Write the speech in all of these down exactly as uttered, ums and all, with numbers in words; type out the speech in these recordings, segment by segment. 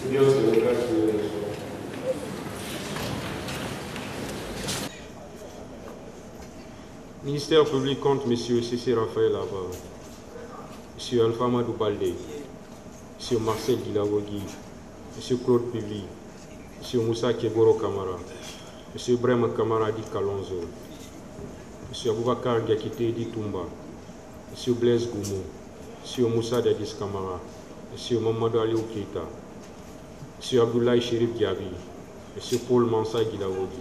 Ministère public contre M. Cissé Raphaël Abba, M. Alpha Madou Baldé, M. Marcel Guilawogui, M. Claude Pili, M. Moussa Keboro Kamara, M. Ibrahim Kamara Di Kalonzo, M. Aboubakar Diakité Di Toumba, M. Blaise Goumou, M. Moussa Dadis Kamara, M. Mamadou Aliou Keita, M. Abdoulaye Chérif Diaby, M. Paul Mansa Guilawogui.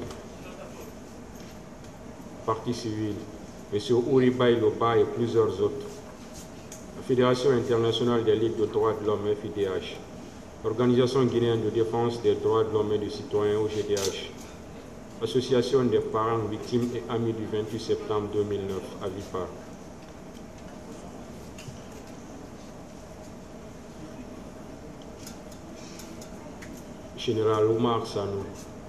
Parti civil, M. Ouri Baye Loba et plusieurs autres. La Fédération internationale des ligues de droits de l'homme, F I D H. L'Organisation guinéenne de défense des droits de l'homme et des citoyens, O G D H. Association des parents, victimes et amis du vingt-huit septembre deux mille neuf, AVIPA. Général Oumar Sanou.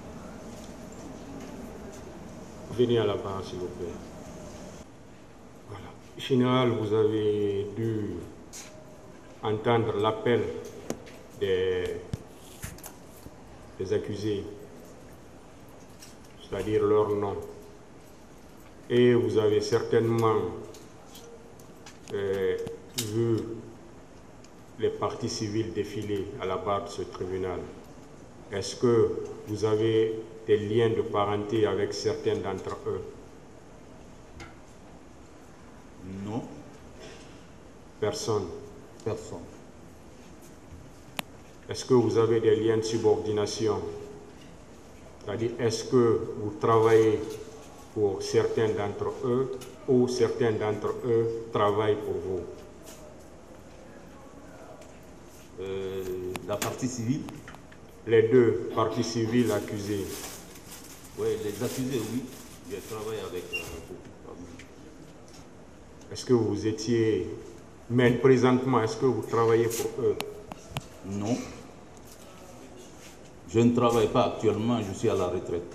Venez à la barre, s'il vous plaît. Voilà. Général, vous avez dû entendre l'appel des, des accusés, c'est-à-dire leur nom. Et vous avez certainement euh, vu les parties civiles défiler à la barre de ce tribunal. Est-ce que vous avez des liens de parenté avec certains d'entre eux? Non. Personne? Personne. Est-ce que vous avez des liens de subordination? C'est-à-dire, est-ce que vous travaillez pour certains d'entre eux ou certains d'entre eux travaillent pour vous? Euh, la partie civile? Les deux parties civiles accusées. Oui, les accusés, oui. Je travaille avec euh, beaucoup. Est-ce que vous étiez... Mais présentement, est-ce que vous travaillez pour eux? Non. Je ne travaille pas actuellement, je suis à la retraite.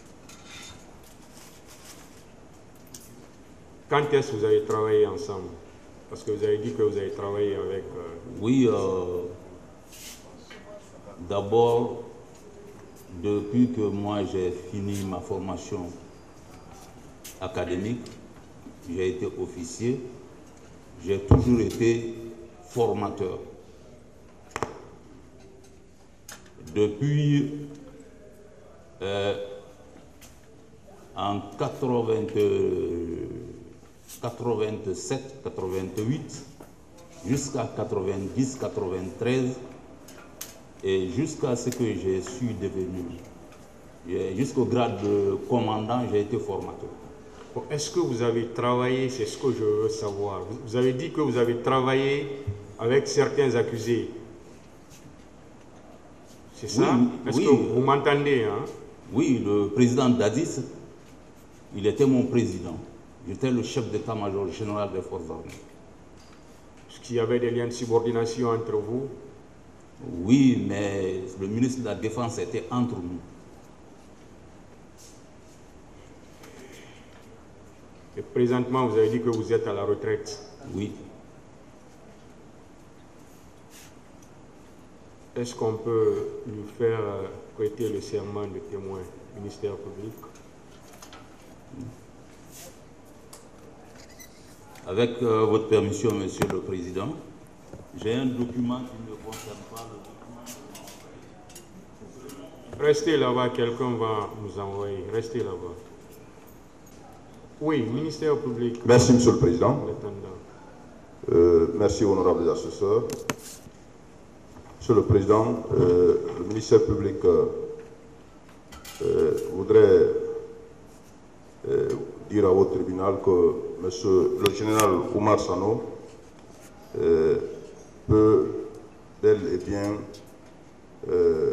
Quand est-ce que vous avez travaillé ensemble? Parce que vous avez dit que vous avez travaillé avec... Euh... Oui, euh, d'abord, depuis que moi j'ai fini ma formation académique, j'ai été officier, j'ai toujours été formateur. Depuis euh, en quatre-vingt-sept quatre-vingt-huit jusqu'à quatre-vingt-dix quatre-vingt-treize et jusqu'à ce que je suis devenu, jusqu'au grade de commandant, j'ai été formateur. Bon, est-ce que vous avez travaillé, c'est ce que je veux savoir, vous avez dit que vous avez travaillé avec certains accusés. C'est ça? Oui, Est-ce oui, que vous m'entendez, hein? Oui, le président Dadis, il était mon président. J'étais le chef d'état-major général des forces armées. Est-ce qu'il y avait des liens de subordination entre vous? Oui, mais le ministre de la Défense était entre nous. Et présentement, vous avez dit que vous êtes à la retraite. Oui. Est-ce qu'on peut lui faire prêter le serment de témoin du ministère public? Avec euh, votre permission, Monsieur le Président, j'ai un document qui ne concerne pas le document. Restez là-bas, quelqu'un va nous envoyer. Restez là-bas. Oui, ministère public. Merci, Monsieur le Président. Euh, merci, honorables assesseurs. Monsieur le Président, euh, le ministère public euh, euh, voudrait euh, dire à votre tribunal que Monsieur le général Oumar Sano euh, peut bel et bien euh,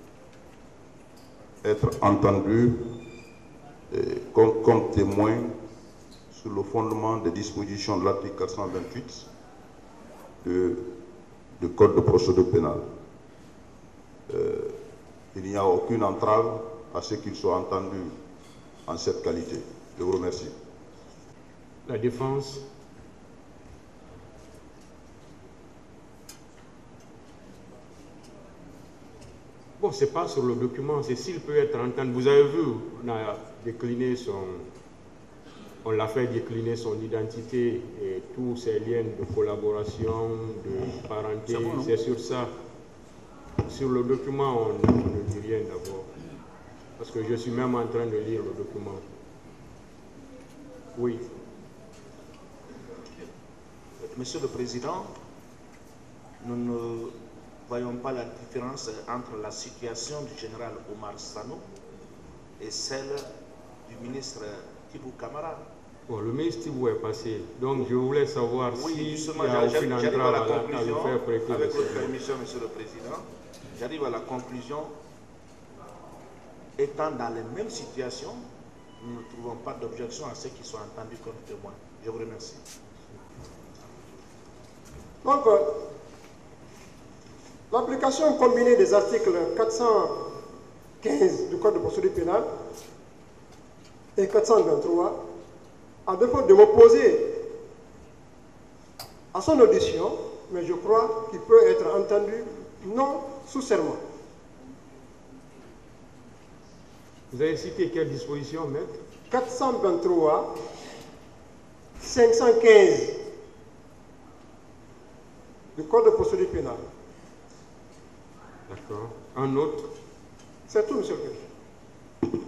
être entendu euh, comme, comme témoin sur le fondement des dispositions de l'article quatre cent vingt-huit de du Code de procédure pénale. Euh, il n'y a aucune entrave à ce qu'il soit entendu en cette qualité. Je vous remercie. La défense. Bon, ce n'est pas sur le document, c'est s'il peut être entendu. Vous avez vu, on a décliné son... On l'a fait décliner son identité et tous ses liens de collaboration, de parenté, c'est sur ça. Sur le document, on, on ne dit rien d'abord. Parce que je suis même en train de lire le document. Oui. Monsieur le Président, nous ne voyons pas la différence entre la situation du général Oumar Sano et celle du ministre Tibou Camara. Bon, le ministre Tibou est passé, donc je voulais savoir oui, si justement, il y a aucune j'arrive entrave à la à, à conclusion, le faire prêter. avec votre permission, Monsieur le Président, j'arrive à la conclusion, étant dans les mêmes situations, nous ne trouvons pas d'objection à ceux qui sont entendus comme témoins. Je vous remercie. Donc, euh, l'application combinée des articles quatre cent quinze du Code de procédure pénale et quatre cent vingt-trois, à défaut de m'opposer à son audition, mais je crois qu'il peut être entendu non sous serment. Vous avez cité quelle disposition, maître? quatre cent vingt-trois, cinq cent quinze du Code de procédure pénale. D'accord. Un autre? C'est tout, monsieur le Président.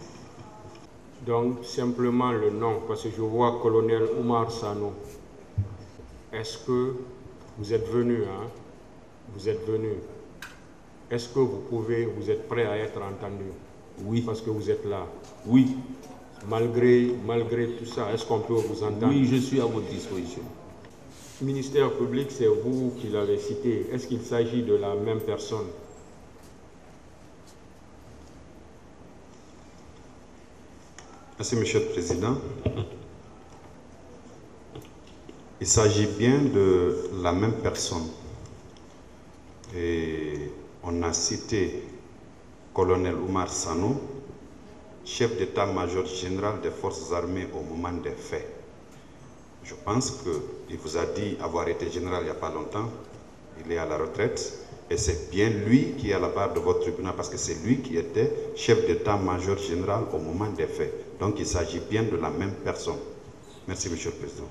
Donc, simplement le nom, parce que je vois colonel Oumar Sano. Est-ce que vous êtes venu, hein? Vous êtes venu. Est-ce que vous pouvez, vous êtes prêt à être entendu? Oui. Parce que vous êtes là. Oui. Malgré, malgré tout ça, est-ce qu'on peut vous entendre? Oui, je suis à votre disposition. Ministère public, c'est vous qui l'avez cité. Est-ce qu'il s'agit de la même personne? Merci, Monsieur le Président. Il s'agit bien de la même personne. Et on a cité colonel Oumar Sano, chef d'état-major général des forces armées au moment des faits. Je pense qu'il vous a dit avoir été général il n'y a pas longtemps. Il est à la retraite. Et c'est bien lui qui est à la barre de votre tribunal parce que c'est lui qui était chef d'état-major général au moment des faits. Donc il s'agit bien de la même personne. Merci, Monsieur le Président.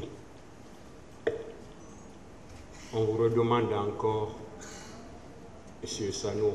On vous redemande encore, Monsieur Sano,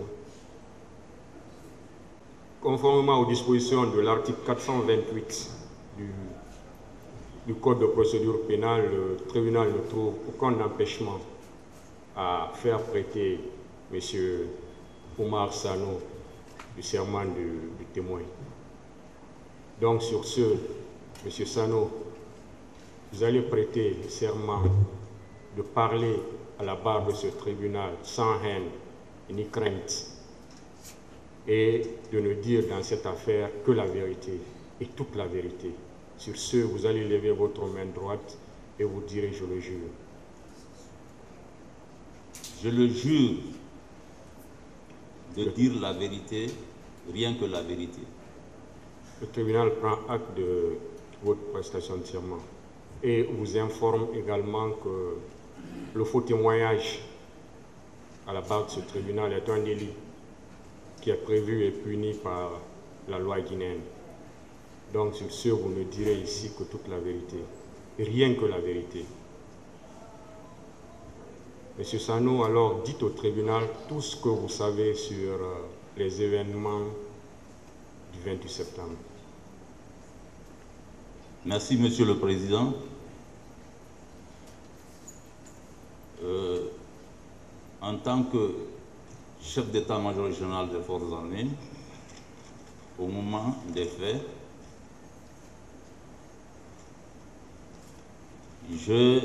conformément aux dispositions de l'article quatre cent vingt-huit du, du Code de procédure pénale, le tribunal ne trouve aucun empêchement à faire prêter M. Oumar Sano du serment du, du témoin. Donc sur ce, M. Sano, vous allez prêter serment de parler à la barre de ce tribunal sans haine ni crainte et de ne dire dans cette affaire que la vérité et toute la vérité. Sur ce, vous allez lever votre main droite et vous direz « je le jure ». Je le jure de dire la vérité, rien que la vérité. Le tribunal prend acte de votre prestation de serment et vous informe également que le faux témoignage à la barre de ce tribunal est un délit qui est prévu et puni par la loi guinéenne. Donc sur ce, vous ne direz ici que toute la vérité, rien que la vérité. Monsieur Sano, alors dites au tribunal tout ce que vous savez sur euh, les événements du vingt-huit septembre. Merci, Monsieur le Président. Euh, en tant que chef d'état-major général des forces armées, au moment des faits, je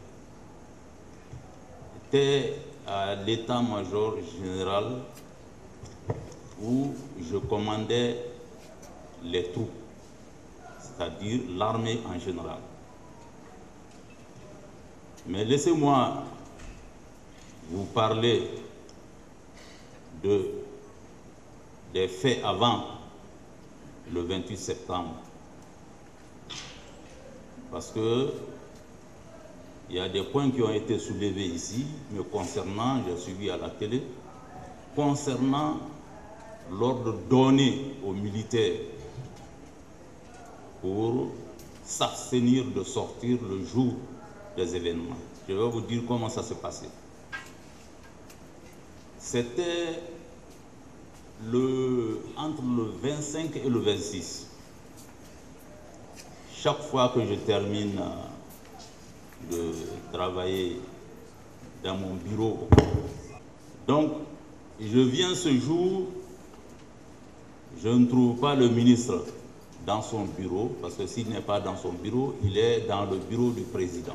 j'étais à l'état-major général où je commandais les troupes, c'est-à-dire l'armée en général. Mais laissez-moi vous parler de, des faits avant le vingt-huit septembre. Parce que il y a des points qui ont été soulevés ici, me concernant, j'ai suivi à la télé, concernant l'ordre donné aux militaires pour s'abstenir de sortir le jour des événements. Je vais vous dire comment ça s'est passé. C'était le, entre le vingt-cinq et le vingt-six. Chaque fois que je termine de travailler dans mon bureau, donc je viens ce jour, je ne trouve pas le ministre dans son bureau, parce que s'il n'est pas dans son bureau, il est dans le bureau du président.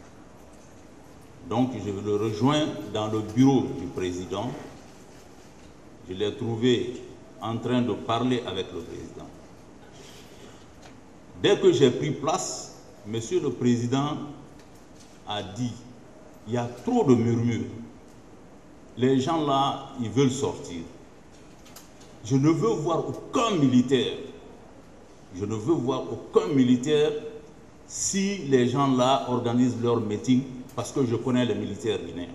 Donc je le rejoins dans le bureau du président. Je l'ai trouvé en train de parler avec le président. Dès que j'ai pris place, Monsieur le Président a dit, il y a trop de murmures. Les gens là, ils veulent sortir. Je ne veux voir aucun militaire. Je ne veux voir aucun militaire si les gens là organisent leur meeting, parce que je connais les militaires guinéens.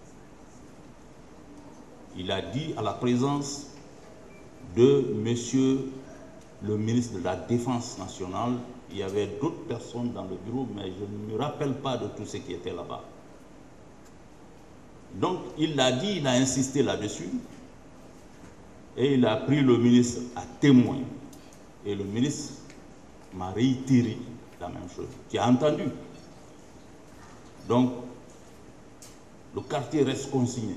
Il a dit à la présence de Monsieur le ministre de la Défense nationale, il y avait d'autres personnes dans le bureau, mais je ne me rappelle pas de tous ceux qui étaient là-bas. Donc il l'a dit, il a insisté là-dessus, et il a pris le ministre à témoin. Et le ministre m'a réitéré la même chose. Tu as entendu? Donc, le quartier reste consigné.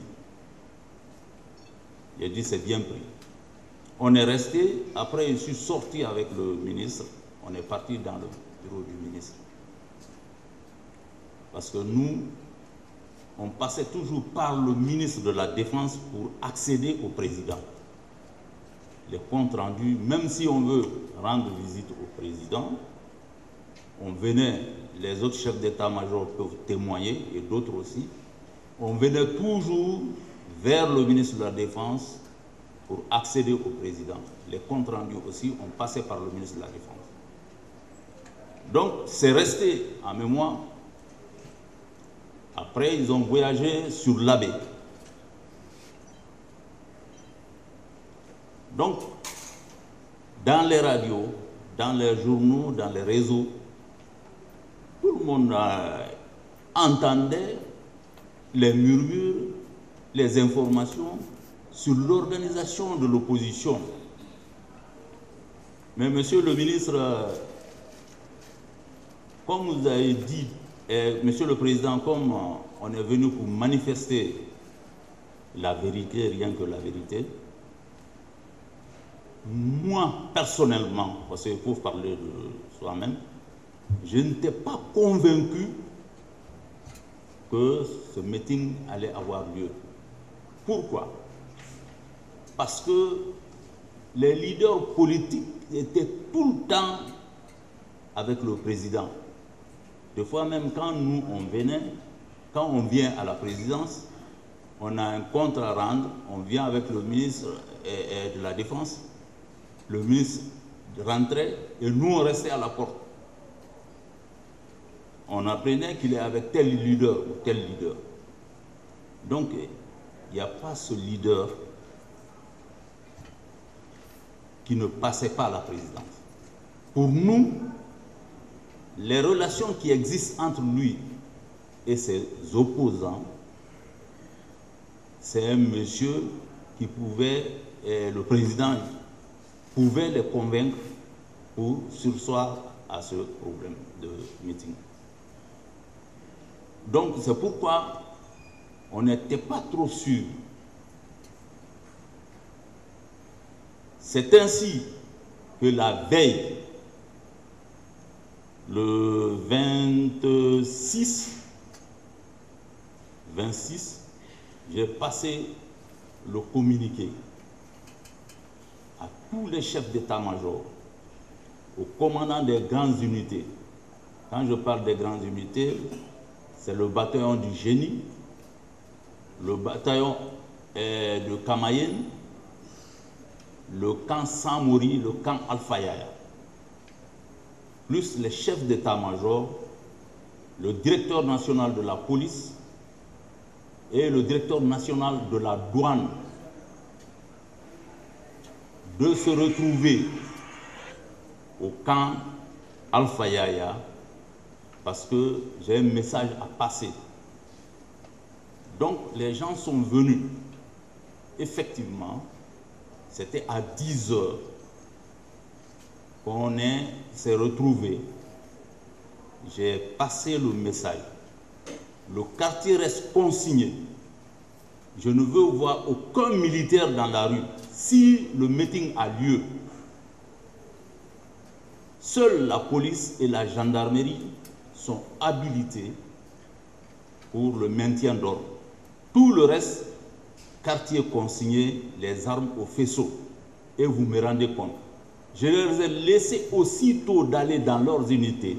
Il a dit, c'est bien pris. On est resté, après je suis sorti avec le ministre, on est parti dans le bureau du ministre. Parce que nous, on passait toujours par le ministre de la Défense pour accéder au président. Les comptes rendus, même si on veut rendre visite au président, on venait, les autres chefs d'état-major peuvent témoigner, et d'autres aussi, on venait toujours vers le ministre de la Défense pour accéder au président. Les comptes rendus aussi, on passait par le ministre de la Défense. Donc, c'est resté en mémoire. Après, ils ont voyagé sur l'Abbé. Donc, dans les radios, dans les journaux, dans les réseaux, tout le monde euh, entendait les murmures, les informations sur l'organisation de l'opposition. Mais monsieur le ministre, euh, comme vous avez dit, et monsieur le président, comme euh, on est venu pour manifester la vérité, rien que la vérité, moi, personnellement, parce qu'il faut parler de soi-même, je n'étais pas convaincu que ce meeting allait avoir lieu. Pourquoi? Parce que les leaders politiques étaient tout le temps avec le président. Des fois même quand nous, on venait, quand on vient à la présidence, on a un compte à rendre, on vient avec le ministre de la Défense, le ministre rentrait et nous on restait à la porte. On apprenait qu'il est avec tel leader ou tel leader. Donc, il n'y a pas ce leader qui ne passait pas à la présidence. Pour nous, les relations qui existent entre lui et ses opposants, c'est un monsieur qui pouvait, eh, le président pouvait les convaincre pour surseoir à ce problème de meeting. Donc c'est pourquoi on n'était pas trop sûr. C'est ainsi que la veille, le vingt-six, vingt-six, j'ai passé le communiqué à tous les chefs d'état-major, aux commandants des grandes unités. Quand je parle des grandes unités, c'est le bataillon du Génie, le bataillon euh, de Kamayenne, le camp Samori, le camp Alpha Yaya, plus les chefs d'état-major, le directeur national de la police et le directeur national de la douane. de se retrouver au camp Alpha Yaya parce que j'ai un message à passer. Donc les gens sont venus. Effectivement, c'était à dix heures qu'on s'est retrouvés. J'ai passé le message. Le quartier reste consigné. Je ne veux voir aucun militaire dans la rue. Si le meeting a lieu, seule la police et la gendarmerie sont habilités pour le maintien d'ordre. Tout le reste, quartier consigné, les armes au faisceau. Et vous me rendez compte. Je les ai laissés aussitôt d'aller dans leurs unités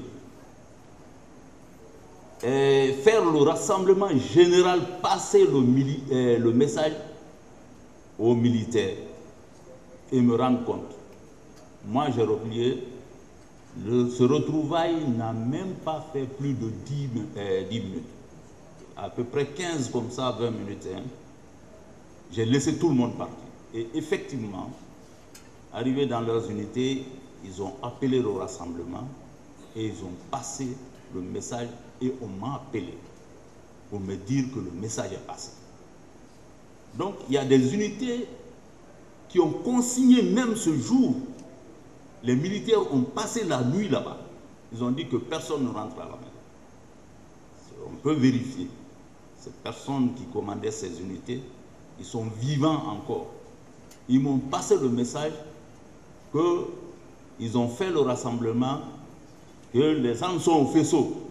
et faire le rassemblement général, passer le, euh, le message aux militaires et me rendre compte. Moi, j'ai replié. Le, ce retrouvail n'a même pas fait plus de dix, euh, dix minutes. À peu près quinze comme ça, vingt minutes. Hein. J'ai laissé tout le monde partir. Et effectivement, arrivés dans leurs unités, ils ont appelé le rassemblement et ils ont passé le message et on m'a appelé pour me dire que le message est passé. Donc, il y a des unités qui ont consigné même ce jour. Les militaires ont passé la nuit là-bas. Ils ont dit que personne ne rentre à la maison. On peut vérifier. Ces personnes qui commandaient ces unités, ils sont vivants encore. Ils m'ont passé le message qu'ils ont fait le rassemblement, que les armes sont au faisceau.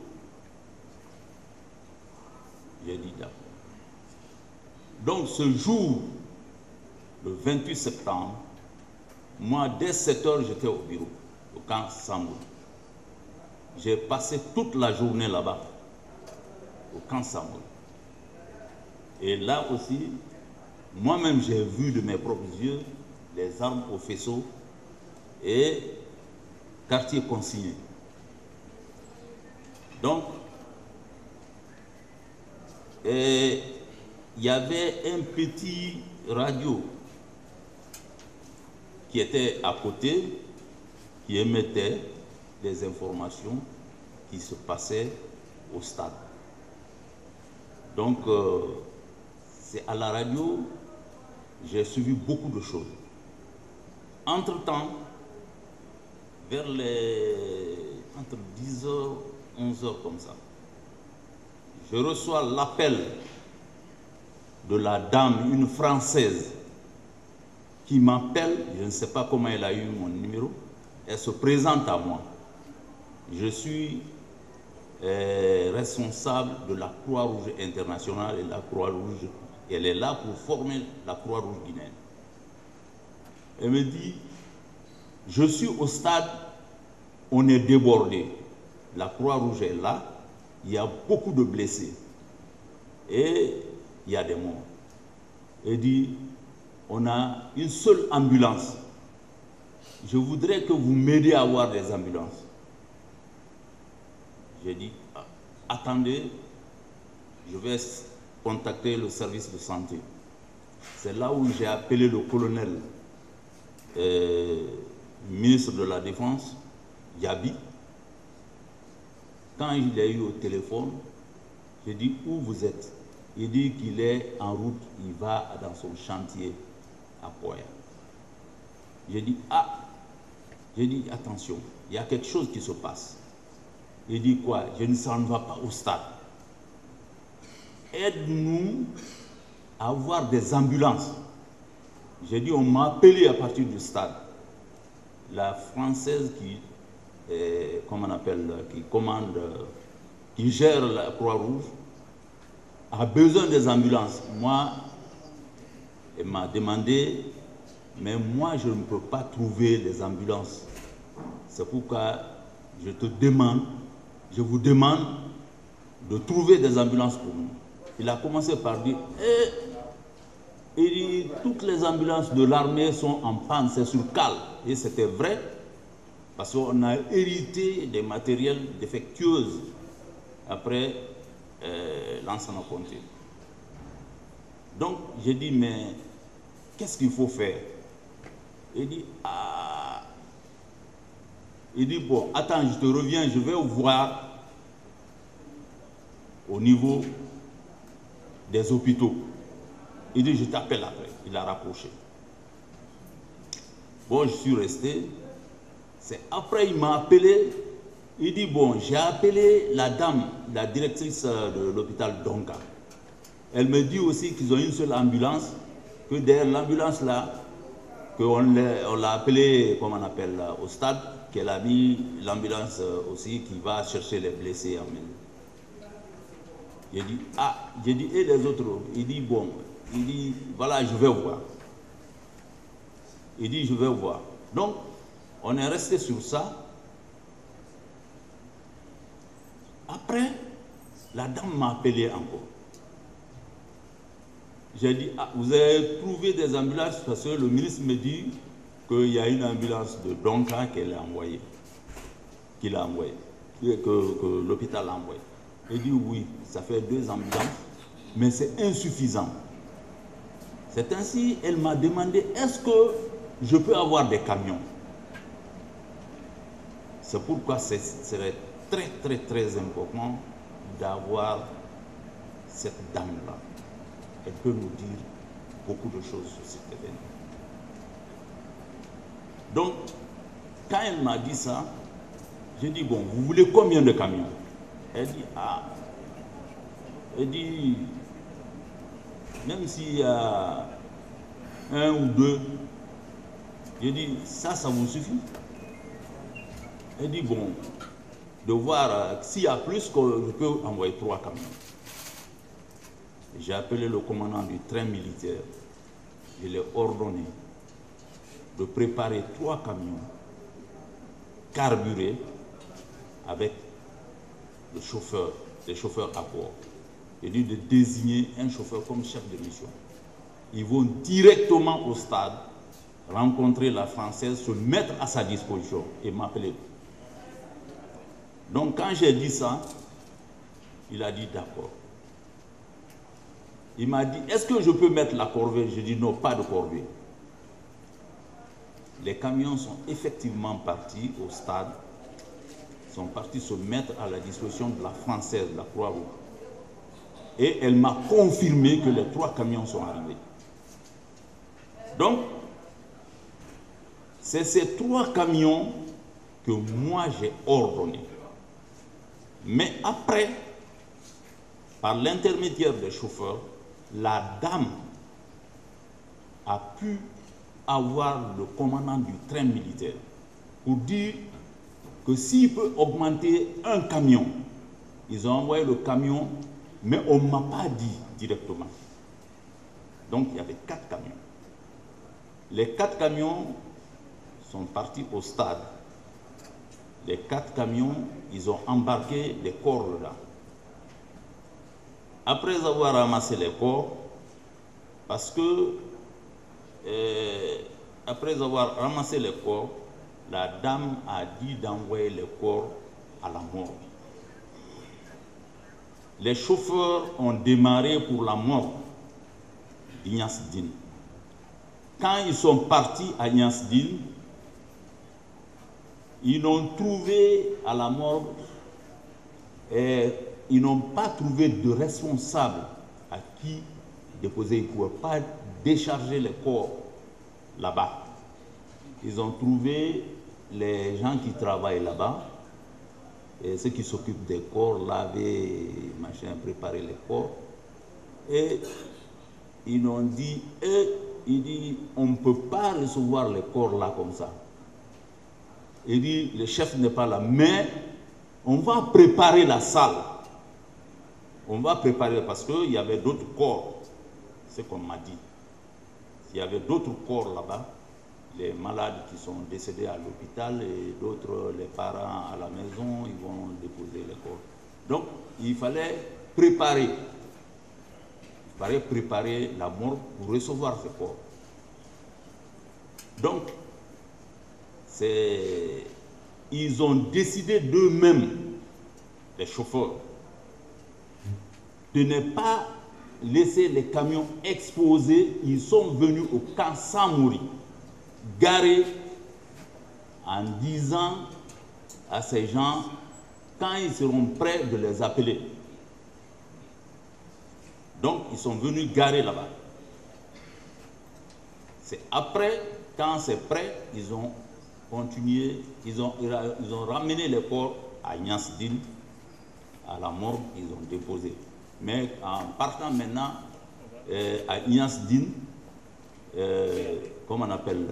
J'ai dit d'accord. Donc ce jour, le vingt-huit septembre, moi, dès sept heures, j'étais au bureau, au camp Samboul. J'ai passé toute la journée là-bas, au camp Samboul. Et là aussi, moi-même, j'ai vu de mes propres yeux les armes au faisceau et quartier consigné. Donc, il y avait un petit radio qui était à côté, qui émettait des informations qui se passaient au stade. Donc, euh, c'est à la radio, j'ai suivi beaucoup de choses. Entre-temps, vers les... entre dix heures, onze heures comme ça, je reçois l'appel de la dame, une Française, qui m'appelle, je ne sais pas comment elle a eu mon numéro, elle se présente à moi. Je suis euh, responsable de la Croix-Rouge internationale et la Croix-Rouge, elle est là pour former la Croix-Rouge guinéenne. Elle me dit, je suis au stade, on est débordé. La Croix-Rouge est là, il y a beaucoup de blessés et il y a des morts. Elle dit, on a une seule ambulance. Je voudrais que vous m'aidiez à avoir des ambulances. J'ai dit, attendez, je vais contacter le service de santé. C'est là où j'ai appelé le colonel euh, ministre de la Défense, Yabi. Quand il est eu au téléphone, j'ai dit, où vous êtes? Il dit qu'il est en route, il va dans son chantier à Poya. J'ai dit, ah, j'ai dit, attention, il y a quelque chose qui se passe. Il dit quoi? Je ne s'en va pas au stade. Aide-nous à avoir des ambulances. J'ai dit, on m'a appelé à partir du stade. La Française qui, eh, comment on appelle, qui commande, qui gère la Croix-Rouge, a besoin des ambulances. Moi, elle m'a demandé, mais moi, je ne peux pas trouver les ambulances. C'est pourquoi je te demande, je vous demande de trouver des ambulances pour nous. Il a commencé par dire, eh, il dit, toutes les ambulances de l'armée sont en panne, c'est sur cale. Et c'était vrai, parce qu'on a hérité des matériels défectueux après euh, l'enseignement compté. Donc, j'ai dit, mais qu'est-ce qu'il faut faire? Il dit, ah, il dit, bon, attends, je te reviens, je vais voir au niveau des hôpitaux. Il dit, je t'appelle après. Il a rapproché. Bon, je suis resté. C'est après, il m'a appelé. Il dit, bon, j'ai appelé la dame, la directrice de l'hôpital Donka. Elle me dit aussi qu'ils ont une seule ambulance, que derrière l'ambulance là, qu'on l'a appelé, comme on appelle, là, au stade, qu'elle a mis l'ambulance aussi qui va chercher les blessés en même. J'ai dit, ah, j'ai dit, et les autres? Il dit, bon, il dit, voilà, je vais voir. Il dit, je vais voir. Donc, on est resté sur ça. Après, la dame m'a appelé encore. J'ai dit, ah, vous avez trouvé des ambulances parce que le ministre me dit qu'il y a une ambulance de Donka qu'elle a envoyée, qu'il a envoyée, que, que l'hôpital a envoyée. Il dit, oui, ça fait deux ambulances, mais c'est insuffisant. C'est ainsi, elle m'a demandé, est-ce que je peux avoir des camions? C'est pourquoi ce serait très, très, très important d'avoir cette dame-là. Elle peut nous dire beaucoup de choses sur cet événement. Donc, quand elle m'a dit ça, j'ai dit, bon, vous voulez combien de camions? Elle dit, ah, elle dit, même s'il y a un ou deux, j'ai dit, ça, ça vous suffit? Elle dit, bon, de voir euh, s'il y a plus, que je peux envoyer trois camions. J'ai appelé le commandant du train militaire. Je l'ai ordonné de préparer trois camions carburés avec le chauffeur, les chauffeurs à bord. J'ai dit de désigner un chauffeur comme chef de mission. Ils vont directement au stade, rencontrer la Française, se mettre à sa disposition et m'appeler. Donc quand j'ai dit ça, il a dit d'accord. Il m'a dit, est-ce que je peux mettre la corvée? J'ai dit non, pas de corvée. Les camions sont effectivement partis au stade, sont partis se mettre à la disposition de la Française, la Croix-Rouge. Et elle m'a confirmé que les trois camions sont arrivés. Donc, c'est ces trois camions que moi j'ai ordonnés. Mais après, par l'intermédiaire des chauffeurs, la dame a pu avoir le commandant du train militaire pour dire que s'il peut augmenter un camion, ils ont envoyé le camion, mais on ne m'a pas dit directement. Donc il y avait quatre camions. Les quatre camions sont partis au stade. Les quatre camions, ils ont embarqué les corps là. Après avoir ramassé les corps, parce que euh, après avoir ramassé les corps, la dame a dit d'envoyer les corps à la morgue. Les chauffeurs ont démarré pour la morgue d'Ignace Dine. Quand ils sont partis à Ignace Dine, ils n'ont trouvé à la morgue et ils n'ont pas trouvé de responsable à qui déposer. Ils ne pouvaient pas décharger les corps là-bas. Ils ont trouvé les gens qui travaillent là-bas, et ceux qui s'occupent des corps, laver, machin, préparer les corps. Et ils ont dit, et il dit, on ne peut pas recevoir les corps là comme ça. Il dit, le chef n'est pas là, mais on va préparer la salle. On va préparer parce qu'il y avait d'autres corps, c'est qu'on m'a dit. Il y avait d'autres corps là-bas, les malades qui sont décédés à l'hôpital et d'autres, les parents à la maison, ils vont déposer les corps. Donc, il fallait préparer. Il fallait préparer la mort pour recevoir ces corps. Donc, c'est, ils ont décidé d'eux-mêmes, les chauffeurs, de ne pas laisser les camions exposés. Ils sont venus au camp sans mourir. garés en disant à ces gens, quand ils seront prêts, de les appeler. Donc, ils sont venus garer là-bas. C'est après, quand c'est prêt, ils ont continué, ils ont, ils ont ramené les corps à Niasdine, à la morgue, ils ont déposé. Mais en partant maintenant euh, à Niasdine, euh, comment on appelle,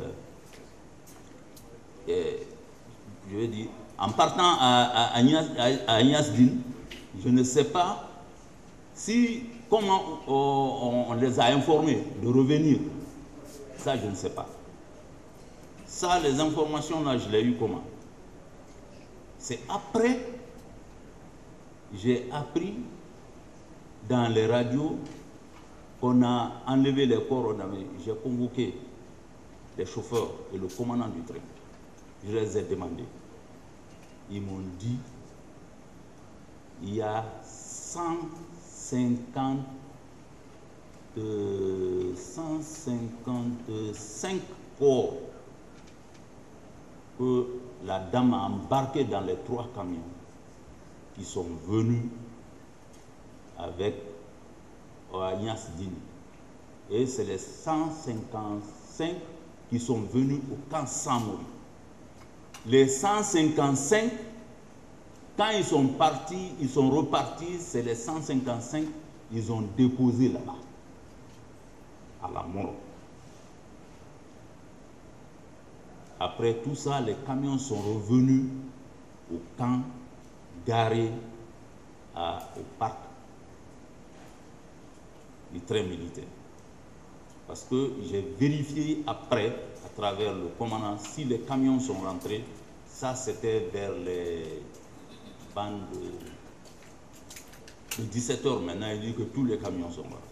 euh, je veux dire, en partant à, à, à Niasdine, je ne sais pas si, comment on, on les a informés de revenir. Ça, je ne sais pas. Ça, les informations là, je les ai eues comment? C'est après, j'ai appris dans les radios qu'on a enlevé les corps. J'ai convoqué les chauffeurs et le commandant du train. Je les ai demandés. Ils m'ont dit il y a cent cinquante, cent cinquante-cinq corps que la dame a embarqué dans les trois camions qui sont venus avec Niasdine. Et c'est les cent cinquante-cinq qui sont venus au camp Samori. Les cent cinquante-cinq, quand ils sont partis, ils sont repartis, c'est les cent cinquante-cinq, ils ont déposé là-bas, à la mort. Après tout ça, les camions sont revenus au camp, garé à, au parc du train militaire. Parce que j'ai vérifié après, à travers le commandant, si les camions sont rentrés. Ça, c'était vers les bandes de, de dix-sept heures maintenant. Il dit que tous les camions sont rentrés.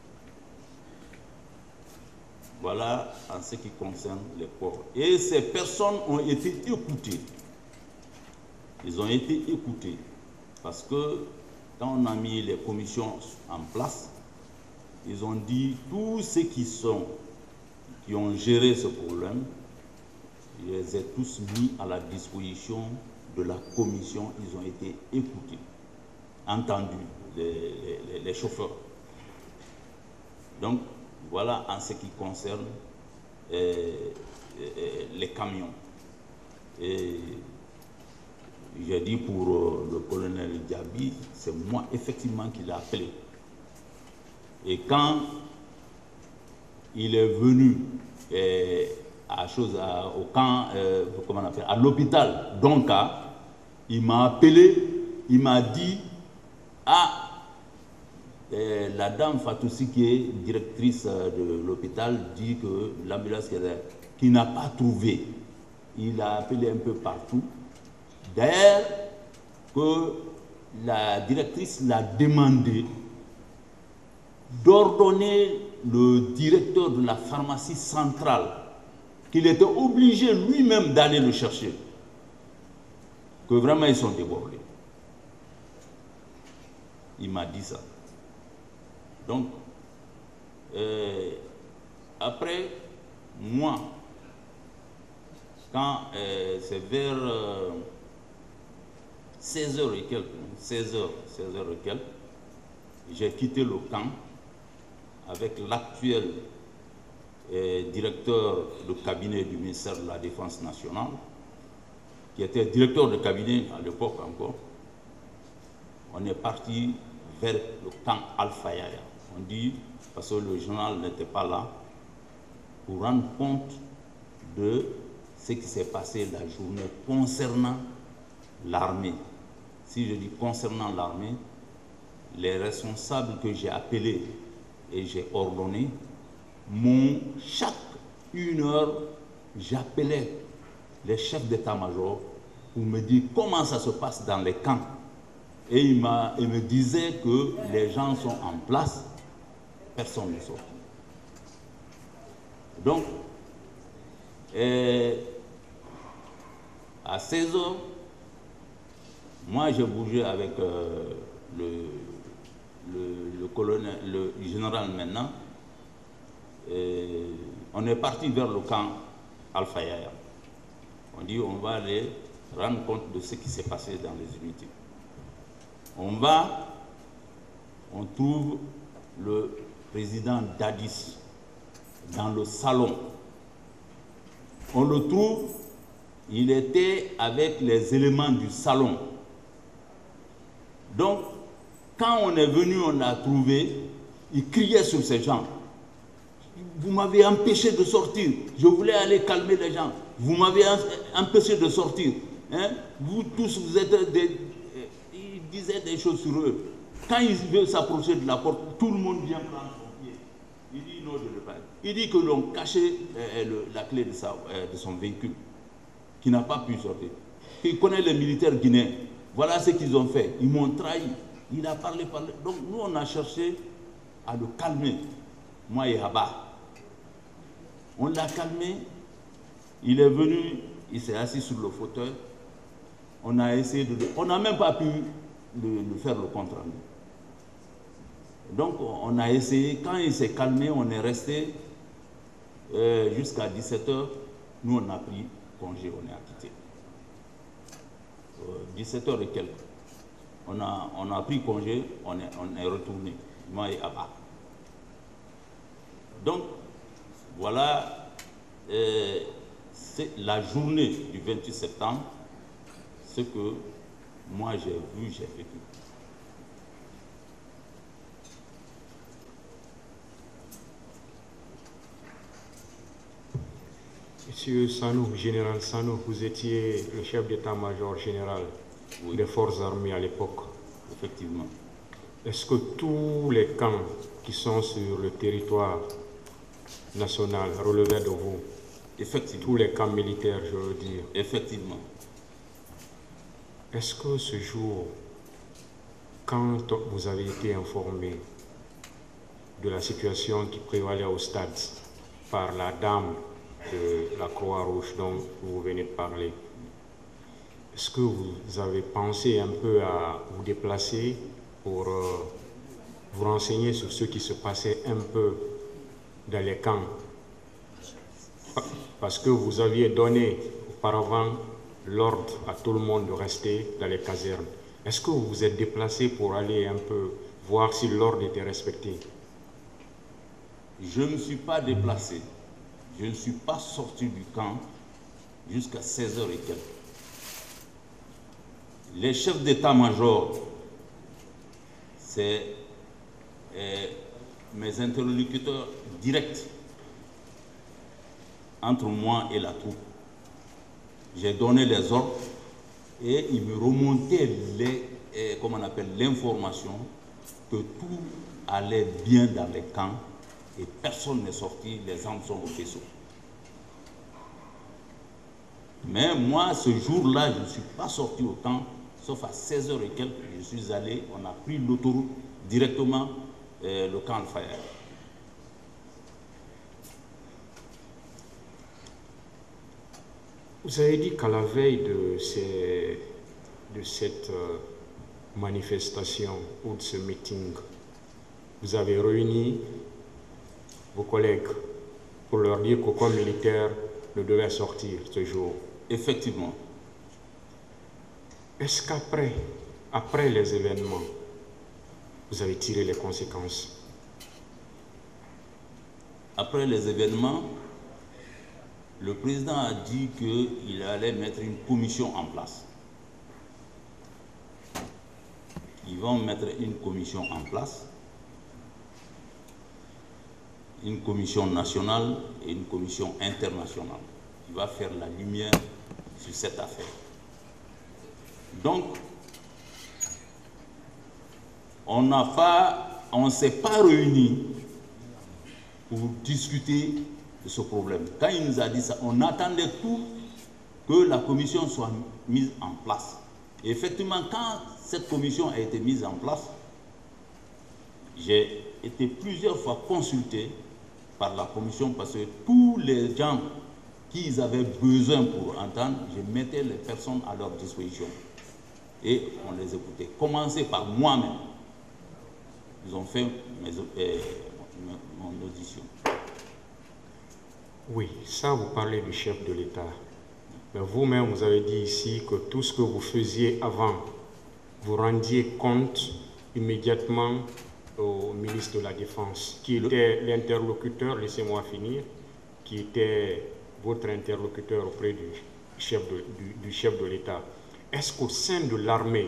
Voilà en ce qui concerne les corps. Et ces personnes ont été écoutées. Ils ont été écoutés. Parce que quand on a mis les commissions en place, ils ont dit tous ceux qui sont, qui ont géré ce problème, je les ai tous mis à la disposition de la commission. Ils ont été écoutés, entendus, les, les, les chauffeurs. Donc, voilà en ce qui concerne euh, euh, les camions. Et j'ai dit pour euh, le colonel Diaby, c'est moi effectivement qui l'ai appelé. Et quand il est venu euh, à chose, à, au camp, euh, comment on appelle, à l'hôpital Donka, il m'a appelé, il m'a dit, ah, euh, la dame Fatoussi, qui est directrice de l'hôpital, dit que l'ambulance qui n'a pas trouvé, il a appelé un peu partout. D'ailleurs, que la directrice l'a demandé d'ordonner le directeur de la pharmacie centrale qu'il était obligé lui-même d'aller le chercher. Que vraiment ils sont débordés. Il m'a dit ça. Donc, euh, après, moi, quand euh, c'est vers euh, seize heures et quelques, seize heures, seize heures et quelques, j'ai quitté le camp avec l'actuel euh, directeur de cabinet du ministère de la Défense nationale, qui était directeur de cabinet à l'époque encore. On est parti vers le camp Al-Fayaya. On dit, parce que le journal n'était pas là, pour rendre compte de ce qui s'est passé la journée concernant l'armée. Si je dis concernant l'armée, les responsables que j'ai appelés et j'ai ordonné, m'ont chaque une heure, j'appelais les chefs d'état-major pour me dire comment ça se passe dans les camps. Et il, m'a, il me disait que les gens sont en place, personne ne sort. Donc, et à seize heures, moi j'ai bougé avec euh, le, le, le colonel, le général maintenant. Et on est parti vers le camp Alpha Yaya. On dit on va aller rendre compte de ce qui s'est passé dans les unités. On va, on trouve le président Dadis dans le salon. On le trouve, il était avec les éléments du salon. Donc, quand on est venu, on l'a trouvé, il criait sur ces gens. Vous m'avez empêché de sortir. Je voulais aller calmer les gens. Vous m'avez empêché de sortir. Hein? Vous tous, vous êtes des... Il disait des choses sur eux. Quand il veut s'approcher de la porte, tout le monde vient prendre son pied. Il dit non, je ne le pas. Il dit que l'on cachait euh, le, la clé de, sa, euh, de son véhicule, qui n'a pas pu sortir. Il connaît les militaires guinéens. Voilà ce qu'ils ont fait. Ils m'ont trahi. Il a parlé, parlé. Donc nous, on a cherché à le calmer. Moi et Haba. On l'a calmé. Il est venu, il s'est assis sur le fauteuil. On a essayé de... On n'a même pas pu le, le faire le compte rendu. Donc on a essayé. Quand il s'est calmé, on est resté euh, jusqu'à dix-sept heures. Nous, on a pris congé, on est acquitté. Euh, dix-sept heures et quelques. On a, on a pris congé, on est, on est retourné, moi et Abba. Donc, voilà, euh, c'est la journée du vingt-huit septembre, ce que moi j'ai vu, j'ai vécu. Monsieur Sanou, général Sanou, vous étiez le chef d'état-major général oui. des forces armées à l'époque. Effectivement. Est-ce que tous les camps qui sont sur le territoire national relevaient de vous? Effectivement. Tous les camps militaires, je veux dire. Effectivement. Est-ce que ce jour, quand vous avez été informé de la situation qui prévalait au stade par la dame de la Croix-Rouge dont vous venez de parler, est-ce que vous avez pensé un peu à vous déplacer pour euh, vous renseigner sur ce qui se passait un peu dans les camps? Parce que vous aviez donné auparavant l'ordre à tout le monde de rester dans les casernes. Est-ce que vous vous êtes déplacé pour aller un peu voir si l'ordre était respecté? Je ne me suis pas déplacé. Je ne suis pas sorti du camp jusqu'à seize heures et quelques. Les chefs d'état-major, c'est euh, mes interlocuteurs directs entre moi et la troupe. J'ai donné les ordres et ils me remontaient les, euh, comment on appelle, l'information que tout allait bien dans les camps et personne n'est sorti, les armes sont au faisceau. Mais moi, ce jour-là, je ne suis pas sorti au camp, sauf à seize heures et quelques, je suis allé, on a pris l'autoroute directement, euh, le camp Alpha Yaya. Vous avez dit qu'à la veille de, ces, de cette euh, manifestation ou de ce meeting, vous avez réuni vos collègues pour leur dire qu'aucun militaire ne devait sortir ce jour. Effectivement. Est-ce qu'après, après les événements, vous avez tiré les conséquences? Après les événements, le président a dit qu'il allait mettre une commission en place. Ils vont mettre une commission en place, une commission nationale et une commission internationale qui va faire la lumière sur cette affaire. Donc, on n'a pas, on ne s'est pas réunis pour discuter de ce problème. Quand il nous a dit ça, on attendait tout que la commission soit mise en place. Et effectivement, quand cette commission a été mise en place, j'ai été plusieurs fois consulté par la commission parce que tous les gens qu'ils avaient besoin pour entendre, je mettais les personnes à leur disposition. Et on les écoutait. Commencer par moi-même. Ils ont fait mes, euh, mon audition. Oui, ça, vous parlez du chef de l'État. Mais vous-même, vous avez dit ici que tout ce que vous faisiez avant, vous rendiez compte immédiatement au ministre de la Défense, qui était l'interlocuteur, laissez-moi finir, qui était votre interlocuteur auprès du chef de, du, du chef de l'État. Est-ce qu'au sein de l'armée,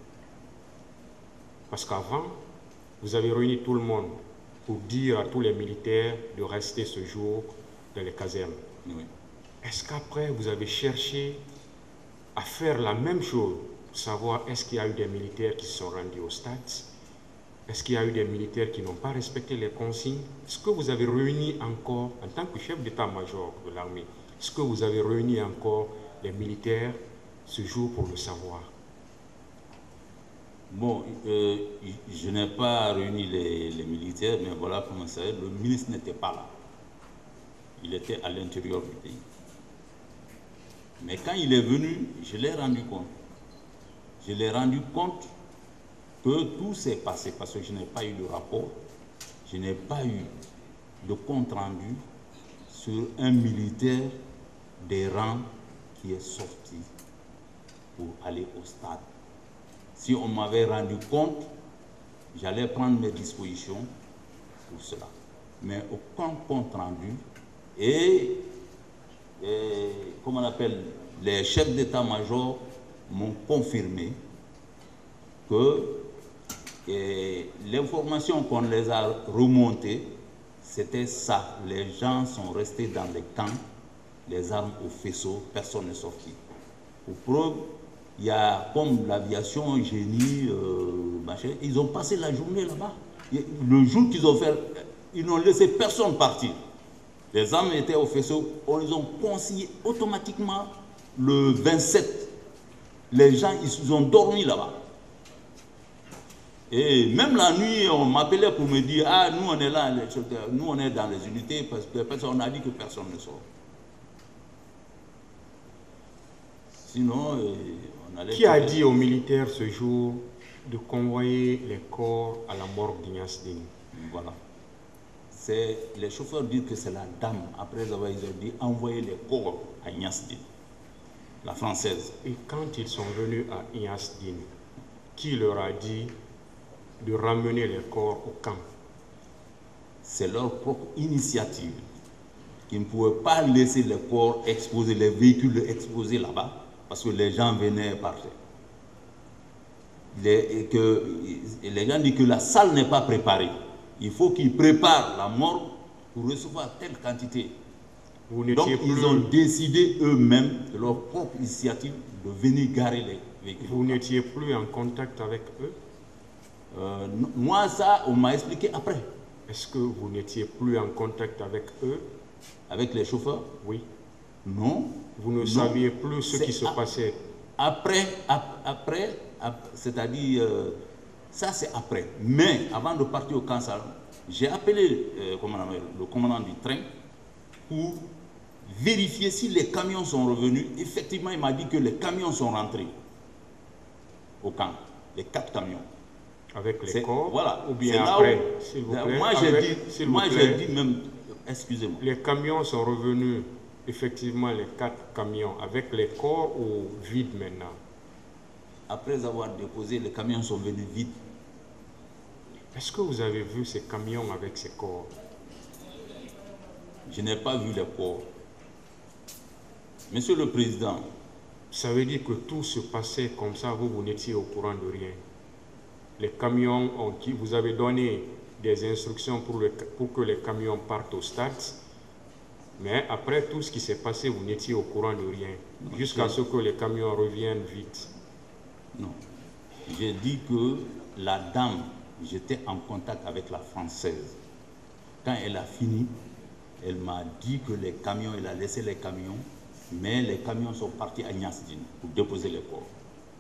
parce qu'avant, vous avez réuni tout le monde pour dire à tous les militaires de rester ce jour dans les casernes. Oui. Est-ce qu'après, vous avez cherché à faire la même chose, pour savoir est-ce qu'il y a eu des militaires qui se sont rendus au stade? Est-ce qu'il y a eu des militaires qui n'ont pas respecté les consignes? Est-ce que vous avez réuni encore, en tant que chef d'état-major de l'armée, est-ce que vous avez réuni encore les militaires ce jour pour le savoir? Bon, euh, je n'ai pas réuni les, les militaires, mais voilà comment ça est. Le ministre n'était pas là. Il était à l'intérieur du pays. Mais quand il est venu, je l'ai rendu compte. Je l'ai rendu compte que tout s'est passé parce que je n'ai pas eu de rapport, je n'ai pas eu de compte rendu sur un militaire des rangs qui est sorti pour aller au stade. Si on m'avait rendu compte, j'allais prendre mes dispositions pour cela. Mais aucun compte rendu et, et comment on appelle, les chefs d'état-major m'ont confirmé que l'information qu'on les a remontées, c'était ça. Les gens sont restés dans les camps, les armes au faisceau, personne n'est sorti. Pour preuve, il y a comme l'aviation, génie, euh, machin, ils ont passé la journée là-bas. Le jour qu'ils ont fait, ils n'ont laissé personne partir. Les armes étaient au faisceau, ils ont consigné automatiquement le vingt-sept. Les gens, ils ont dormi là-bas. Et même la nuit, on m'appelait pour me dire, ah, nous on est là, nous on est dans les unités, parce que personne a dit que personne ne sort. Sinon, euh, on allait... Qui a dit aux militaires ce jour de convoyer les corps à la morgue d'Ignace Déni? Voilà. Les chauffeurs disent que c'est la dame, après avoir ils ont dit, envoyer les corps à Ignace Déni, la française. Et quand ils sont venus à Ignace Déni, qui leur a dit de ramener les corps au camp? C'est leur propre initiative, qui ne pouvaient pas laisser les corps exposés, les véhicules exposés là-bas, parce que les gens venaient partir. Les, et que, et les gens disent que la salle n'est pas préparée. Il faut qu'ils préparent la morgue pour recevoir telle quantité. Vous Donc plus... ils ont décidé eux-mêmes, de leur propre initiative, de venir garer les véhicules. Vous n'étiez plus en contact avec eux? Euh, moi, ça, on m'a expliqué après. Est-ce que vous n'étiez plus en contact avec eux? Avec les chauffeurs? Oui. Non. Vous ne non. saviez plus ce qui se passait? Après, ap après, ap c'est-à-dire, euh, ça c'est après. Mais avant de partir au camp, j'ai appelé euh, le commandant du train pour vérifier si les camions sont revenus. Effectivement, il m'a dit que les camions sont rentrés au camp, les quatre camions. Avec les corps, voilà, ou bien après, s'il vous plaît. Moi, j'ai dit, moi, j'ai dit même, excusez-moi. Les camions sont revenus, effectivement, les quatre camions, avec les corps ou vides maintenant? Après avoir déposé, les camions sont venus vides. Est-ce que vous avez vu ces camions avec ces corps? Je n'ai pas vu les corps. Monsieur le Président. Ça veut dire que tout se passait comme ça, vous, vous n'étiez au courant de rien. Les camions, ont, qui vous avez donné des instructions pour, le, pour que les camions partent au stade, mais après tout ce qui s'est passé, vous n'étiez au courant de rien, jusqu'à ce que les camions reviennent vite. Non. J'ai dit que la dame, j'étais en contact avec la française. Quand elle a fini, elle m'a dit que les camions, elle a laissé les camions, mais les camions sont partis à Ignace Déni pour déposer les corps.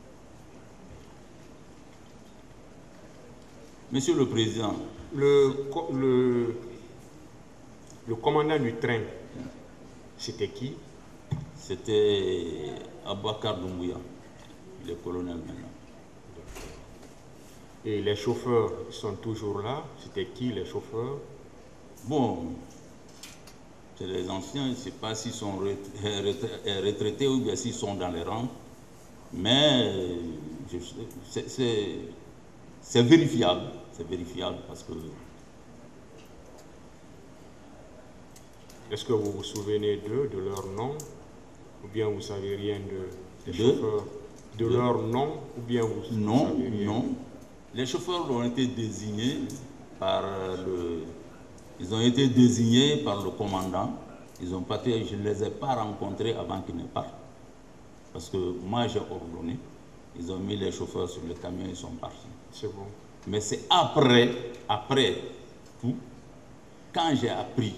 Monsieur le Président, le, le, le commandant du train, c'était qui? C'était Abouakar Doumbouya, le colonel maintenant. Et les chauffeurs sont toujours là? C'était qui les chauffeurs? Bon, C'est les anciens, je ne sais pas s'ils sont retraités ou bien s'ils sont dans les rangs, mais c'est vérifiable, c'est vérifiable parce que... Est-ce que vous vous souvenez d'eux, de leur nom, ou bien vous ne savez rien de, des de, chauffeurs, de, de leur nom, ou bien vous ne savez rien? Non, les chauffeurs ont été désignés par le... Ils ont été désignés par le commandant. Ils ont pas, je ne les ai pas rencontrés avant qu'ils ne partent. Parce que moi, j'ai ordonné. Ils ont mis les chauffeurs sur le camion, ils sont partis. C'est bon. Mais c'est après, après tout, quand j'ai appris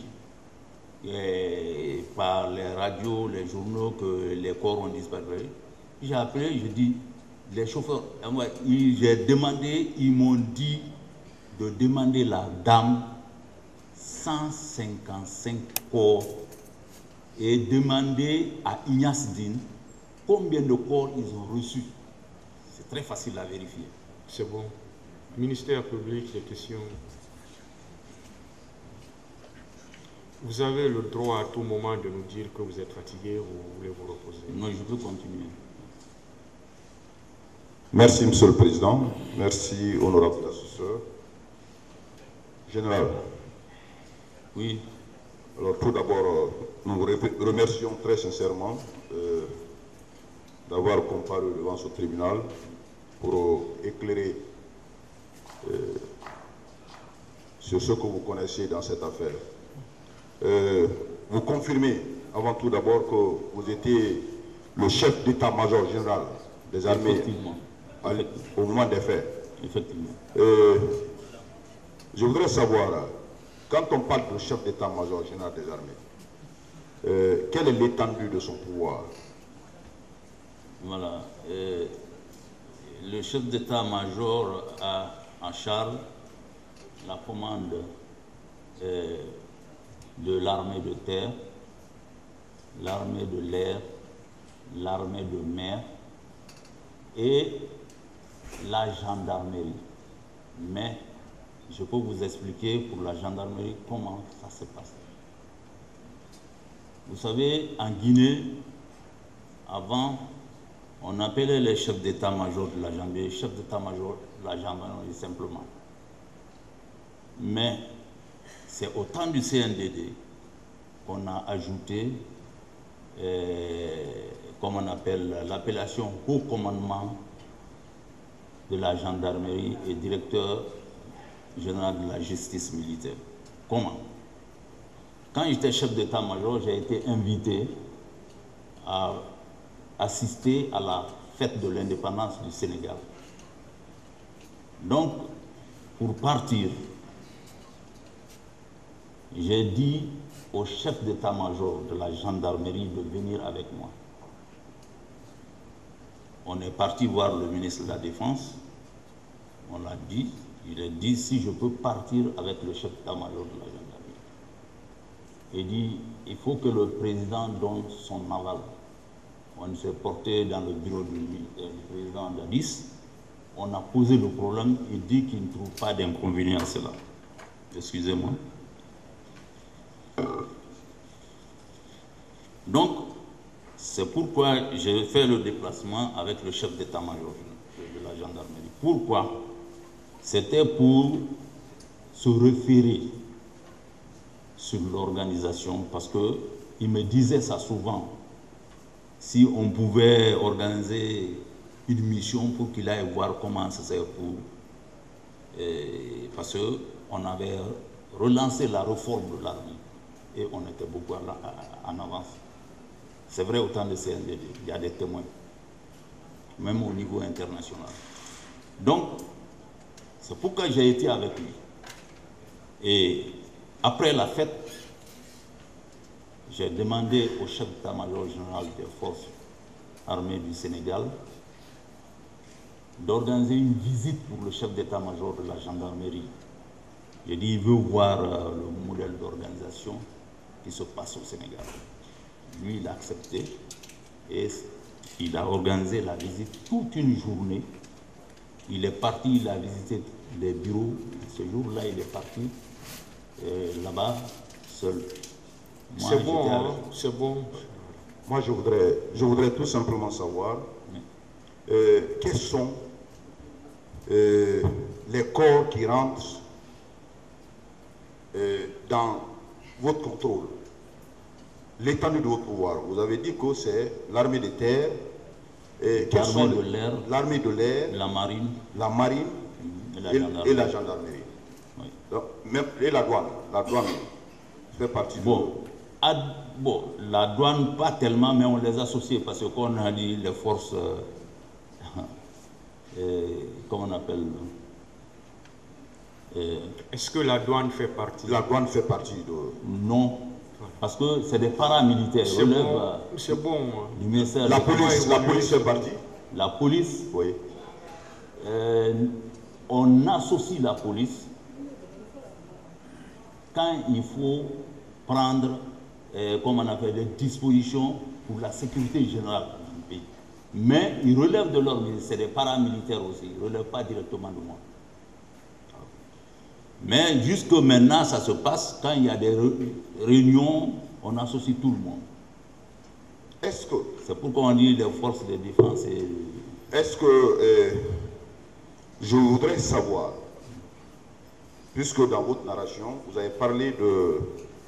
et par les radios, les journaux que les corps ont disparu, j'ai appelé, je dis, les chauffeurs, j'ai demandé, ils m'ont dit de demander la dame cent cinquante-cinq corps et demander à Ignace Dine combien de corps ils ont reçus. C'est très facile à vérifier. C'est bon. Ministère public, les questions. Vous avez le droit à tout moment de nous dire que vous êtes fatigué ou vous voulez vous reposer. Non, je peux continuer. Merci, Monsieur le Président. Merci, honorable assesseur. Général. Oui. Alors, tout d'abord, nous vous remercions très sincèrement euh, d'avoir comparé devant ce tribunal pour éclairer euh, sur ce que vous connaissez dans cette affaire. Euh, vous confirmez avant tout d'abord que vous étiez le chef d'état-major général des armées à, au moment des faits. Effectivement. Euh, je voudrais savoir, quand on parle de chef d'état-major général des armées, euh, quelle est l'étendue de son pouvoir? Voilà. Euh, le chef d'état-major a en charge la commande euh, de l'armée de terre, l'armée de l'air, l'armée de mer et la gendarmerie. Mais je peux vous expliquer pour la gendarmerie comment ça se passe. Vous savez, en Guinée, avant, on appelait les chefs d'état-major de la gendarmerie, chefs d'état-major de la gendarmerie simplement. Mais c'est au temps du C N D D qu'on a ajouté, euh, comme on appelle, l'appellation haut commandement de la gendarmerie et directeur général de la justice militaire. Comment? Quand j'étais chef d'état-major, j'ai été invité à assister à la fête de l'indépendance du Sénégal. Donc, pour partir, j'ai dit au chef d'état-major de la gendarmerie de venir avec moi. On est parti voir le ministre de la Défense. On l'a dit. Il a dit si je peux partir avec le chef d'état-major de la gendarmerie. Il dit il faut que le président donne son aval. On s'est porté dans le bureau du, du président d'Addis. On a posé le problème. Il dit qu'il ne trouve pas d'inconvénient à cela. Excusez-moi. Donc, c'est pourquoi j'ai fait le déplacement avec le chef d'état-major de la gendarmerie. Pourquoi? C'était pour se référer sur l'organisation, parce qu'il me disait ça souvent. Si on pouvait organiser une mission pour qu'il aille voir comment ça s'est pour... Et parce qu'on avait relancé la réforme de l'armée et on était beaucoup en avance. C'est vrai au temps de C N D D, il y a des témoins, même au niveau international. Donc, c'est pourquoi j'ai été avec lui. Et après la fête, j'ai demandé au chef d'état-major général des forces armées du Sénégal d'organiser une visite pour le chef d'état-major de la gendarmerie. J'ai dit, il veut voir euh, le modèle d'organisation qui se passe au Sénégal. Lui, il a accepté et il a organisé la visite toute une journée. Il est parti, il a visité les bureaux. Ce jour-là, il est parti euh, là-bas seul. C'est bon, hein, c'est bon. Moi, je voudrais, je voudrais tout simplement savoir euh, quels sont euh, les corps qui rentrent euh, dans votre contrôle, l'étendue de votre pouvoir. Vous avez dit que c'est l'armée de terre, l'armée de l'air, l'armée de l'air, la marine, la marine et la et, gendarmerie. et la gendarmerie. Oui. Donc, même, et la douane. La douane fait partie bon, de... ad, bon, la douane pas tellement, mais on les associe parce qu'on a dit les forces, euh, et, comment on appelle euh, Est-ce que la douane fait partie? La douane fait partie de... Non, parce que c'est des paramilitaires. C'est bon, c'est bon. Du ministère La de police, la police fait partie? La police, oui. Euh, on associe la police quand il faut prendre, euh, comme on appelle, des dispositions pour la sécurité générale du pays. Mais ils relèvent de leur ministère, c'est des paramilitaires aussi, ils ne relèvent pas directement de moi. Mais jusque maintenant, ça se passe, quand il y a des réunions, on associe tout le monde. Est-ce que... C'est pourquoi on dit les forces de défense et... Est-ce que... Euh, je voudrais savoir, puisque dans votre narration, vous avez parlé de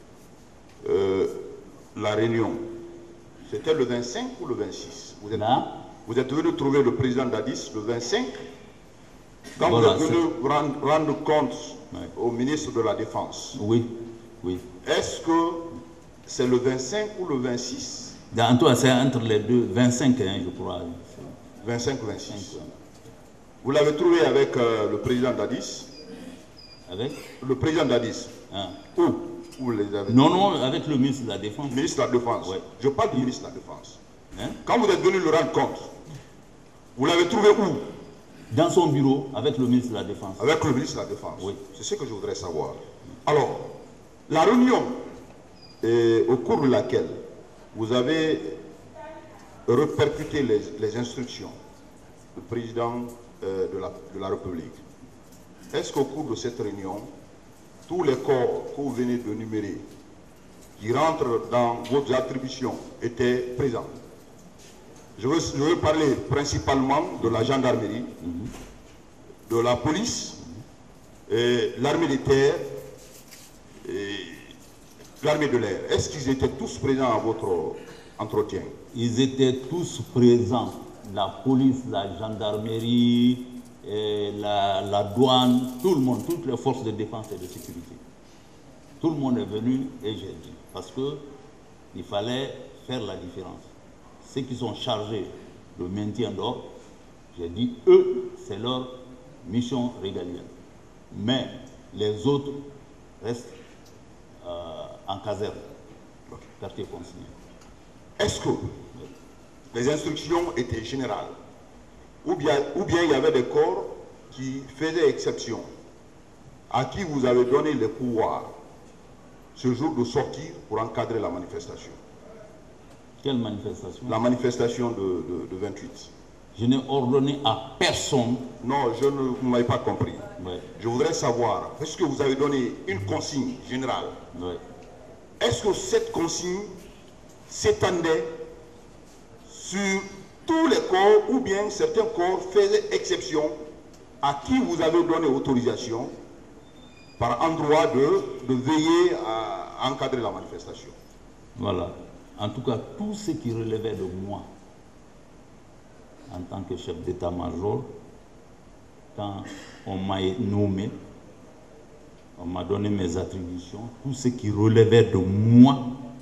euh, la réunion. C'était le vingt-cinq ou le vingt-six? Vous êtes, Là, vous êtes venu trouver le président d'Addis le vingt-cinq. Quand voilà, vous êtes venu rendre, rendre compte ouais. au ministre de la Défense, oui, oui. est-ce que c'est le vingt-cinq ou le vingt-six? En tout cas, c'est entre les deux, vingt-cinq, hein, je crois. vingt-cinq vingt-six. Vous l'avez trouvé avec euh, le président d'Addis? Avec Le président d'Addis. hein. Où? Où vous les avez Non, non, avec le ministre de la Défense. Le ministre de la Défense. Ouais. Je parle du ministre de la Défense. Hein? Quand vous êtes venu le rendre compte, vous l'avez trouvé où? Dans son bureau, avec le ministre de la Défense. Avec le ministre de la Défense. Oui. C'est ce que je voudrais savoir. Alors, la réunion et au cours de laquelle vous avez répercuté les, les instructions du président euh, de, la, de la République, est-ce qu'au cours de cette réunion, tous les corps que vous venez de numérer, qui rentrent dans vos attributions, étaient présents? Je veux, je veux parler principalement de la gendarmerie, mm-hmm. de la police, et l'armée de terre et l'armée de l'air. Est-ce qu'ils étaient tous présents à votre entretien? Ils étaient tous présents. La police, la gendarmerie, et la, la douane, tout le monde, toutes les forces de défense et de sécurité. Tout le monde est venu et j'ai dit, parce qu'il fallait faire la différence. Ceux qui sont chargés de maintien d'ordre, j'ai dit, eux, c'est leur mission régalienne. Mais les autres restent euh, en caserne, quartier consigné. Est-ce que les instructions étaient générales ou bien, ou bien il y avait des corps qui faisaient exception, à qui vous avez donné le pouvoir ce jour de sortir pour encadrer la manifestation? Quelle manifestation? La manifestation de, de, de vingt-huit. Je n'ai ordonné à personne. Non, je ne vous m'avez pas compris. Ouais. Je voudrais savoir, est-ce que vous avez donné une consigne générale? Ouais. Est-ce que cette consigne s'étendait sur tous les corps ou bien certains corps faisaient exception à qui vous avez donné autorisation par endroit de, de veiller à encadrer la manifestation? Voilà. En tout cas, tout ce qui relevait de moi en tant que chef d'état-major, quand on m'a nommé, on m'a donné mes attributions, tout ce qui relevait de moi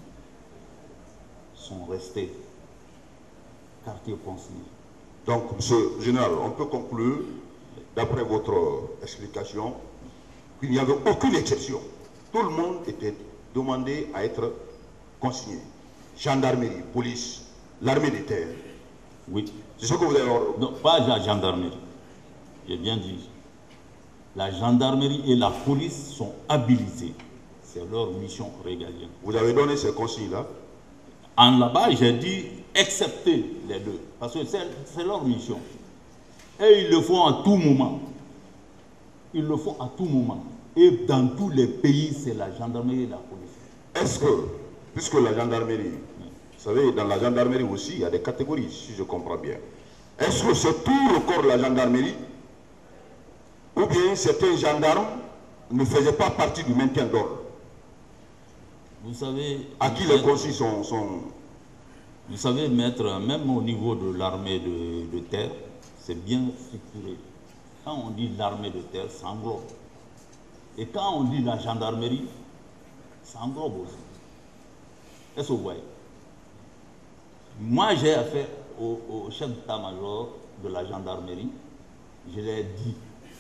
sont restés quartier consigné. Donc, monsieur le général, on peut conclure, d'après votre explication, qu'il n'y avait aucune exception. Tout le monde était demandé à être consigné. Gendarmerie, police, l'armée des terres. Oui. C'est ce que vous avez... Non, pas la gendarmerie. J'ai bien dit. La gendarmerie et la police sont habilités. C'est leur mission régalienne. Vous avez donné ces consignes-là? En là-bas, j'ai dit excepté les deux. Parce que c'est leur mission. Et ils le font à tout moment. Ils le font à tout moment. Et dans tous les pays, c'est la gendarmerie et la police. Est-ce que puisque la gendarmerie, vous savez, dans la gendarmerie aussi, il y a des catégories, si je comprends bien. Est-ce que c'est tout le corps de la gendarmerie, ou bien certains gendarmes ne faisaient pas partie du maintien d'ordre? Vous savez... À qui les consignes sont, sont... Vous savez, maître, même au niveau de l'armée de, de terre, c'est bien structuré. Quand on dit l'armée de terre, ça englobe. Et quand on dit la gendarmerie, ça englobe aussi. Est-ce que vous voyez? Moi, j'ai affaire au, au chef d'état-major de la gendarmerie. Je l'ai dit,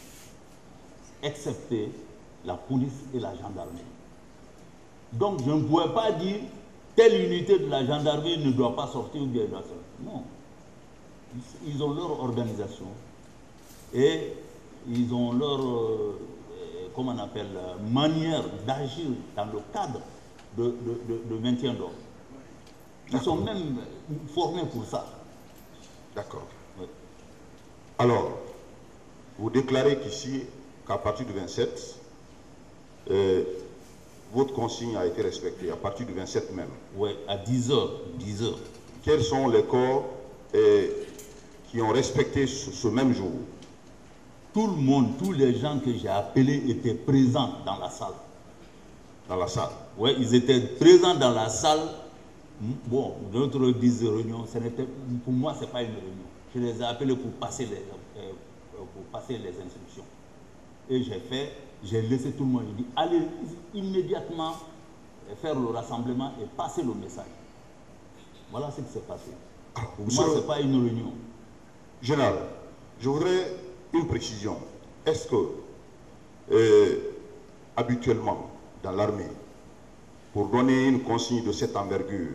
excepté la police et la gendarmerie. Donc, je ne pouvais pas dire telle unité de la gendarmerie ne doit pas sortir ou bien doit sortir. Non. Ils ont leur organisation et ils ont leur, euh, comment on appelle, manière d'agir dans le cadre de, de, de, de maintien d'ordre. Ils sont même formés pour ça. D'accord. Oui. Alors, vous déclarez qu'ici, qu'à partir du vingt-sept, euh, votre consigne a été respectée, à partir du vingt-sept même. Oui, à dix heures. dix heures. Quels sont les corps euh, qui ont respecté ce, ce même jour? Tout le monde, tous les gens que j'ai appelés étaient présents dans la salle. Dans la salle? Oui, ils étaient présents dans la salle. Bon, d'autres disent réunion, ce n'était, pour moi, ce n'est pas une réunion. Je les ai appelés pour passer les, euh, pour passer les instructions. Et j'ai fait, j'ai laissé tout le monde, j'ai dit, allez immédiatement faire le rassemblement et passer le message. Voilà ce qui s'est passé. Pour Monsieur, moi, ce n'est pas une réunion. Général, je voudrais une précision. Est-ce que, euh, habituellement, dans l'armée, pour donner une consigne de cette envergure,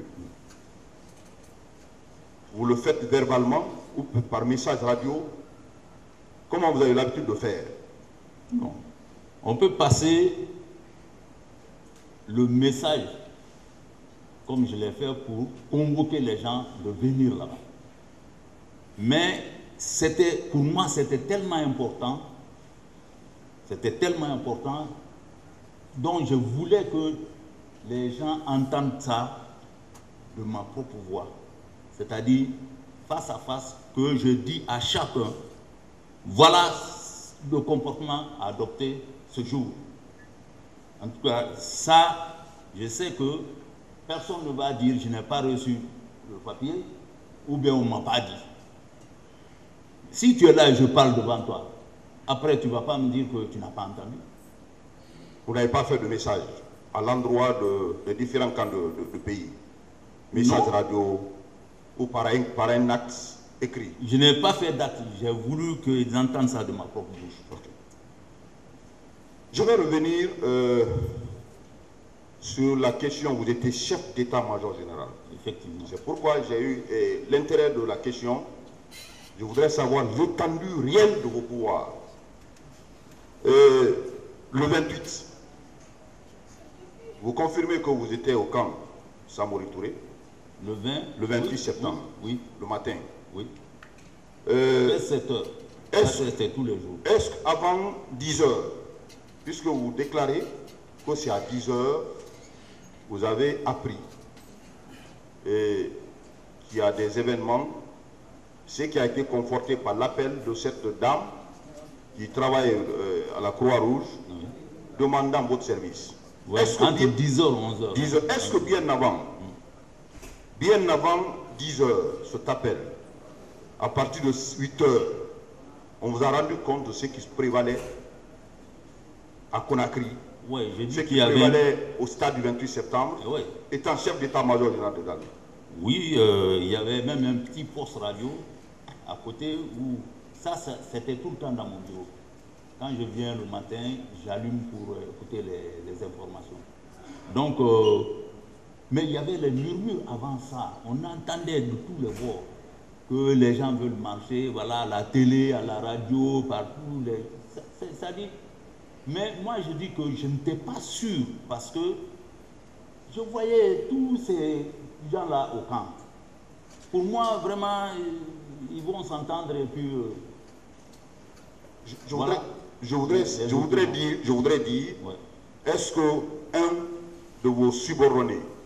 vous le faites verbalement ou par message radio? Comment vous avez l'habitude de faire? Non. On peut passer le message, comme je l'ai fait, pour convoquer les gens de venir là-bas. Mais c'était, pour moi, c'était tellement important, c'était tellement important, donc je voulais que les gens entendent ça de ma propre voix. C'est-à-dire, face à face, que je dis à chacun, voilà le comportement à adopter ce jour. En tout cas, ça, je sais que personne ne va dire je n'ai pas reçu le papier ou bien on ne m'a pas dit. Si tu es là et je parle devant toi, après tu ne vas pas me dire que tu n'as pas entendu. Vous n'avez pas fait de message à l'endroit de, de différents camps de, de, de pays? Message Non. radio ou par un, par un acte écrit? Je n'ai pas fait d'acte, j'ai voulu qu'ils entendent ça de ma propre bouche. Okay. Je vais revenir euh, sur la question, vous étiez chef d'état-major général. Effectivement. C'est pourquoi j'ai eu eh, l'intérêt de la question. Je voudrais savoir l'étendue réelle de vos pouvoirs. Euh, le vingt-huit, vous confirmez que vous étiez au camp Samori Touré? Le vingt, le vingt-huit oui, septembre, oui, oui, le matin. Oui. Euh, sept heures. Est-ce C'était tous les jours. Est-ce qu'avant dix heures, puisque vous déclarez que c'est à dix heures, vous avez appris et qu'il y a des événements, ce qui a été conforté par l'appel de cette dame qui travaille euh, à la Croix-Rouge, oui, demandant votre service. Ouais, entre dix heures et onze heures. dix heures. Est-ce que bien avant, bien avant dix heures, cet appel, à partir de huit heures, on vous a rendu compte de ce qui se prévalait à Conakry, ouais, ce qui qu avait... prévalait au stade du vingt-huit septembre, ouais, étant chef d'état-major général de l'armée? Oui, euh, il y avait même un petit poste radio à côté où ça, ça c'était tout le temps dans mon bureau. Quand je viens le matin, j'allume pour euh, écouter les, les informations. Donc, euh, mais il y avait les murmures avant ça. On entendait de tous les bords que les gens veulent marcher, voilà, à la télé, à la radio, partout. Les... Ça, ça dit. Mais moi, je dis que je n'étais pas sûr parce que je voyais tous ces gens-là au camp. Pour moi, vraiment, ils vont s'entendre et puis... Euh, je, je, voilà. voudrais, je, voudrais, je, voudrais dire, je voudrais dire, ouais, est-ce qu'un de vos subordonnés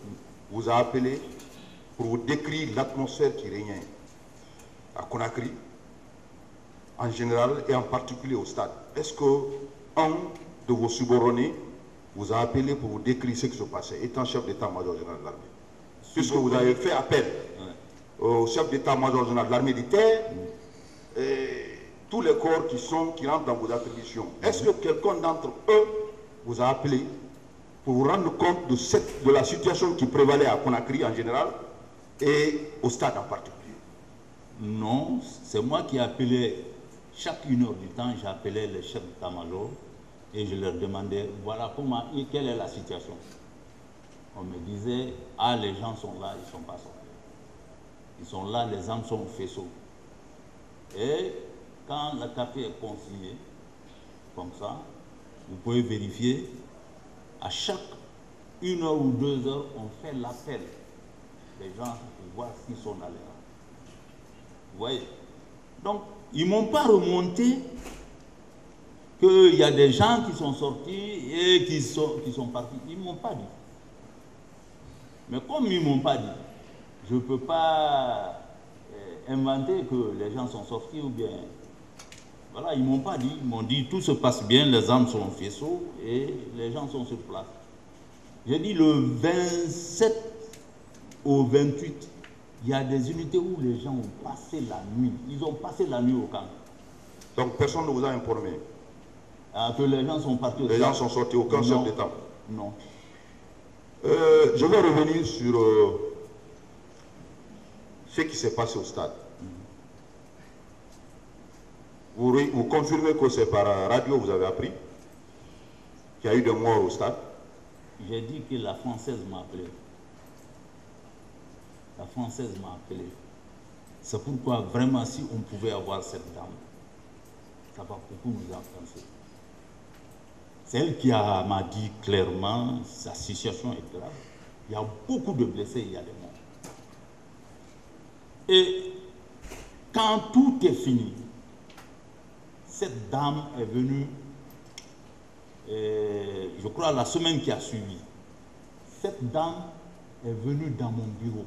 vous a appelé pour vous décrire l'atmosphère qui régnait à Conakry, en général et en particulier au stade. Est-ce qu'un de vos subordonnés vous a appelé pour vous décrire ce qui se passait, étant chef d'état-major général de l'armée? Puisque vous avez fait appel au chef d'état-major général de l'armée de terre, et tous les corps qui, sont, qui rentrent dans vos attributions. Est-ce que quelqu'un d'entre eux vous a appelé pour vous rendre compte de, cette, de la situation qui prévalait à Conakry en général et au stade en particulier? Non, c'est moi qui appelais, chaque une heure du temps, j'appelais les chefs d'état-major et je leur demandais, voilà comment, quelle est la situation. On me disait, ah, les gens sont là, ils ne sont pas sortis. Ils sont là, les armes sont au faisceau. Et quand la café est consignée, comme ça, vous pouvez vérifier, à chaque une heure ou deux heures, on fait l'appel des gens pour voir s'ils sont allés là. Vous voyez? Donc, ils ne m'ont pas remonté qu'il y a des gens qui sont sortis et qui sont, qui sont partis. Ils ne m'ont pas dit. Mais comme ils ne m'ont pas dit, je ne peux pas euh, inventer que les gens sont sortis ou bien... Voilà, ils ne m'ont pas dit. Ils m'ont dit tout se passe bien, les armes sont au faisceau et les gens sont sur place. J'ai dit le vingt-sept au vingt-huit, il y a des unités où les gens ont passé la nuit. Ils ont passé la nuit au camp. Donc personne ne vous a informé? Ah, que les gens sont partis au Les gens sont sortis, aucun chef d'État? Non. Euh, je vais revenir sur euh, ce qui s'est passé au stade. Vous, vous confirmez que c'est par radio vous avez appris qu'il y a eu des morts au stade? J'ai dit que la Française m'a appelé. La Française m'a appelé. C'est pourquoi vraiment si on pouvait avoir cette dame, ça va beaucoup nous influencer. C'est elle qui m'a dit clairement, sa situation est grave. Il y a beaucoup de blessés, il y a des morts. Et quand tout est fini, cette dame est venue, euh, je crois la semaine qui a suivi. Cette dame est venue dans mon bureau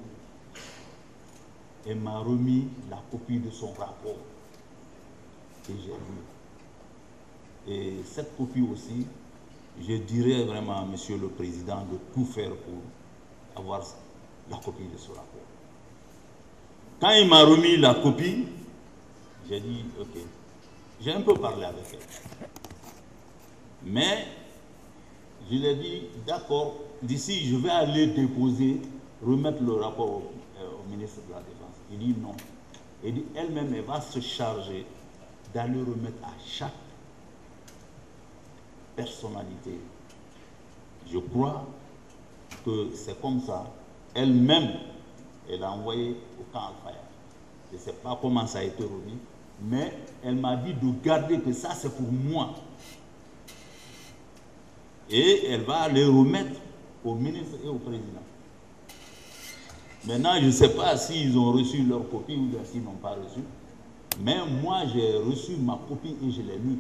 et m'a remis la copie de son rapport que j'ai lu. Et cette copie aussi, je dirais vraiment à Monsieur le Président de tout faire pour avoir la copie de ce rapport. Quand il m'a remis la copie, j'ai dit, ok, j'ai un peu parlé avec elle. Mais je lui ai dit, d'accord, d'ici je vais aller déposer, remettre le rapport au, euh, au ministre de la Défense. Il dit non. Il dit elle-même, elle va se charger d'aller remettre à chaque personnalité. Je crois que c'est comme ça. Elle-même, elle a envoyé au camp Al-Faya. Je ne sais pas comment ça a été remis, mais elle m'a dit de garder que ça c'est pour moi. Et elle va les remettre au ministre et au président. Maintenant, je ne sais pas s'ils ont reçu leur copie ou s'ils n'ont pas reçu. Mais moi, j'ai reçu ma copie et je l'ai lue.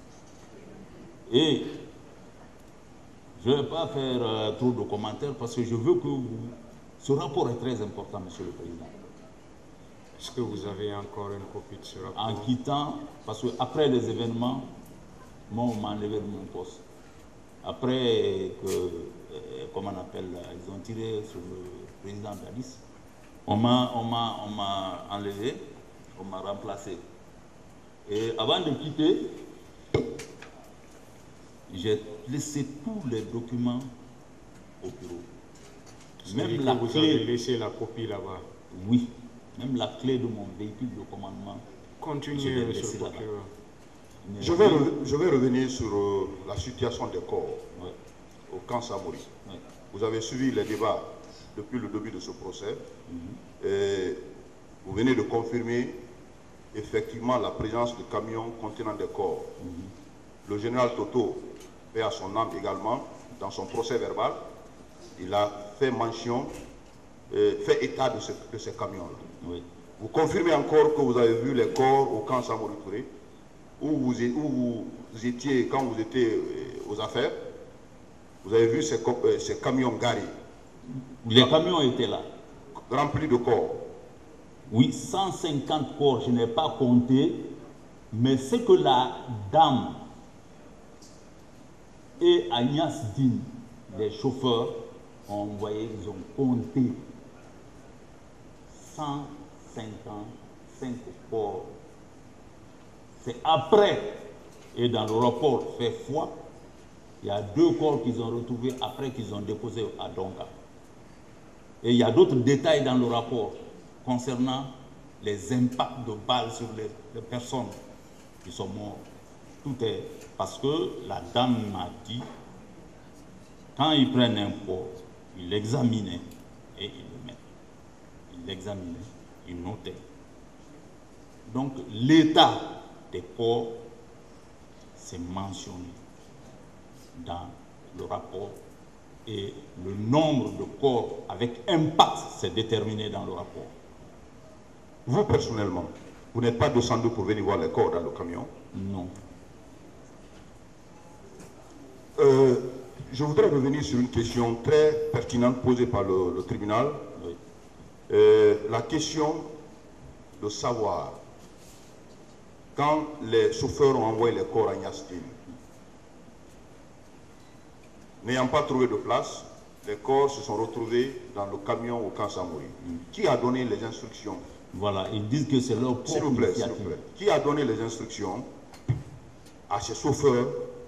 Et je ne vais pas faire euh, trop de commentaires parce que je veux que vous... Ce rapport est très important, Monsieur le Président. Est-ce que vous avez encore une copie de ce rapport? En quittant, parce qu'après les événements, moi, on m'a enlevé de mon poste. Après que, euh, comment on appelle, ils ont tiré sur le président Dadis, on m'a on m'a on m'a enlevé, on m'a remplacé. Et avant de quitter, j'ai laissé tous les documents au bureau. Même la vous clé. Avez laissé la copie là-bas? Oui, même la clé de mon véhicule de commandement. Continuez, monsieur le procureur. Je vais, je vais revenir sur euh, la situation des corps ouais. au camp Samori. Ouais. Vous avez suivi les débats depuis le début de ce procès. Mm-hmm. Et vous venez de confirmer effectivement la présence de camions contenant des corps. Mm-hmm. Le général Toto, paix à son âme également, dans son procès verbal, il a fait mention, euh, fait état de, ce, de ces camions-là. Oui. Vous confirmez encore que vous avez vu les corps au camp Samori Touré, où vous, où vous étiez, quand vous étiez aux affaires, vous avez vu ces, ces camions garés. Les camions étaient là. Remplis de corps. Oui, cent cinquante corps, je n'ai pas compté, mais ce que la dame et Agnès Dine, les chauffeurs, ont envoyé, ils ont compté cent cinquante-cinq corps. C'est après, et dans le rapport fait foi, il y a deux corps qu'ils ont retrouvés après qu'ils ont déposé à Donga. Et il y a d'autres détails dans le rapport concernant les impacts de balles sur les, les personnes qui sont mortes. Tout est parce que la dame m'a dit, quand ils prennent un corps, ils l'examinaient et ils le mettent. Ils l'examinaient, ils notaient. Donc l'état des corps, c'est mentionné dans le rapport et le nombre de corps avec impact, c'est déterminé dans le rapport. Vous, personnellement, vous n'êtes pas descendu pour venir voir les corps dans le camion? Non. Euh, je voudrais revenir sur une question très pertinente posée par le, le tribunal. Oui. Euh, la question de savoir, quand les chauffeurs ont envoyé les corps à Agnès Dine, n'ayant pas trouvé de place, les corps se sont retrouvés dans le camion au camp Samori. Mm. Qui a donné les instructions? Voilà, ils disent que c'est leur propre S'il vous plaît, initiative. s'il vous plaît. Qui a donné les instructions à ces chauffeurs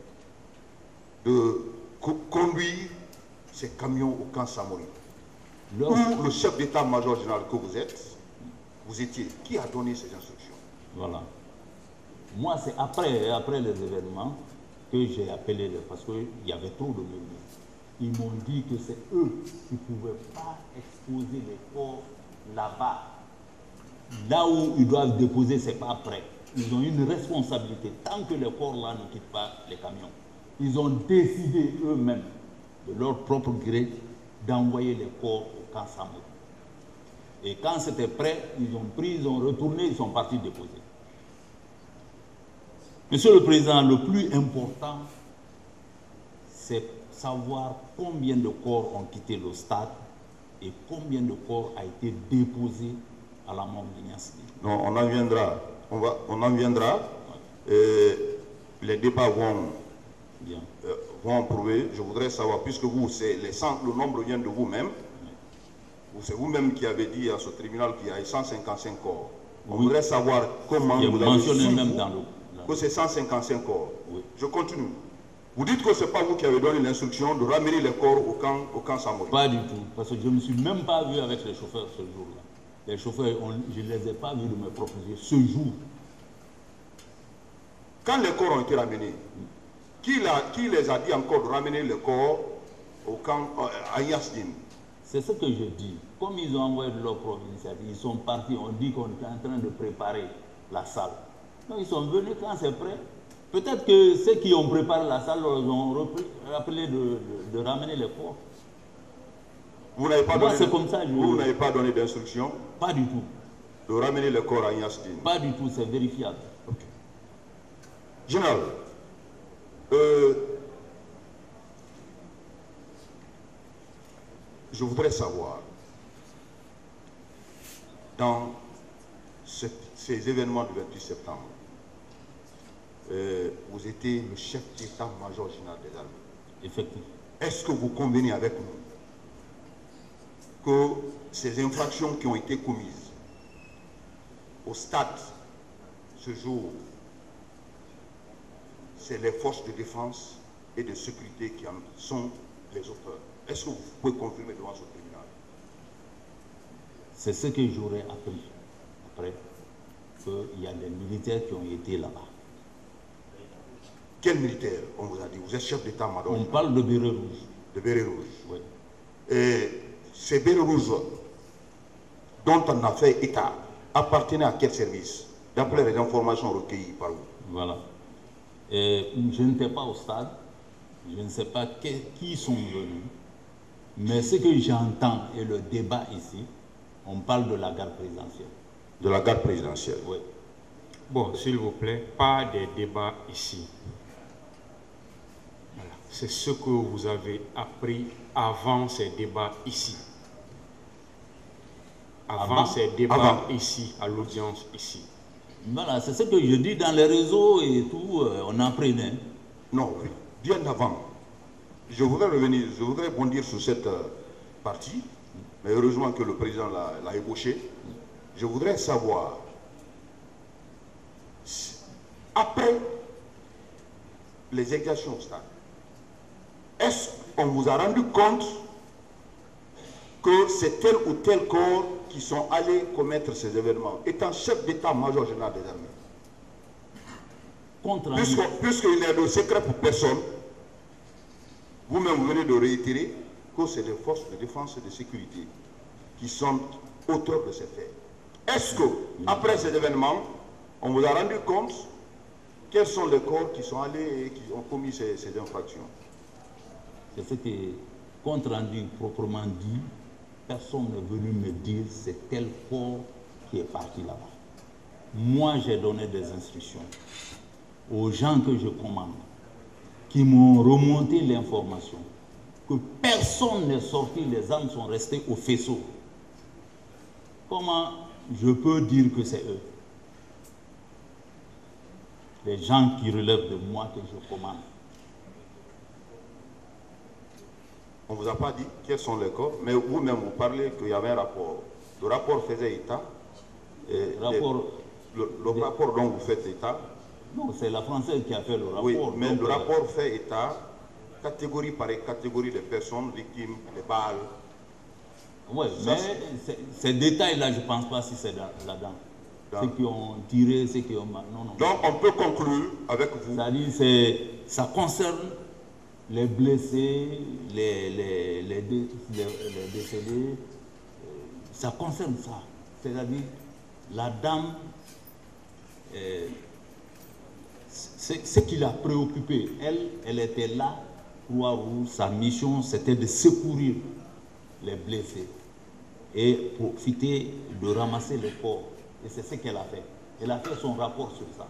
de co conduire ces camions au camp Samori? Leur... Ou le chef d'état-major général que vous êtes, vous étiez, qui a donné ces instructions? Voilà. Moi, c'est après, après les événements que j'ai appelé, les, parce qu'il y avait trop de meubles. Ils m'ont dit que c'est eux qui ne pouvaient pas exposer les corps là-bas. Là où ils doivent déposer, ce n'est pas prêt. Ils ont une responsabilité tant que les corps là ne quittent pas les camions. Ils ont décidé eux-mêmes, de leur propre gré, d'envoyer les corps au camp Samori. Et quand c'était prêt, ils ont pris, ils ont retourné, ils sont partis déposer. Monsieur le Président, le plus important, c'est savoir combien de corps ont quitté le stade et combien de corps a été déposé à la mort d'Agnès Dine. Non, on en viendra. On, va, on en viendra. Et les débats vont, euh, vont prouver. Je voudrais savoir, puisque vous, c'est les cent, le nombre vient de vous-même. Oui. C'est vous-même qui avez dit à ce tribunal qu'il y a cent cinquante-cinq corps. On oui. voudrait savoir comment vous avez mentionné su même vous, dans le, dans que c'est cent cinquante-cinq corps. Oui. Je continue. Vous dites que ce n'est pas vous qui avez donné l'instruction de ramener les corps au camp, au camp Samori? Pas du tout, parce que je ne me suis même pas vu avec les chauffeurs ce jour-là. Les chauffeurs, on, je ne les ai pas vus de mes propres yeux ce jour. Quand les corps ont été ramenés, qui, la, qui les a dit encore de ramener les corps au camp à Agnès Dine? C'est ce que je dis. Comme ils ont envoyé de leur propre initiative, ils sont partis, on dit qu'on est en train de préparer la salle. Donc ils sont venus quand c'est prêt. Peut-être que ceux qui ont préparé la salle leur ont rappelé de, de, de ramener les corps. Vous n'avez pas, je... pas donné d'instruction? Pas du tout. De ramener le corps à Agnès Dine? Pas du tout, c'est vérifiable. Okay. Général, euh, je voudrais savoir, dans ce, ces événements du vingt-huit septembre, euh, vous étiez le chef d'état-major général des armées. Effectivement. Est-ce que vous convenez avec nous que ces infractions qui ont été commises au stade ce jour, c'est les forces de défense et de sécurité qui en sont les auteurs? Est-ce que vous pouvez confirmer devant ce tribunal? C'est ce que j'aurais appris après, qu'il y a des militaires qui ont été là-bas. Quels militaires, on vous a dit? Vous êtes chef d'état-major. On parle de bérets rouges. De bérets rouges. Oui. Et ces bérets rouges dont on a fait état appartenaient à quel service, d'après les informations recueillies par vous? Voilà. Et je n'étais pas au stade, je ne sais pas que, qui sont venus, mais ce que j'entends et le débat ici, on parle de la garde présidentielle. De la garde présidentielle? Oui. Bon, s'il vous plaît, pas des débats ici. Voilà. c'est ce que vous avez appris avant ces débats ici. Avant, avant ces débats avant. ici, à l'audience ici. Voilà, c'est ce que je dis dans les réseaux et tout, euh, on apprenait. Non, oui, bien avant. Je voudrais revenir, je voudrais bondir sur cette euh, partie, mais heureusement que le président l'a ébauché. Je voudrais savoir, après les exactions au stade, est-ce qu'on vous a rendu compte que c'est tel ou tel corps qui sont allés commettre ces événements, étant chef d'état-major général des armées? Puisqu'il n'est de secret pour personne, vous-même vous venez de réitérer que c'est les forces de défense et de sécurité qui sont auteurs de ces faits. Est-ce que, après ces événements, on vous a rendu compte quels sont les corps qui sont allés et qui ont commis ces, ces infractions? C'est ce que, compte rendu proprement dit, personne n'est venu me dire c'est tel corps qui est parti là-bas. Moi, j'ai donné des instructions aux gens que je commande, qui m'ont remonté l'information, que personne n'est sorti, les armes sont restées au faisceau. Comment je peux dire que c'est eux? Les gens qui relèvent de moi que je commande. On ne vous a pas dit quels sont les corps, mais vous-même vous parlez qu'il y avait un rapport. Le rapport faisait état. Et rapport, les, le, le rapport dont vous faites état. Non, c'est la Française qui a fait le rapport. Oui, mais donc, le rapport fait état, catégorie par catégorie des personnes victimes, des balles. Oui, mais ces détails-là, je ne pense pas si c'est là-dedans. Ceux qui ont tiré, ceux qui ont... Non, non. Donc on peut conclure avec vous. C'est-à-dire, ça concerne les blessés, les, les, les, dé, les, les décédés. Ça concerne ça. C'est-à-dire, la dame, euh, ce qui l'a préoccupée, elle, elle était là, Croix-Rouge, sa mission, c'était de secourir les blessés et profiter de ramasser les corps. Et c'est ce qu'elle a fait. Elle a fait son rapport sur ça.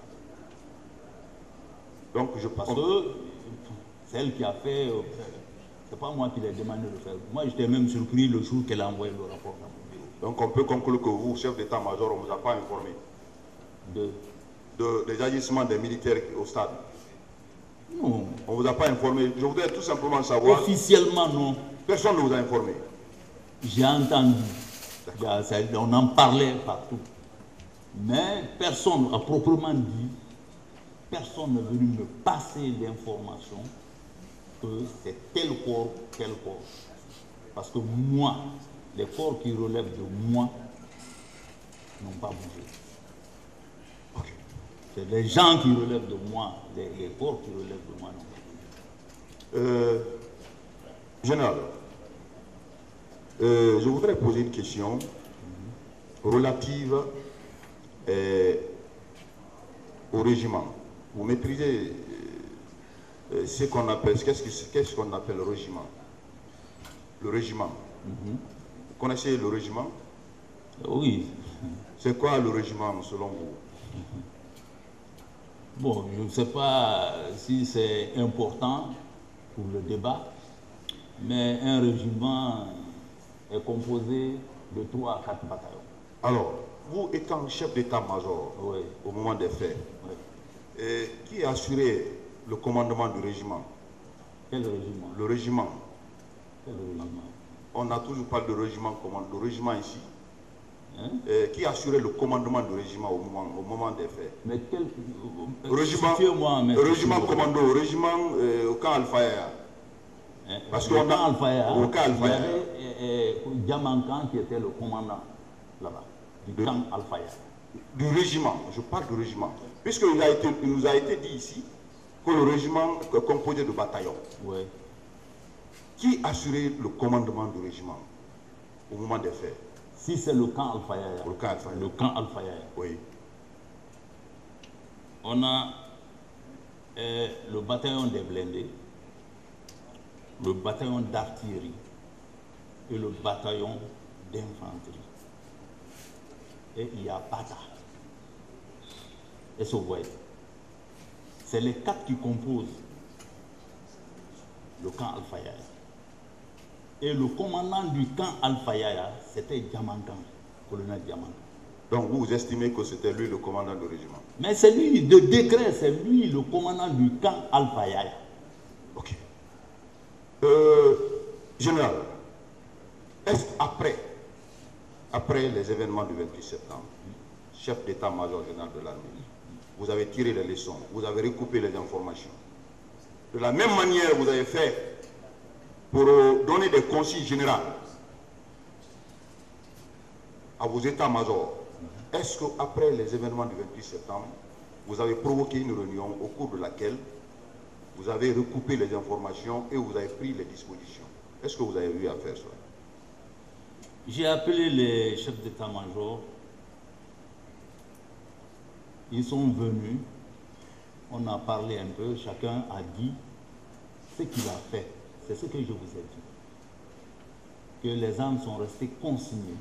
Donc je Parce que c'est elle qui a fait, euh, c'est pas moi qui l'ai demandé de faire. Moi j'étais même surpris le jour qu'elle a envoyé le rapport dans mon bureau. Donc on peut conclure que vous, chef d'état-major, on ne vous a pas informé de, de, des agissements des militaires au stade? Non. On ne vous a pas informé. Je voudrais tout simplement savoir. Officiellement non. Personne ne vous a informé. J'ai entendu. On en parlait partout. Mais personne, à proprement dit, personne n'est venu me passer l'information que c'est tel corps, tel corps. Parce que moi, les corps qui relèvent de moi n'ont pas bougé. Okay. C'est les gens qui relèvent de moi, les, les corps qui relèvent de moi n'ont pas bougé. Euh, Général, euh, je voudrais poser une question mm-hmm. relative euh, au régiment. Vous maîtrisez euh, ce qu'on appelle, qu'est-ce qu'est-ce qu'on appelle le régiment? Le régiment. Mm-hmm. Vous connaissez le régiment? Oui. C'est quoi le régiment selon vous? Bon, je ne sais pas si c'est important pour le débat, mais un régiment est composé de trois à quatre bataillons. Alors, vous étant chef d'état-major oui. au moment des faits, oui. et qui a assuré le commandement du régiment? Quel régiment? Le régiment. Quel régiment? On n'a toujours pas de régiment commande. Le régiment ici. Hein? Et qui assurait le commandement du régiment au moment, au moment des faits? Mais quel le régiment, le régiment commando, le régiment euh, au camp Alpha. Hein? Parce qu'on a au camp Alpha, il y avait Diamankan qui était le commandant là-bas, du de, camp Alpha. Du régiment, je parle du régiment. Puisqu'il a été, il nous a été dit ici que le régiment est composé de bataillons. Oui. Qui assurait le commandement du régiment au moment des faits? Si c'est le camp Alpha-Yaya. Le camp Alpha-Yaya. Le camp Alpha-Yaya. Oui. On a euh, le bataillon des blindés, le bataillon d'artillerie et le bataillon d'infanterie. Et il y a Bata. Et ce voyez. C'est les quatre qui composent le camp Alpha Yaya. Et le commandant du camp Alpha Yaya, c'était Diamankan, colonel Diamankan. Donc vous estimez que c'était lui le commandant du régiment? Mais c'est lui, de décret, c'est lui le commandant du camp Alpha Yaya. Ok. Euh, général, est-ce qu'après après les événements du vingt-huit septembre, chef d'état-major général de l'armée, vous avez tiré les leçons, vous avez recoupé les informations. De la même manière, vous avez fait pour donner des consignes générales à vos états-majors. Est-ce qu'après les événements du vingt-huit septembre, vous avez provoqué une réunion au cours de laquelle vous avez recoupé les informations et vous avez pris les dispositions? Est-ce que vous avez eu à faire ça? J'ai appelé les chefs d'état-major. Ils sont venus. On a parlé un peu. Chacun a dit ce qu'il a fait. C'est ce que je vous ai dit. Que les armes sont restées consignées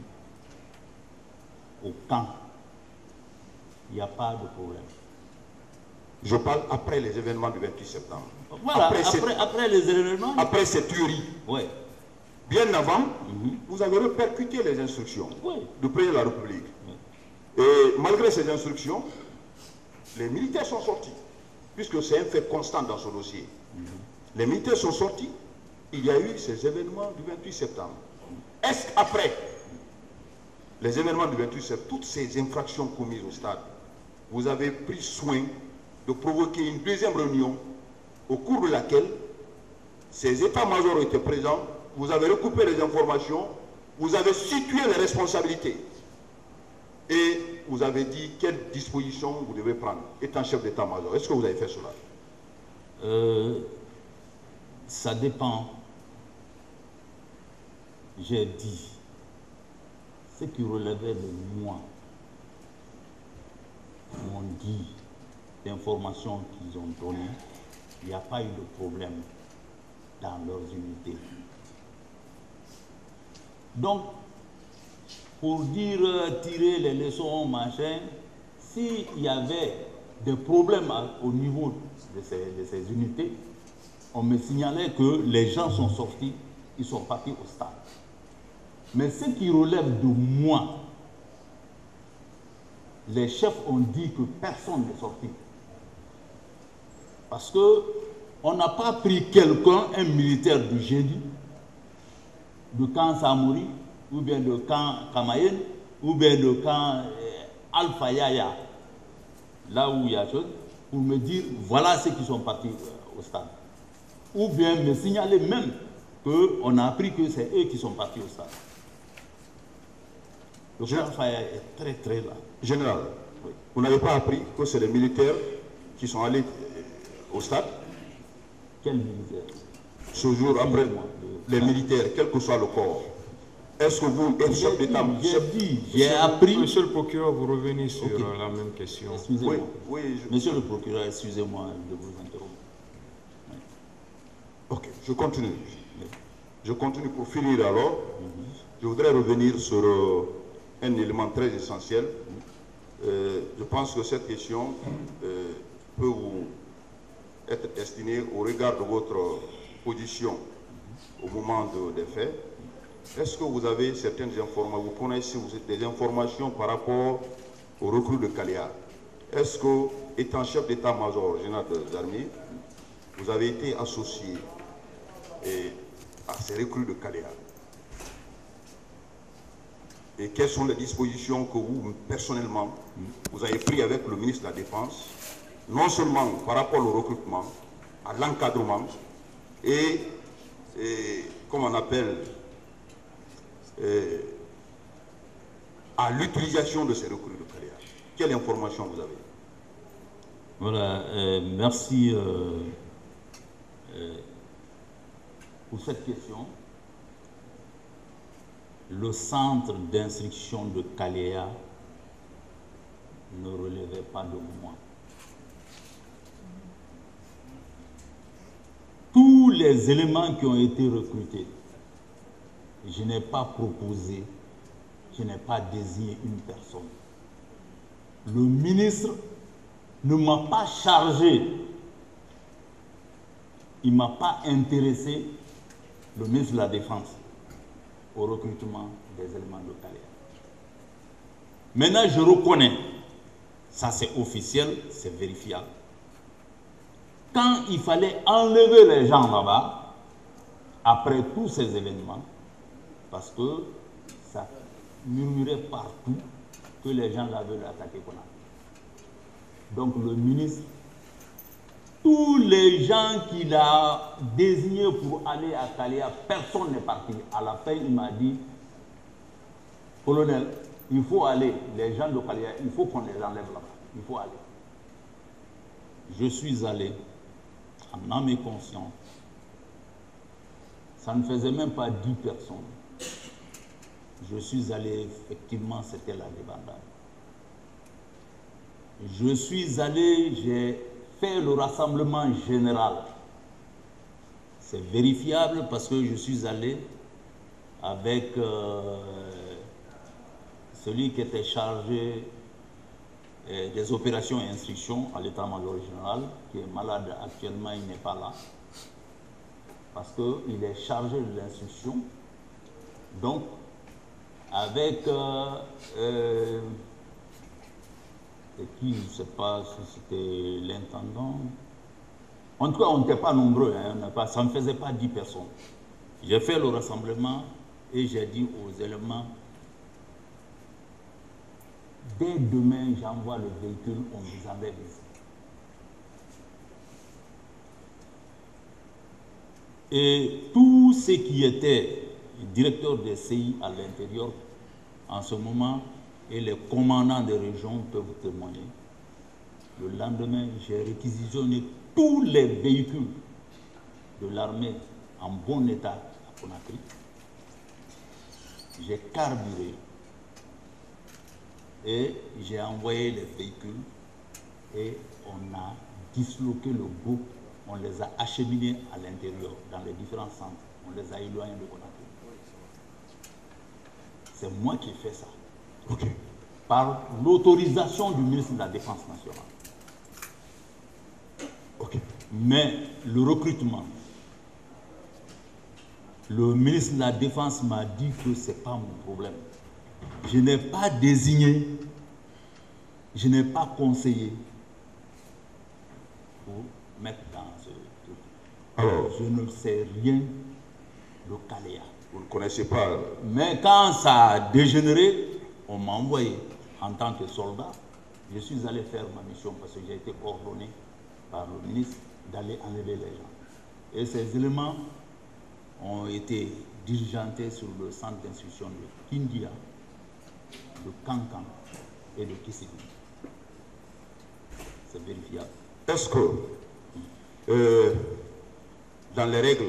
au camp. Il n'y a pas de problème. Je parle après les événements du vingt-huit septembre. Voilà, après, après, cette, après les événements. Après cette tuerie. Oui. Bien avant, Mm-hmm. vous avez répercuté les instructions Oui. du président de la République. Oui. Et malgré ces instructions, les militaires sont sortis, puisque c'est un fait constant dans ce dossier. Mm-hmm. Les militaires sont sortis, il y a eu ces événements du vingt-huit septembre. Est-ce qu'après les événements du vingt-huit septembre, toutes ces infractions commises au stade, vous avez pris soin de provoquer une deuxième réunion au cours de laquelle ces états-majors étaient présents, vous avez recoupé les informations, vous avez situé les responsabilités et vous avez dit quelles dispositions vous devez prendre, étant chef d'état-major. Est-ce que vous avez fait cela? euh, Ça dépend. J'ai dit ce qui relevait de moi, m'ont dit l'information qu'ils ont donnée, il n'y a pas eu de problème dans leurs unités. Donc, pour dire, euh, tirer les leçons, machin, s'il y avait des problèmes à, au niveau de ces, de ces unités, on me signalait que les gens sont sortis, ils sont partis au stade. Mais ce qui relève de moi, les chefs ont dit que personne n'est sorti. Parce qu'on n'a pas pris quelqu'un, un militaire du génie, de camp Samori, ou bien de camp Kamayen, ou bien de camp euh, Alpha Yaya, là où il y a chose, pour me dire voilà ceux qui sont partis euh, au stade. Ou bien me signaler même qu'on a appris que c'est eux qui sont partis au stade. Le camp Alpha Yaya est très très là. Général, Oui. vous n'avez pas appris que c'est les militaires qui sont allés au stade Quel militaire? ce jour après? Les militaires, quel que soit le corps. Est-ce que vous êtes chef d'État? J'ai dit, j'ai appris. Monsieur le procureur, vous revenez sur Okay. euh, la même question. Excusez-moi. Oui, oui, je... Monsieur le procureur, excusez-moi de vous interrompre. Oui. Ok, je continue. Oui. Je continue pour finir alors. Mm-hmm. Je voudrais revenir sur euh, un élément très essentiel. Euh, je pense que cette question euh, peut vous être destinée au regard de votre position au moment de, des faits. Est-ce que vous avez certaines informations, vous connaissez des informations par rapport aux recrues de Kaléa? Est-ce que, étant chef d'état-major général des armées, vous avez été associé et, à ces recrues de Kaléa? Et quelles sont les dispositions que vous, personnellement, vous avez prises avec le ministre de la Défense, non seulement par rapport au recrutement, à l'encadrement et, et, comme on appelle, et, à l'utilisation de ces recrues de carrière? Quelle information vous avez? Voilà, euh, merci euh, euh, pour cette question. Le centre d'instruction de Kaléa ne relevait pas de moi. Tous les éléments qui ont été recrutés, je n'ai pas proposé, je n'ai pas désigné une personne. Le ministre ne m'a pas chargé il ne m'a pas intéressé, le ministre de la Défense, au recrutement des éléments de Kalea. Maintenant, je reconnais, ça c'est officiel, c'est vérifiable. Quand il fallait enlever les gens là-bas, après tous ces événements, parce que ça murmurait partout que les gens là veulent attaquer Conakry. Donc le ministre, tous les gens qu'il a désignés pour aller à Kalea, personne n'est parti. À la fin, il m'a dit, colonel, il faut aller, les gens de Kalea, il faut qu'on les enlève là-bas. Il faut aller. Je suis allé, en âme et conscience. Ça ne faisait même pas dix personnes. Je suis allé, effectivement, c'était la débandade. Je suis allé, j'ai fait le rassemblement général. C'est vérifiable parce que je suis allé avec euh, celui qui était chargé euh, des opérations et instructions à l'état-major général, qui est malade actuellement, il n'est pas là, parce qu'il est chargé de l'instruction. Donc, avec euh, euh, qui, je ne sais pas si c'était l'intendant. En tout cas, on n'était pas nombreux, hein, pas, ça ne faisait pas dix personnes. J'ai fait le rassemblement et j'ai dit aux éléments, dès demain, j'envoie le véhicule, on vous enlève ici. Et tous ceux qui étaient directeurs des C I à l'intérieur, en ce moment, et les commandants des régions peuvent vous témoigner. Le lendemain, j'ai réquisitionné tous les véhicules de l'armée en bon état à Conakry. J'ai carburé et j'ai envoyé les véhicules et on a disloqué le groupe, on les a acheminés à l'intérieur, dans les différents centres, on les a éloignés de Conakry. C'est moi qui ai fait ça. Okay. Par l'autorisation du ministre de la Défense nationale. Okay. Mais le recrutement, le ministre de la Défense m'a dit que ce n'est pas mon problème. Je n'ai pas désigné, je n'ai pas conseillé pour mettre dans ce truc. Alors, je ne sais rien de Kalea. Vous ne connaissez pas. Mais quand ça a dégénéré, on m'a envoyé en tant que soldat. Je suis allé faire ma mission parce que j'ai été ordonné par le ministre d'aller enlever les gens. Et ces éléments ont été diligentés sur le centre d'instruction de Kindia, de Kankan et de Kisibi. C'est vérifiable. Est-ce que, euh, dans les règles,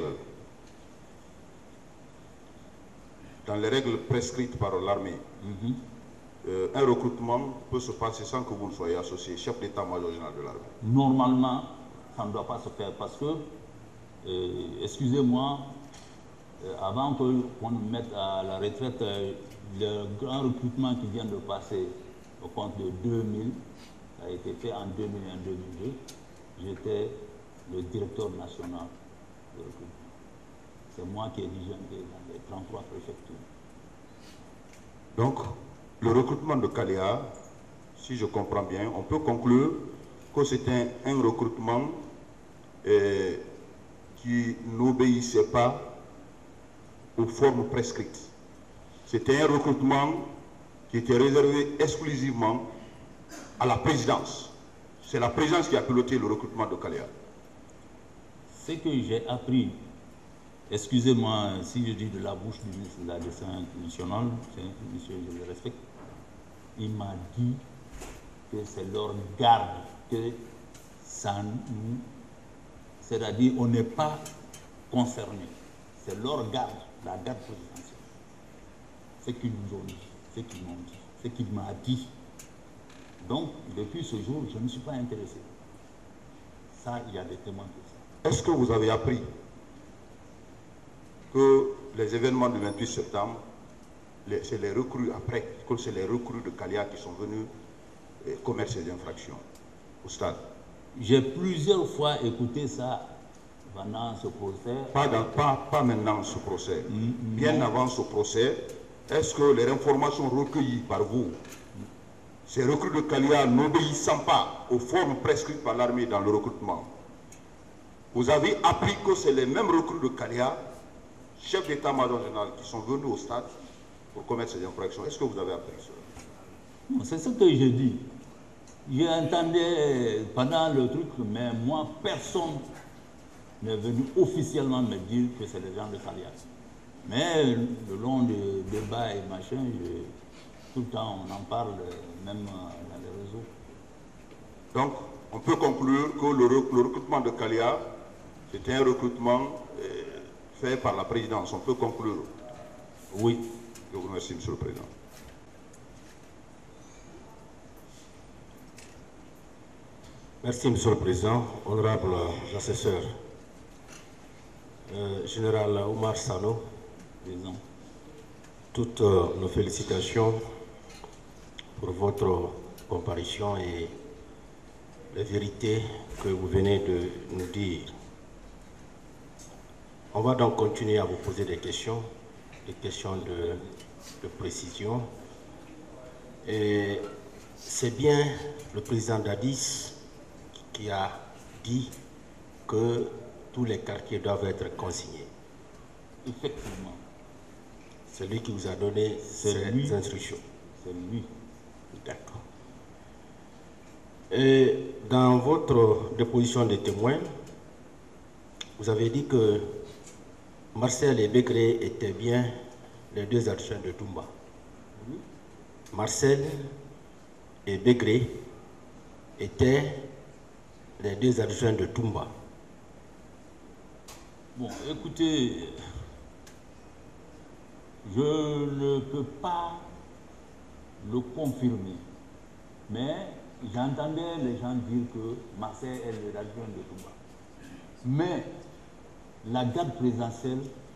dans les règles prescrites par l'armée, mm-hmm. euh, un recrutement peut se passer sans que vous ne soyez associé, chef d'état-major général de l'armée? Normalement, ça ne doit pas se faire parce que, euh, excusez-moi, euh, avant qu'on me mette à la retraite, euh, le grand recrutement qui vient de passer au compte de deux mille, ça a été fait en deux mille un deux mille deux, j'étais le directeur national de recrutement. C'est moi qui ai diligenté dans les trente-trois préfectures. Donc, le recrutement de Kalea, si je comprends bien, on peut conclure que c'était un, un recrutement euh, qui n'obéissait pas aux formes prescrites. C'était un recrutement qui était réservé exclusivement à la présidence. C'est la présidence qui a piloté le recrutement de Kalea. Ce que j'ai appris, excusez-moi si je dis de la bouche du ministre de la Défense nationale, monsieur, je le respecte, il m'a dit que c'est leur garde, que ça nous, c'est-à-dire on n'est pas concerné. C'est leur garde, la garde présidentielle. Ce qu'ils nous ont dit, ce qu'ils m'ont dit, ce qu'il m'a dit. Donc, depuis ce jour, je ne me suis pas intéressé. Ça, il y a des témoins de ça. Est-ce que vous avez appris que les événements du vingt-huit septembre, c'est les recrues après, que c'est les recrues de Kalea qui sont venus eh, commettre ces infractions au stade? J'ai plusieurs fois écouté ça Pendant ce procès. Pas, dans, pas, pas maintenant ce procès. Mm, Bien non. Avant ce procès, est-ce que les informations recueillies par vous, ces recrues de Kalia n'obéissant pas aux formes prescrites par l'armée dans le recrutement, vous avez appris que c'est les mêmes recrues de Kalia, chefs d'état-major général, qui sont venus au stade pour commettre ces infractions? Est-ce que vous avez appris cela? C'est ce que j'ai dit. J'ai entendu pendant le truc, mais moi, personne n'est venu officiellement me dire que c'est les gens de Kalia. Mais le long des débats et machin, je, tout le temps on en parle, même dans les réseaux. Donc, on peut conclure que le, le recrutement de Kalia, c'était un recrutement euh, fait par la présidence. On peut conclure? Oui. Je vous remercie, Monsieur le Président. Merci, Monsieur le Président. Honorable assesseur, euh, Général Oumar Sano, Président. Toutes euh, nos félicitations pour votre comparution et les vérités que vous venez de nous dire. On va donc continuer à vous poser des questions, des questions de, de précision. Et c'est bien le président Dadis qui a dit que tous les quartiers doivent être consignés. Effectivement. C'est lui qui vous a donné ces lui. instructions. C'est lui. D'accord. Et dans votre déposition de témoins, vous avez dit que Marcel et Begré étaient bien les deux adjoints de Toumba. Oui. Marcel et Begré étaient les deux adjoints de Toumba. Bon, écoutez, je ne peux pas le confirmer, mais j'entendais les gens dire que Marseille est le adjoint de Toumba. Mais la garde présidentielle,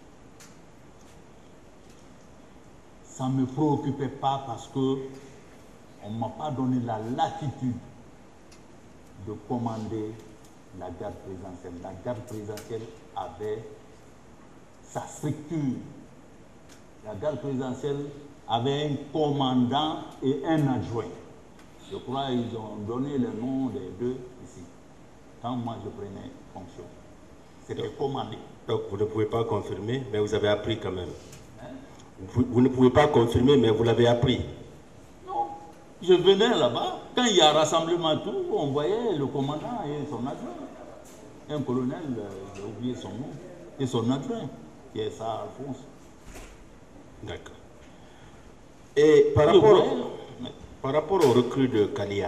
ça ne me préoccupait pas parce que on ne m'a pas donné la latitude de commander la garde présidentielle. La garde présidentielle avait sa structure. La garde présidentielle avait un commandant et un adjoint. Je crois qu'ils ont donné le nom des deux ici. Quand moi je prenais fonction, c'était commandé. Donc vous ne pouvez pas confirmer, mais vous avez appris quand même. Hein? Vous, vous ne pouvez pas confirmer, mais vous l'avez appris. Non, je venais là-bas. Quand il y a rassemblement tout, on voyait le commandant et son adjoint. Un colonel, j'ai oublié son nom, et son adjoint, qui est ça, Alphonse. D'accord. Et par rapport, par rapport au recrue de Kalia,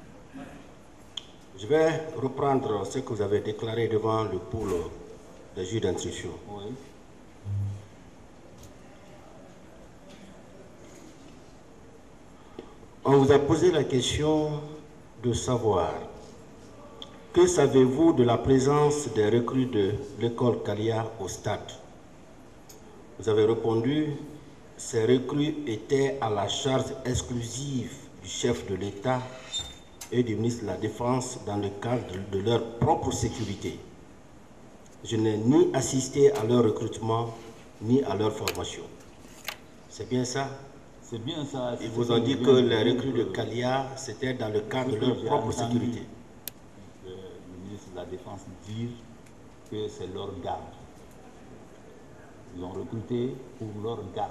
je vais reprendre ce que vous avez déclaré devant le pôle des juges d'instruction. Oui. On vous a posé la question de savoir que savez-vous de la présence des recrues de l'école Kalia au stade? Vous avez répondu, ces recrues étaient à la charge exclusive du chef de l'État et du ministre de la Défense dans le cadre de leur propre sécurité. Je n'ai ni assisté à leur recrutement, ni à leur formation. C'est bien ça? C'est bien ça. Ils vous ont dit que les recrues de Kalia, c'était dans le cadre de leur propre sécurité. Le ministre de la Défense dire que c'est leur garde. Ils ont recruté pour leur garde,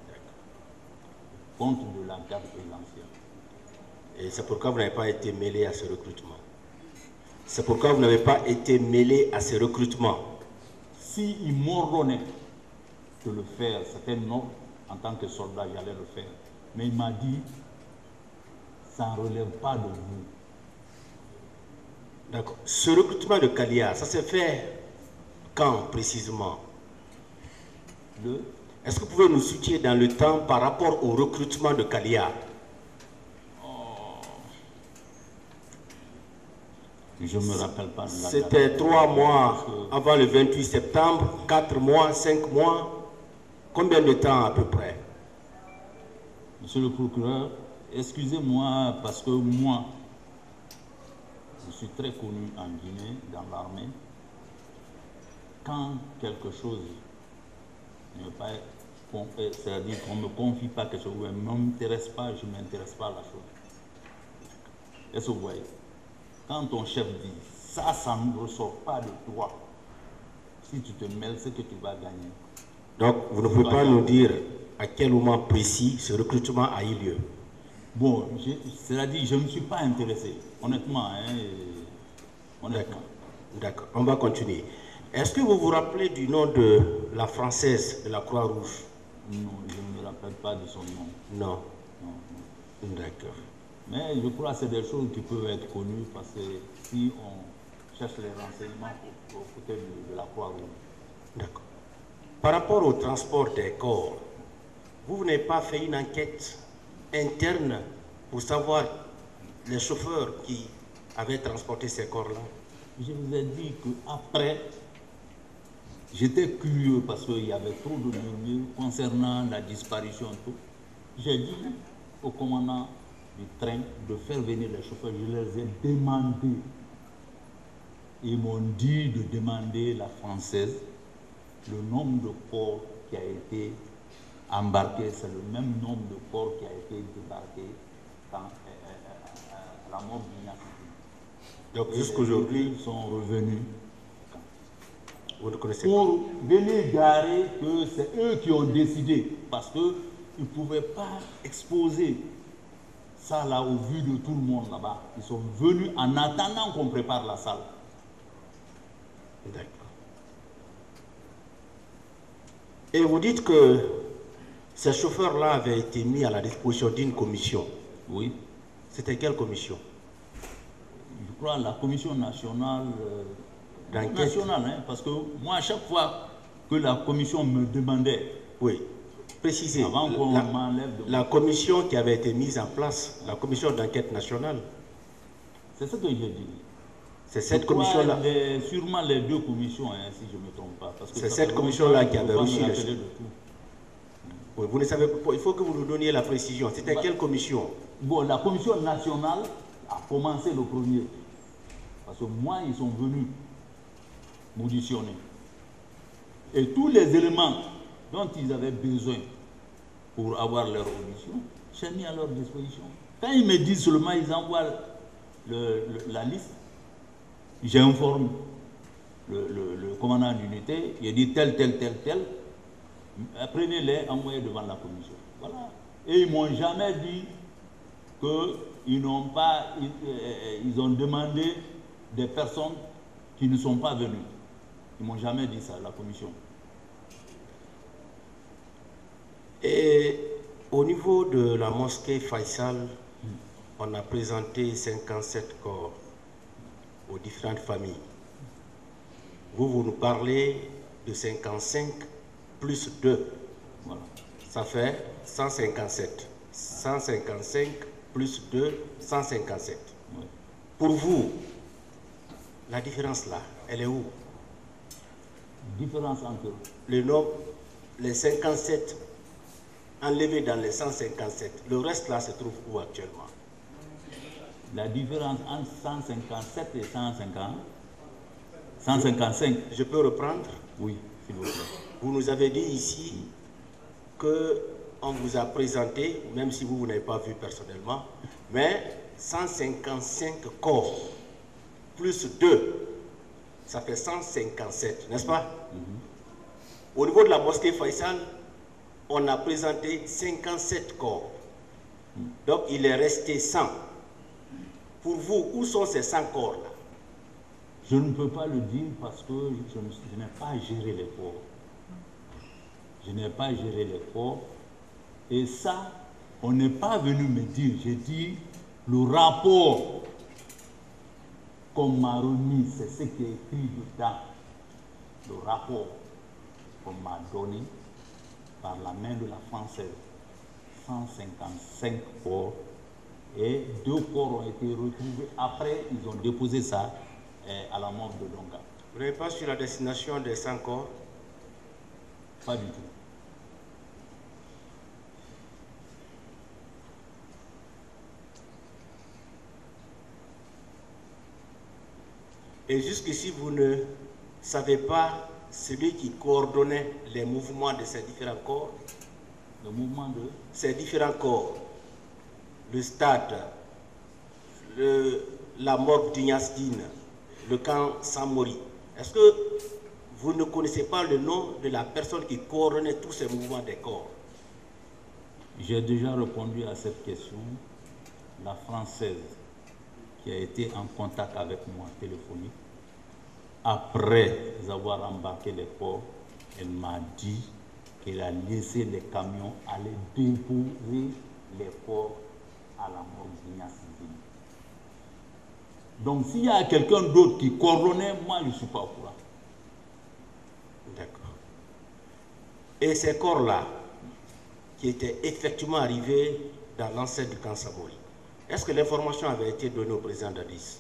contre de la garde présidentielle. Et c'est pourquoi vous n'avez pas été mêlé à ce recrutement. C'est pourquoi vous n'avez pas été mêlé à ce recrutement. Si ils m'ordonnaient de le faire, c'était non. En tant que soldat, j'allais le faire. Mais il m'a dit, ça ne relève pas de vous. D'accord. Ce recrutement de Kalia, ça s'est fait quand précisément? Le... Est-ce que vous pouvez nous situer dans le temps par rapport au recrutement de Kalia? Oh. Je ne me rappelle pas. C'était trois mois que... avant le vingt-huit septembre, quatre mois, cinq mois. Combien de temps à peu près? Monsieur le procureur, excusez-moi parce que moi, je suis très connu en Guinée, dans l'armée. quand quelque chose n'est pas, c'est-à-dire qu'on ne me confie pas quelque chose, ou elle ne m'intéresse pas, je ne m'intéresse pas à la chose. Est-ce que vous voyez? Quand ton chef dit, ça, ça ne ressort pas de toi, si tu te mêles, c'est que tu vas gagner. Donc, vous ne pouvez pas nous dire à quel moment précis ce recrutement a eu lieu? Bon, c'est-à-dire, je ne me suis pas intéressé, honnêtement. Hein, honnêtement. D'accord, on va continuer. Est-ce que vous vous rappelez du nom de la Française de la Croix-Rouge? Non, je ne me rappelle pas de son nom. Non. Non, non. D'accord. Mais je crois que c'est des choses qui peuvent être connues parce que si on cherche les renseignements au côté de, de la Croix-Rouge. D'accord. Par rapport au transport des corps, vous n'avez pas fait une enquête interne pour savoir les chauffeurs qui avaient transporté ces corps-là? Je vous ai dit qu'après, j'étais curieux parce qu'il y avait trop de murmures concernant la disparition et tout. J'ai dit au commandant du train de faire venir les chauffeurs. Je leur ai demandé. Ils m'ont dit de demander la Française le nombre de corps qui a été embarqué. C'est le même nombre de corps qui a été débarqué quand, euh, euh, à la mort de Donc jusqu'aujourd'hui, ils sont revenus vous ne connaissez pour pas. venir garer que c'est eux qui ont décidé parce qu'ils ne pouvaient pas exposer ça là au vu de tout le monde là-bas. Ils sont venus en attendant qu'on prépare la salle. D'accord. Et vous dites que ces chauffeurs-là avaient été mis à la disposition d'une commission. Oui. C'était quelle commission? Je crois la commission nationale, euh, nationale hein, parce que moi, à chaque fois que la commission me demandait, oui, précisez, avant qu'on la, m'enlève de... la commission qui avait été mise en place, la commission d'enquête nationale. C'est ce que j'ai dit. C'est cette commission-là. Sûrement les deux commissions, hein, si je ne me trompe pas. C'est cette commission-là qui avait reçu les... Oui, vous ne savez pas, il faut que vous nous donniez la précision. C'était bah, quelle commission? Bon, la commission nationale a commencé le premier. Parce que moi, ils sont venus m'auditionner. Et tous les éléments dont ils avaient besoin pour avoir leur audition, j'ai mis à leur disposition. Quand ils me disent seulement, ils envoient le, le, la liste, j'informe le, le, le commandant d'unité, il dit tel, tel, tel, tel, prenez-les, envoyez devant la commission. Voilà. Et ils ne m'ont jamais dit qu'ils n'ont pas, ils, ils ont demandé des personnes qui ne sont pas venues. Ils ne m'ont jamais dit ça, la commission. Et au niveau de la mosquée Faisal, hmm. on a présenté cinquante-sept corps aux différentes familles. Vous, vous nous parlez de cinquante-cinq plus deux. Voilà. Ça fait cent cinquante-sept. cent cinquante-cinq plus deux, cent cinquante-sept. Oui. Pour vous, la différence là, elle est où? Différence entre le nombre, les cinquante-sept enlevés dans les cent cinquante-sept. Le reste là se trouve où actuellement? La différence entre cent cinquante-sept et cent cinquante, cent cinquante-cinq. Je peux reprendre? Oui, s'il vous plaît. Vous nous avez dit ici qu'on vous a présenté, même si vous, vous n'avez pas vu personnellement, mais cent cinquante-cinq corps, plus deux, ça fait cent cinquante-sept, n'est-ce pas? Mm-hmm. Au niveau de la mosquée Faisal, on a présenté cinquante-sept corps. Mm. Donc, il est resté cent. Pour vous, où sont ces cent corps-là? Je ne peux pas le dire parce que je, je n'ai pas géré les corps. Je n'ai pas géré les corps. Et ça, on n'est pas venu me dire. J'ai dit, le rapport qu'on m'a remis, c'est ce qui est écrit dedans. Le rapport qu'on m'a donné par la main de la Française. cent cinquante-cinq corps. Et deux corps ont été retrouvés. Après, ils ont déposé ça à la mort de Donga. Vous n'avez pas su la destination des cent corps? Pas du tout. Et jusqu'ici, vous ne savez pas celui qui coordonnait les mouvements de ces différents corps, le mouvement de ces différents corps, le stade, le, la morgue d'Ignasdine, le camp Samori. Est-ce que vous ne connaissez pas le nom de la personne qui coordonnait tous ces mouvements des corps? J'ai déjà répondu à cette question. La Française qui a été en contact avec moi téléphonique, après avoir embarqué les corps, elle m'a dit qu'elle a laissé les camions aller déposer les corps à la morgue d'Ignasdine. Donc s'il y a quelqu'un d'autre qui coordonnait, moi je ne suis pas au courant. D'accord. Et ces corps-là, qui étaient effectivement arrivés dans l'enceinte du camp Samori, est-ce que l'information avait été donnée au président Dadis?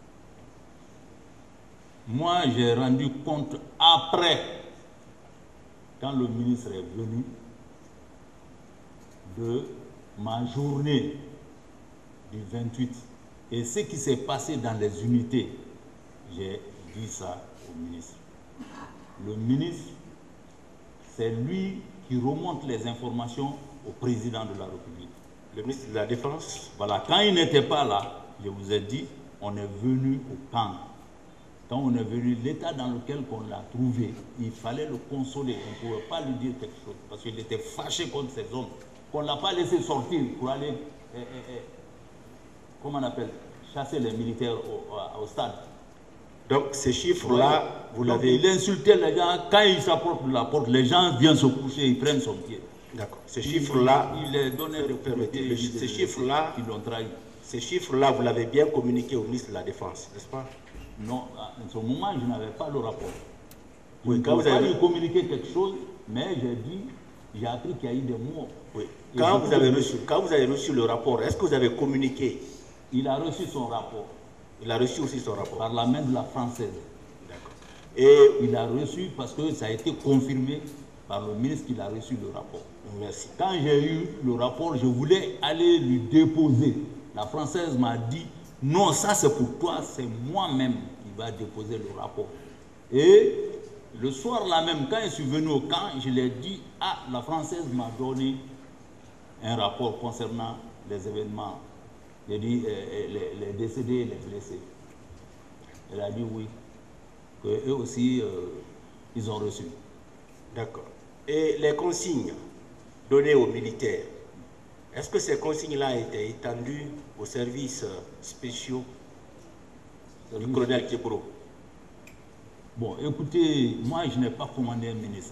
Moi, j'ai rendu compte après, quand le ministre est venu, de ma journée du vingt-huit. Et ce qui s'est passé dans les unités, j'ai dit ça au ministre. Le ministre, c'est lui qui remonte les informations au président de la République. Le ministre de la Défense? Voilà, quand il n'était pas là, je vous ai dit, on est venu au camp. Quand on est venu, l'état dans lequel on l'a trouvé, il fallait le consoler. On ne pouvait pas lui dire quelque chose, parce qu'il était fâché contre ces hommes, qu'on ne l'a pas laissé sortir pour aller, eh, eh, eh, comment on appelle, chasser les militaires au, au stade. Donc ces chiffres-là, ouais, vous l'avez... Il insultait les gens, quand il s'approche de la porte, les gens viennent se coucher, ils prennent son pied. D'accord. Ces chiffres-là, il, il les donnait de permettez, ces chiffres-là, qui l'ont trahi. Ces chiffres-là, vous l'avez bien communiqué au ministre de la Défense, n'est-ce pas? Non, à ce moment, je n'avais pas le rapport. Je oui, ne peux pas lui communiquer quelque chose, mais j'ai dit, j'ai appris qu'il y a eu des morts. Oui. Quand vous, avez reçu, quand vous avez reçu le rapport, est-ce que vous avez communiqué? Il a reçu son rapport. Il a reçu aussi son rapport. Par la main de la Française. D'accord. Et il a reçu parce que ça a été confirmé par le ministre qu'il a reçu le rapport. Merci. Quand j'ai eu le rapport, je voulais aller lui déposer. La Française m'a dit, non, ça c'est pour toi, c'est moi-même qui va déposer le rapport. Et le soir là même, quand je suis venu au camp, je lui ai dit, ah, la Française m'a donné un rapport concernant les événements. J'ai dit, euh, les, les décédés et les blessés. Elle a dit oui, qu'eux aussi, euh, ils ont reçu. D'accord. Et les consignes données aux militaires, est-ce que ces consignes-là étaient étendues aux services spéciaux du colonel Kébro? Bon, écoutez, moi je n'ai pas commandé un ministre.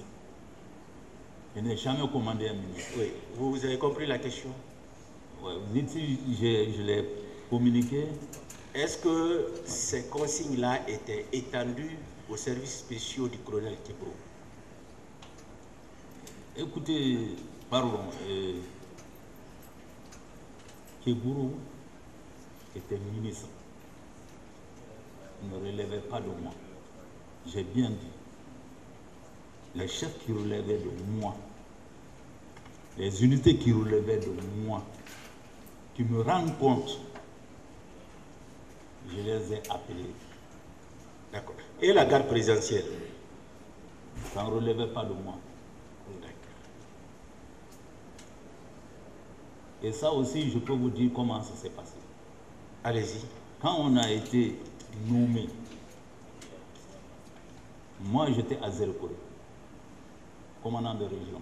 Je n'ai jamais commandé un ministre. Oui, vous, vous avez compris la question? Oui, vous dites si je, je l'ai communiqué. Est-ce que ces consignes-là étaient étendues aux services spéciaux du colonel Kébro? Écoutez, pardon, euh, Kébro était ministre. Il ne relevait pas de moi. J'ai bien dit. Les chefs qui relevaient de moi, les unités qui relevaient de moi, qui me rendent compte, je les ai appelés. D'accord. Et la garde présidentielle? Ça ne relevait pas de moi. D'accord. Et ça aussi, je peux vous dire comment ça s'est passé. Allez-y. Quand on a été nommé, moi j'étais à Zérekoré, commandant de région.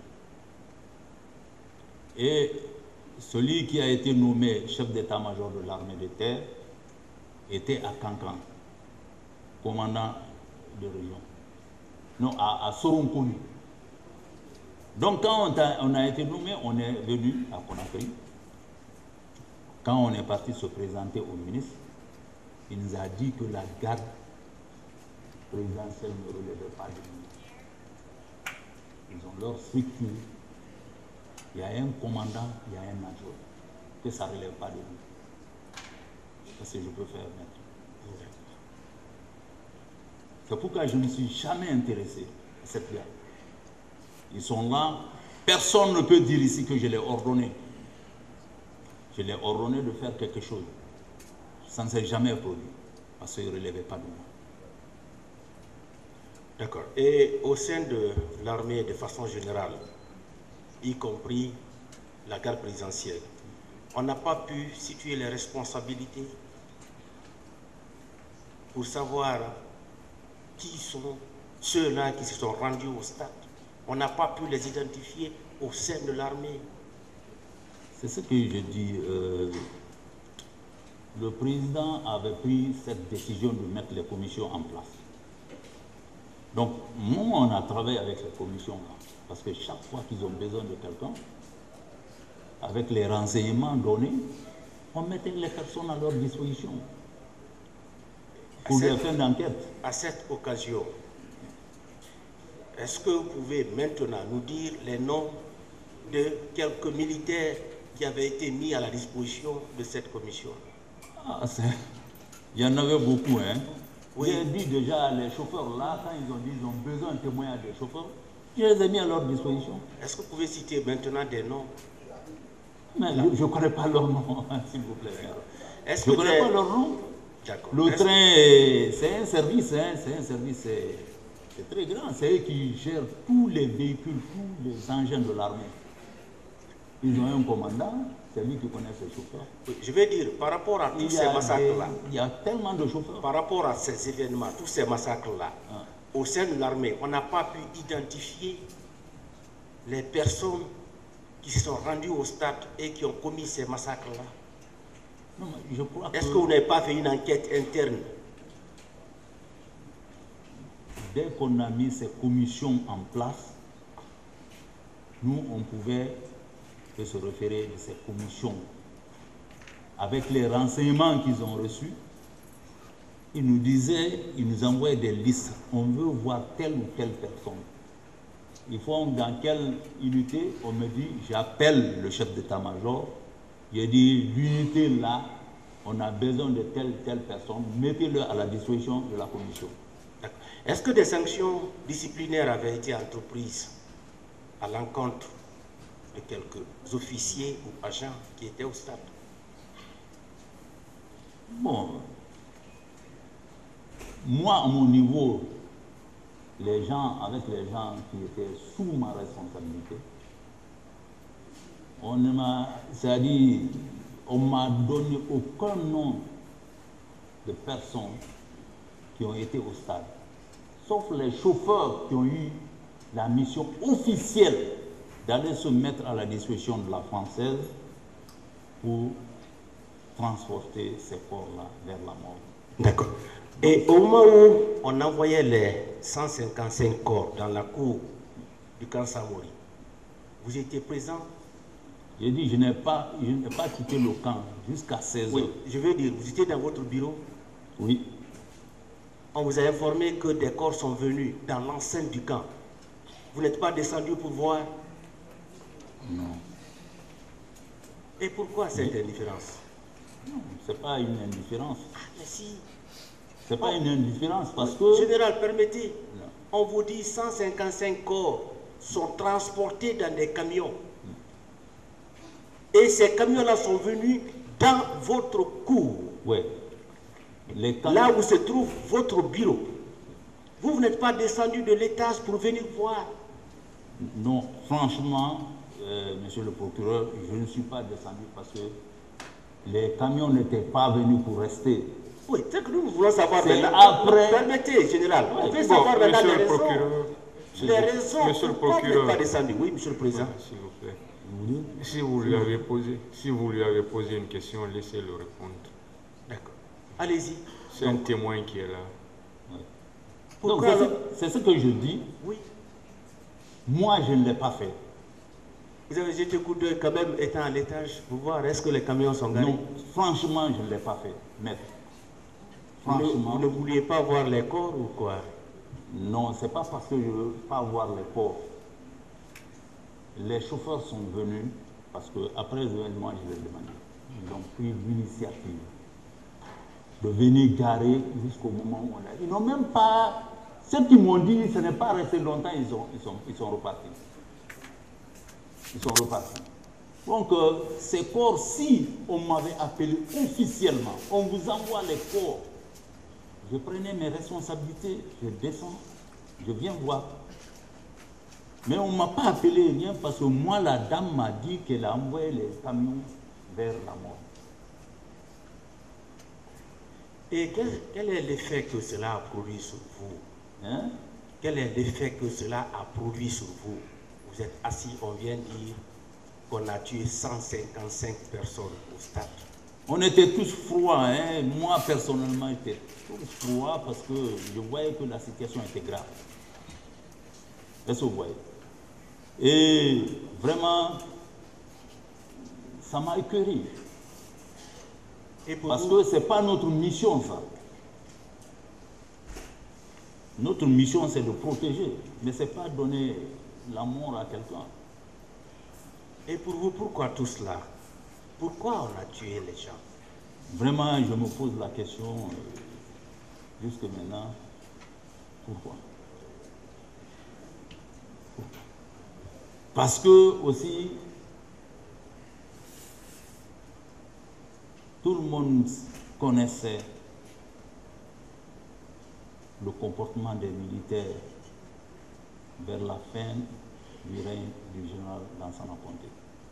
Et celui qui a été nommé chef d'état-major de l'armée de terre était à Kankan, commandant de région. Non, à, à Soronkoni. Donc quand on a, on a été nommé, on est venu à Conakry. Quand on est parti se présenter au ministre, il nous a dit que la garde présidentielle ne relevait pas de nous. Ils ont leur structure. Il y a un commandant, il y a un adjoint. Que ça ne relève pas de nous. Parce que je peux faire maintenant. C'est pourquoi je ne suis jamais intéressé à cette guerre. Ils sont là. Personne ne peut dire ici que je l'ai ordonné. Je l'ai ordonné de faire quelque chose. Ça ne s'est jamais produit. Parce qu'ils ne relevaient pas de moi. D'accord. Et au sein de l'armée, de façon générale, y compris la garde présidentielle, on n'a pas pu situer les responsabilités pour savoir qui sont ceux-là qui se sont rendus au stade. On n'a pas pu les identifier au sein de l'armée. C'est ce que je dis. Euh, le président avait pris cette décision de mettre les commissions en place. Donc, nous, on a travaillé avec ces commissions-là. Parce que chaque fois qu'ils ont besoin de quelqu'un, avec les renseignements donnés, on mettait les personnes à leur disposition pour les fins d'enquête. À cette occasion, est-ce que vous pouvez maintenant nous dire les noms de quelques militaires qui avaient été mis à la disposition de cette commission? Ah, il y en avait beaucoup, hein. Oui. J'ai dit déjà, les chauffeurs là, quand ils ont dit qu'ils ont besoin de témoignage des chauffeurs, je les ai mis à leur disposition. Est-ce que vous pouvez citer maintenant des noms? Mais je ne connais pas leur nom, s'il vous plaît. Est-ce Je que ne connais des... pas leur nom. D'accord. Le Est-ce... train, c'est un service, hein, c'est un service, c'est très grand. C'est eux qui gèrent tous les véhicules, tous les engins de l'armée. Ils ont un commandant, c'est lui qui connaît ses chauffeurs. Oui, je vais dire, par rapport à tous ces massacres-là, il y a tellement de chauffeurs. Par rapport à ces événements, tous ces massacres-là, ah. au sein de l'armée, on n'a pas pu identifier les personnes qui se sont rendues au stade et qui ont commis ces massacres-là. Non, je crois Est-ce que... que vous n'avez pas fait une enquête interne? Dès qu'on a mis ces commissions en place, nous, on pouvait se référer de ces commissions. Avec les renseignements qu'ils ont reçus, ils nous disaient, ils nous envoyaient des listes. On veut voir telle ou telle personne. Il faut dans quelle unité? On me dit, j'appelle le chef d'état-major. J'ai dit, l'unité là, on a besoin de telle telle personne. Mettez-le à la disposition de la commission. Est-ce que des sanctions disciplinaires avaient été entreprises à l'encontre de quelques officiers ou agents qui étaient au stade? Bon, moi, à mon niveau, les gens, avec les gens qui étaient sous ma responsabilité, on m'a, c'est-à-dire, on m'a donné aucun nom de personnes qui ont été au stade, sauf les chauffeurs qui ont eu la mission officielle d'aller se mettre à la disposition de la Française pour transporter ces corps-là vers la mort. D'accord. Et au moment où on envoyait les cent cinquante-cinq corps dans la cour du camp Samori, vous étiez présent? J'ai dit, je n'ai pas, je n'ai pas quitté le camp jusqu'à seize heures. Oui, je veux dire, vous étiez dans votre bureau? Oui. On vous a informé que des corps sont venus dans l'enceinte du camp. Vous n'êtes pas descendu pour voir? Non. Et pourquoi cette oui. indifférence? Non, ce n'est pas une indifférence. Ah, mais si. Ce n'est pas oh. une indifférence parce que... Général, permettez. Non. On vous dit cent cinquante-cinq corps sont transportés dans des camions. Et ces camions-là sont venus dans votre cour. Oui. Les camions... Là où se trouve votre bureau. Vous, vous n'êtes pas descendu de l'étage pour venir voir? Non, franchement, euh, monsieur le procureur, je ne suis pas descendu parce que les camions n'étaient pas venus pour rester. Oui, c'est que nous, nous voulons savoir maintenant. Après... Permettez, général, on veut bon, savoir maintenant les raisons. Monsieur les raisons monsieur le pourquoi vous n'êtes procureur, pas descendu. Oui, monsieur le président. S'il vous plaît. Oui. Si vous lui avez posé, si vous lui avez posé une question, laissez-le répondre. D'accord. Allez-y. C'est un témoin qui est là. Oui. Pourquoi Donc, c'est ce, ce que je dis. Oui. Moi, je ne l'ai pas fait. Vous avez jeté coup d'œil quand même étant à l'étage pour voir est-ce que les camions sont garés? Non, franchement, je ne l'ai pas fait. Maître. Franchement. Vous ne, vous ne vouliez pas voir les corps ou quoi? Non, ce n'est pas parce que je ne veux pas voir les corps. Les chauffeurs sont venus parce qu'après l'événement, je l'ai demandé. Ils ont pris l'initiative de venir garer jusqu'au moment où on a... Ils n'ont même pas... Ce qu'ils m'ont dit, ce n'est pas resté longtemps, ils, ont, ils, sont, ils sont repartis. Ils sont repartis. Donc, euh, ces corps, si on m'avait appelé officiellement, on vous envoie les corps, je prenais mes responsabilités, je descends, Je viens voir. Mais on ne m'a pas appelé rien parce que moi, la dame m'a dit qu'elle a envoyé les camions vers la mort. Et quel, quel est l'effet que cela a produit sur vous? Hein? Quel est l'effet que cela a produit sur vous? Vous êtes assis, on vient dire qu'on a tué cent cinquante-cinq personnes au stade. On était tous froids, hein? Moi personnellement j'étais tous froid parce que je voyais que la situation était grave. Est-ce que vous voyez? Et vraiment, ça m'a écœuré. Et pour parce vous... que ce n'est pas notre mission, ça. Notre mission, c'est de protéger, mais ce n'est pas donner la mort à quelqu'un. Et pour vous, pourquoi tout cela? Pourquoi on a tué les gens? Vraiment, je me pose la question, euh, jusque maintenant, pourquoi? Pourquoi? Parce que aussi, tout le monde connaissait le comportement des militaires vers la fin du règne du général Lansana Conté.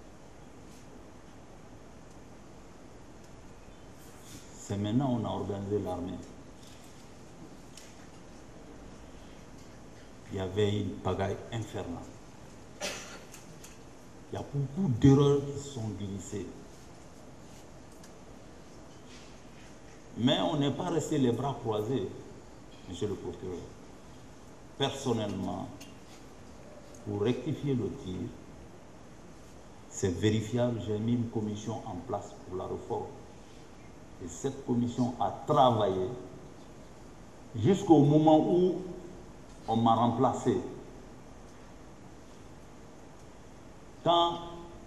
C'est maintenant qu'on a organisé l'armée. Il y avait une pagaille infernale. Il y a beaucoup d'erreurs qui sont glissées. Mais on n'est pas resté les bras croisés, monsieur le procureur. Personnellement, pour rectifier le tir, c'est vérifiable, j'ai mis une commission en place pour la réforme. Et cette commission a travaillé jusqu'au moment où on m'a remplacé. Quand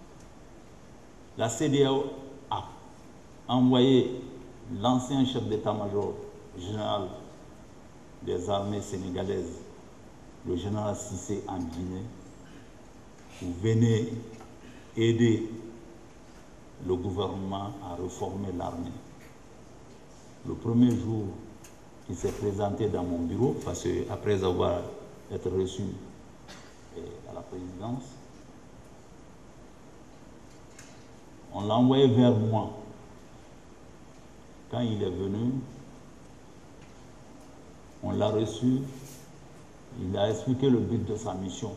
la C D A O a envoyé l'ancien chef d'état-major général des armées sénégalaises, le général Cissé en Guinée, vous venez aider le gouvernement à réformer l'armée. Le premier jour qu'il s'est présenté dans mon bureau, parce qu'après avoir été reçu à la présidence, on l'a envoyé vers moi. Quand il est venu, on l'a reçu, il a expliqué le but de sa mission.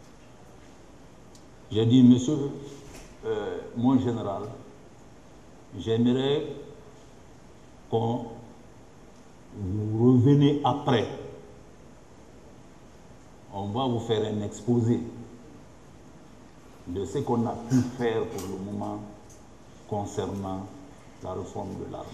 J'ai dit, monsieur, euh, mon général, j'aimerais qu'on vous revenez après. On va vous faire un exposé de ce qu'on a pu faire pour le moment concernant la réforme de l'armée.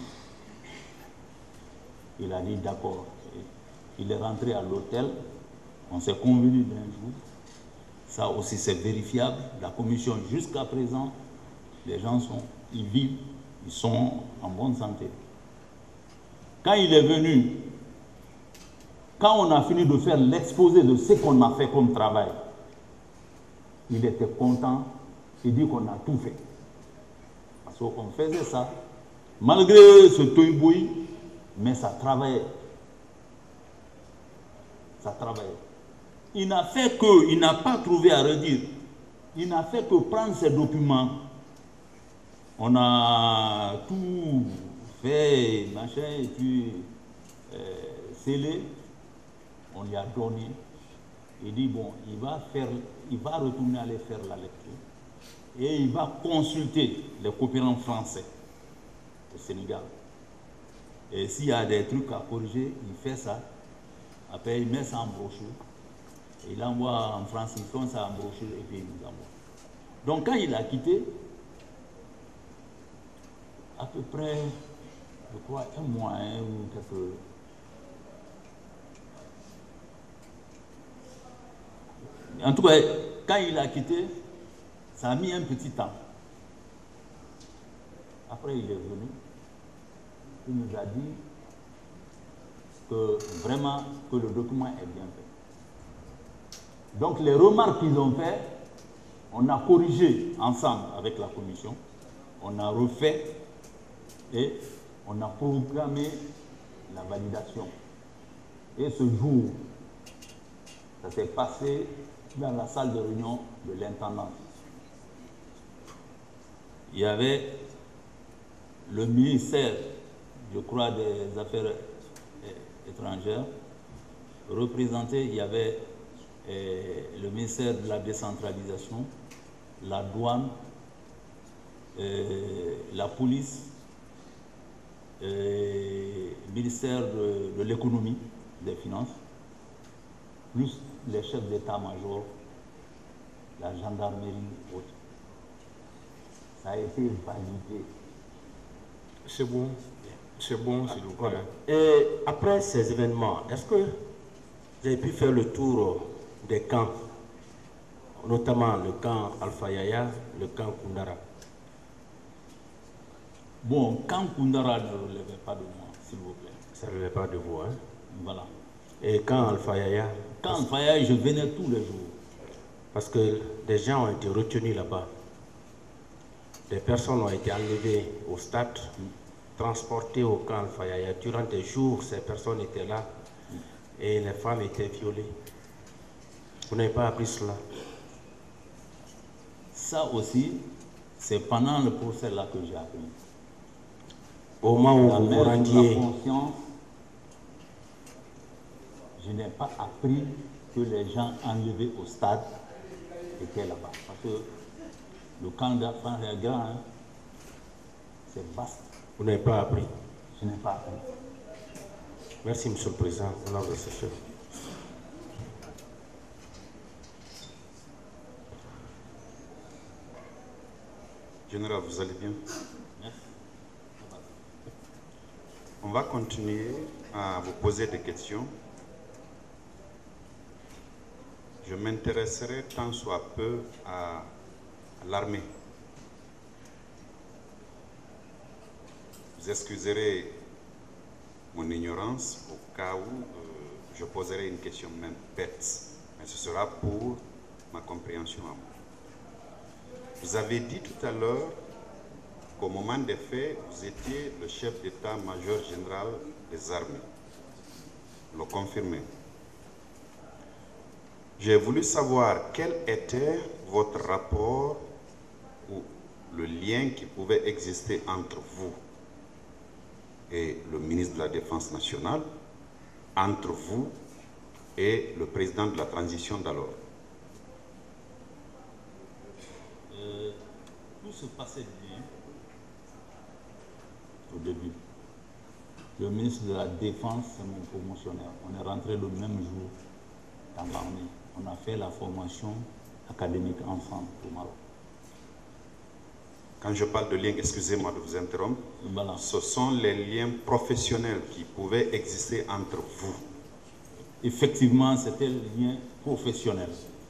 Il a dit d'accord. Il est rentré à l'hôtel, on s'est convenu d'un jour. Ça aussi c'est vérifiable. La commission jusqu'à présent, les gens sont, ils vivent, ils sont en bonne santé. Quand il est venu, quand on a fini de faire l'exposé de ce qu'on a fait comme travail, il était content, il dit qu'on a tout fait. Parce qu'on faisait ça, malgré ce toy-boy, mais ça travaillait. Ça travaillait. Il n'a fait que, il n'a pas trouvé à redire. Il n'a fait que prendre ces documents. On a tout fait, machin, et puis euh, scellé. On lui a donné. Il dit, bon, il va faire, il va retourner aller faire la lecture. Et il va consulter les coopérants français au Sénégal. Et s'il y a des trucs à corriger, il fait ça. Après, il met ça en brochure. Et il envoie en France, ils font ça en brochure et puis il nous envoie. Donc quand il a quitté, à peu près, je crois, un mois hein, ou quelque... En tout cas, quand il a quitté, ça a mis un petit temps. Après, il est venu. Il nous a dit que vraiment, que le document est bien fait. Donc, les remarques qu'ils ont faites, on a corrigé ensemble avec la commission. On a refait et on a programmé la validation. Et ce jour, Ça s'est passé dans la salle de réunion de l'intendant. Il y avait le ministère, je crois, des Affaires étrangères, représenté, il y avait eh, le ministère de la décentralisation, la douane, eh, la police, eh, le ministère de, de l'économie, des finances, plus les chefs d'état-major, la gendarmerie et autres. Ça a été validé. C'est bon, c'est bon, s'il vous plaît. Voilà. Et après ces événements, est-ce que vous avez pu faire le tour des camps, notamment le camp Alpha Yaya, le camp Koundara? Bon, camp Koundara ne relevait pas de moi, s'il vous plaît. Ça ne relevait pas de vous, hein? Voilà. Et camp Alpha Yaya? Camp Alpha Yaya, je venais tous les jours. Parce que des gens ont été retenus là-bas. Des personnes ont été enlevées au stade, transportées au camp Alpha Yaya. Durant des jours, ces personnes étaient là et les femmes étaient violées. Vous n'avez pas appris cela? Ça aussi, c'est pendant le procès là que j'ai appris. Au moment où La vous vous mère rendiez, de la conscience, je n'ai pas appris que les gens enlevés au stade étaient là-bas. Parce que le camp d'enfants est grand, hein? C'est vaste. vous n'avez pas appris. Je n'ai pas appris. Merci, Monsieur le Président. Honorable assesseur. Général, vous allez bien? Merci. On va continuer à vous poser des questions. Je m'intéresserai tant soit peu à, à l'armée. Vous excuserez mon ignorance au cas où euh, je poserai une question même bête, mais ce sera pour ma compréhension à moi. Vous avez dit tout à l'heure qu'au moment des faits, vous étiez le chef d'état-major général des armées. Vous le confirmez. J'ai voulu savoir quel était votre rapport ou le lien qui pouvait exister entre vous et le ministre de la Défense nationale, entre vous et le président de la transition d'alors. Euh, tout se passait bien au début. Le ministre de la Défense, c'est mon promotionnaire. On est rentré le même jour dans l'armée. On a fait la formation académique ensemble au Maroc. Quand je parle de liens, excusez-moi de vous interrompre, Voilà. ce sont les liens professionnels qui pouvaient exister entre vous. Effectivement, c'était le lien professionnel.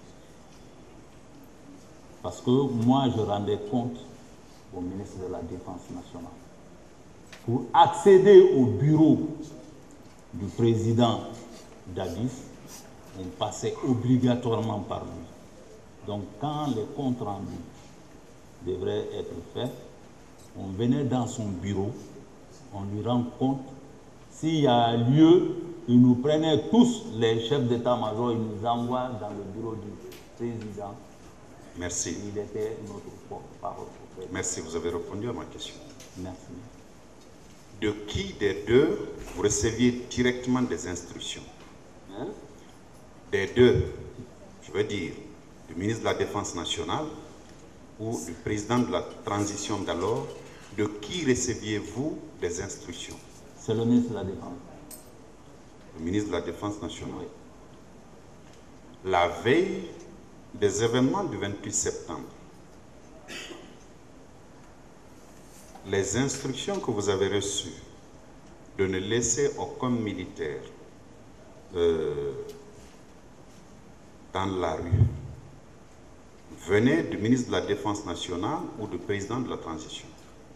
Parce que moi, je rendais compte au ministre de la Défense nationale. Pour accéder au bureau du président Dadis, on passait obligatoirement par lui. Donc, quand les comptes rendus devraient être faits, on venait dans son bureau, on lui rend compte. S'il y a lieu, il nous prenait tous, les chefs d'état-major, il nous envoie dans le bureau du président. Merci. Il était notre porte-parole. Merci, vous avez répondu à ma question. Merci. De qui des deux vous receviez directement des instructions? Hein? Des deux, je veux dire, du ministre de la Défense nationale ou du président de la transition d'alors, de qui receviez-vous des instructions? C'est le ministre de la Défense. Le ministre de la Défense nationale. Oui. La veille des événements du vingt-huit septembre, les instructions que vous avez reçues de ne laisser aucun militaire euh, dans la rue venaient du ministre de la Défense nationale ou du président de la transition?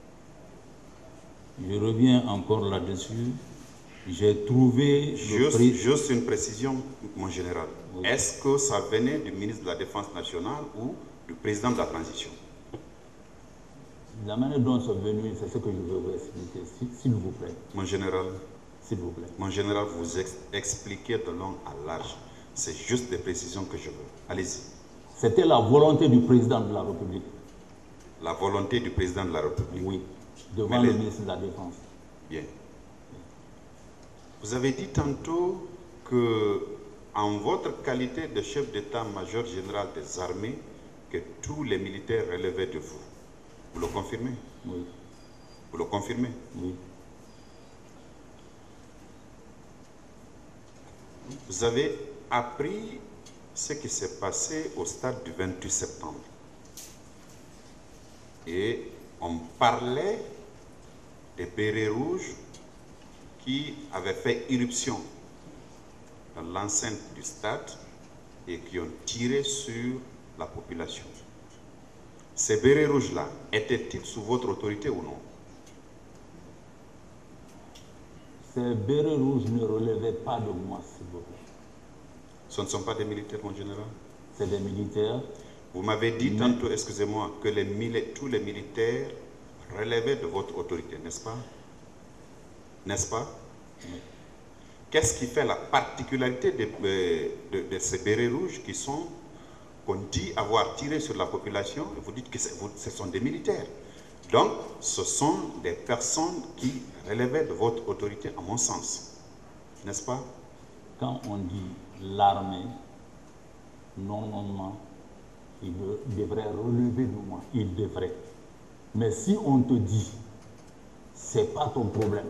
Je reviens encore là-dessus. J'ai trouvé... Juste, juste une précision, mon général. Oui. Est-ce que ça venait du ministre de la Défense nationale ou du président de la transition? La manière dont c'est venu, c'est ce que je veux vous expliquer, s'il vous plaît. Mon général, s'il vous plaît. Mon général, vous ex expliquez de long à large. C'est juste des précisions que je veux. Allez-y. C'était la volonté du président de la République. La volonté du président de la République. Oui, devant les... le ministre de la Défense. Bien. Vous avez dit tantôt que, en votre qualité de chef d'état-major général des armées, que tous les militaires relevaient de vous. Vous le confirmez? Oui. Vous le confirmez? Oui. Vous avez appris ce qui s'est passé au stade du vingt-huit septembre. Et on parlait des bérets rouges qui avaient fait irruption dans l'enceinte du stade et qui ont tiré sur la population. Ces bérets rouges-là, étaient-ils sous votre autorité ou non? Ces bérets rouges ne relevaient pas de moi, s'il vous plaît. Ce ne sont pas des militaires, mon général? C'est des militaires. Vous m'avez dit Mais... tantôt, excusez-moi, que les mili- tous les militaires relevaient de votre autorité, n'est-ce pas? N'est-ce pas? Oui. Qu'est-ce qui fait la particularité de, de, de ces bérets rouges qui sont, qu'on dit avoir tiré sur la population? Vous dites que ce sont des militaires. Donc, ce sont des personnes qui relevaient de votre autorité, à mon sens. N'est-ce pas? Quand on dit l'armée, normalement, il devrait relever de moi. Il devrait. Mais si on te dit, c'est pas ton problème.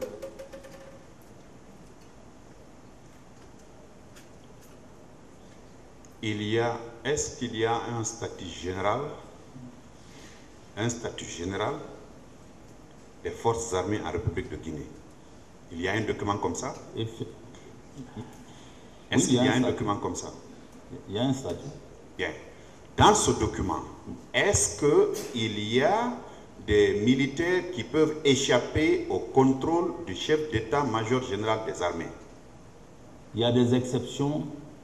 Il y a, est-ce qu'il y a un statut général, un statut général des forces armées en République de Guinée? Il y a un document comme ça? Est-ce oui, qu'il y a, y a un, un document comme ça? Il y a un statut. Bien. Dans ce document, est-ce qu'il y a des militaires qui peuvent échapper au contrôle du chef d'état-major général des armées? Il y a des exceptions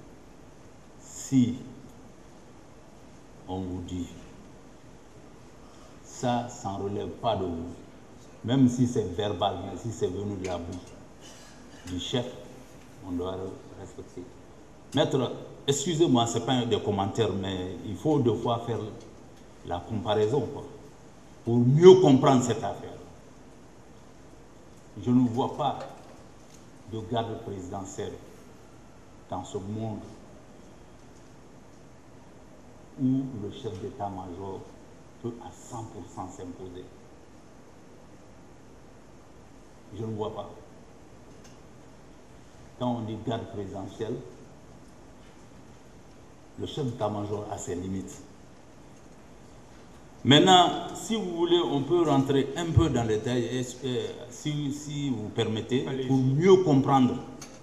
si on vous dit ça, ça ne relève pas de vous. Même si c'est verbal, mais si c'est venu de la bouche du chef, on doit respecter. Maître, excusez-moi, ce n'est pas des commentaires, mais il faut deux fois faire la comparaison, quoi, pour mieux comprendre cette affaire. Je ne vois pas de garde présidentielle dans ce monde où le chef d'état-major peut à cent pour cent s'imposer. Je ne vois pas. Quand on dit garde présidentielle, le chef d'état-major a ses limites. Maintenant, si vous voulez, on peut rentrer un peu dans les détails, si, si vous permettez, allez, pour mieux comprendre.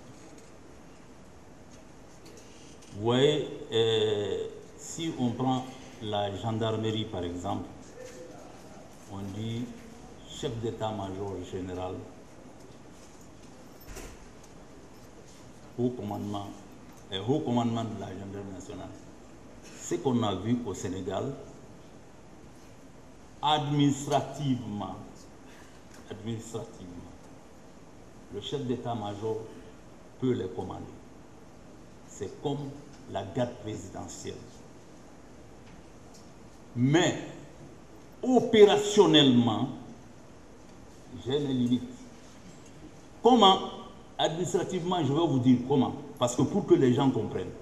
Vous voyez, euh, si on prend la gendarmerie, par exemple, on dit chef d'état-major général, haut commandement, et haut commandement de la gendarmerie nationale. Ce qu'on a vu au Sénégal, administrativement, administrativement, le chef d'état-major peut les commander. C'est comme la garde présidentielle. Mais opérationnellement, j'ai mes limites. Comment? Administrativement, je vais vous dire comment. Parce que pour que les gens comprennent.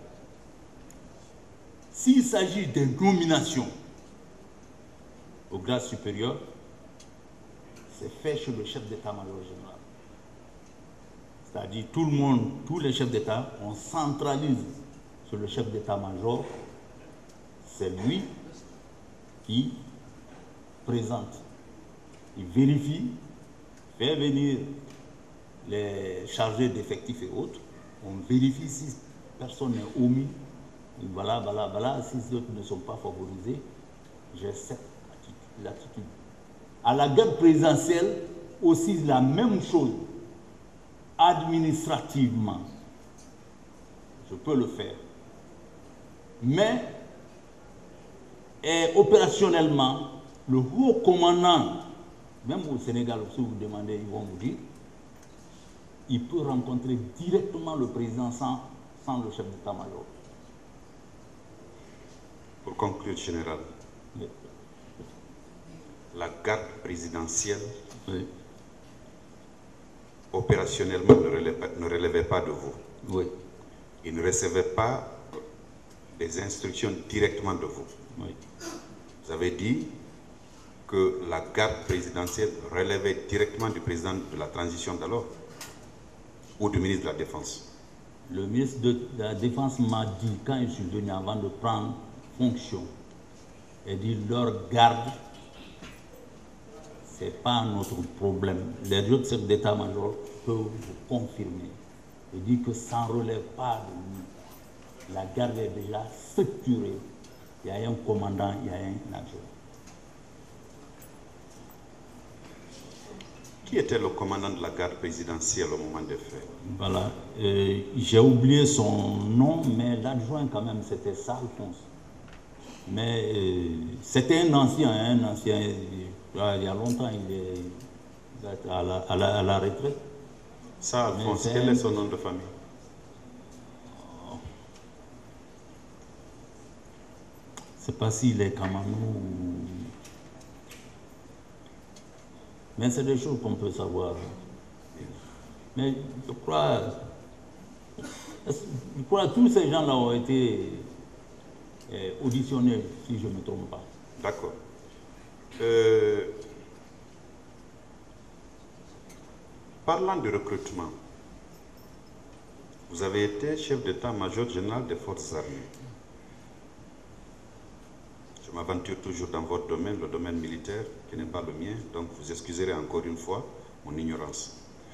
S'il s'agit de nomination au grade supérieur, c'est fait chez le chef d'état-major général. C'est-à-dire tout le monde, tous les chefs d'État, on centralise sur le chef d'état-major. C'est lui qui présente, il vérifie, fait venir les chargés d'effectifs et autres. On vérifie si personne n'est omis. Et voilà, voilà, voilà. Si ceux qui ne sont pas favorisés, j'ai cette attitude. À la garde présidentielle, aussi la même chose. Administrativement, je peux le faire. Mais et opérationnellement, le haut commandant, même au Sénégal, si vous demandez, ils vont vous dire, il peut rencontrer directement le président sans, sans le chef d'état-major. Pour conclure, général, Oui. la garde présidentielle, Oui. opérationnellement, ne relevait, ne relevait pas de vous. Oui. Il ne recevait pas des instructions directement de vous. Oui. Vous avez dit que la garde présidentielle relevait directement du président de la transition d'alors ou du ministre de la Défense. Le ministre de la Défense m'a dit, quand je suis venu avant de prendre fonction, il dit leur garde, ce n'est pas notre problème. Les autres chefs d'état-major peuvent vous confirmer. Il dit que ça ne relève pas de nous. La garde est déjà structurée. Il y a un commandant, il y a un adjoint. Qui était le commandant de la garde présidentielle au moment des faits? Voilà. Euh, J'ai oublié son nom, mais l'adjoint quand même, c'était ça, Alphonse. Mais euh, c'était un ancien, un ancien, euh, il y a longtemps, il est à la, à la, à la retraite. Ça, Alphonse, quel est son nom de famille? Je ne sais pas s'il est Kamano ou... Mais c'est des choses qu'on peut savoir. Mais je crois, je crois que tous ces gens-là ont été euh, auditionnés, si je ne me trompe pas. D'accord. Euh, parlant de recrutement, vous avez été chef d'état-major général des forces armées. Je m'aventure toujours dans votre domaine, le domaine militaire, qui n'est pas le mien, donc vous excuserez encore une fois mon ignorance.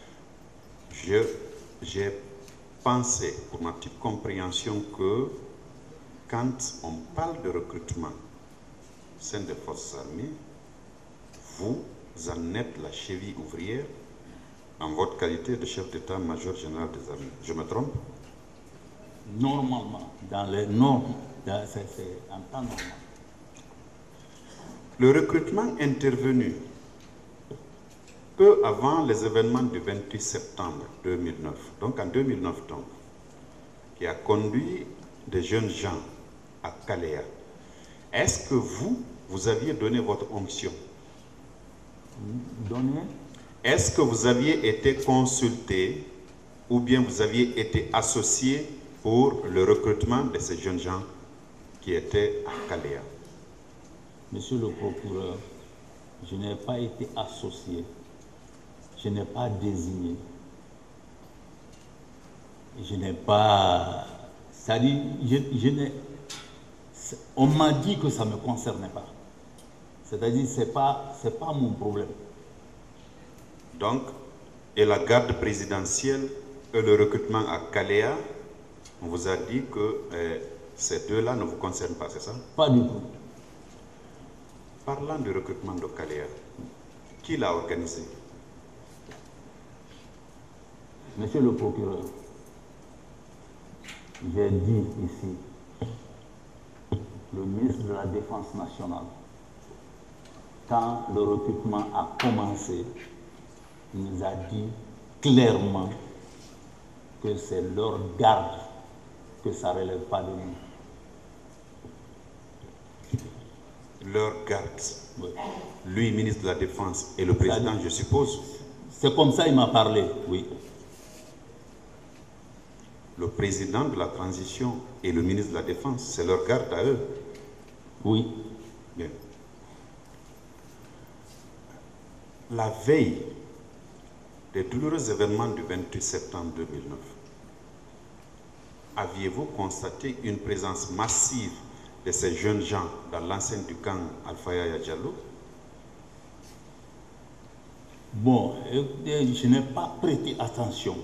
J'ai pensé, pour ma petite compréhension, que quand on parle de recrutement au sein des forces armées, vous en êtes la cheville ouvrière en votre qualité de chef d'état-major général des armées. Je me trompe? Normalement, dans les normes, c'est en temps normal. Le recrutement intervenu peu avant les événements du vingt-huit septembre deux mille neuf, donc en deux mille neuf, donc, qui a conduit des jeunes gens à Kalea. Est-ce que vous, vous aviez donné votre onction? Donné? Est-ce que vous aviez été consulté ou bien vous aviez été associé pour le recrutement de ces jeunes gens qui étaient à Kalea? Monsieur le procureur, je n'ai pas été associé, je n'ai pas désigné, je n'ai pas... C'est-à-dire, je, je n'ai... On m'a dit que ça ne me concernait pas. C'est-à-dire, ce n'est pas, c'est pas mon problème. Donc, et la garde présidentielle et le recrutement à Kalea, on vous a dit que euh, ces deux-là ne vous concernent pas, c'est ça? Pas du tout. Parlant du recrutement de Kalea, qui l'a organisé? Monsieur le procureur, j'ai dit ici, le ministre de la Défense nationale, quand le recrutement a commencé, il nous a dit clairement que c'est leur garde, que ça ne relève pas de nous. Leur garde, Oui. lui, ministre de la Défense, et le président, je suppose. C'est comme ça qu'il m'a parlé, oui. Le président de la transition et le ministre de la Défense, c'est leur garde à eux. Oui. Bien. La veille des douloureux événements du vingt-huit septembre deux mille neuf, aviez-vous constaté une présence massive de ces jeunes gens dans l'enceinte du camp Alpha Yaya Diallo? Bon, je n'ai pas prêté attention.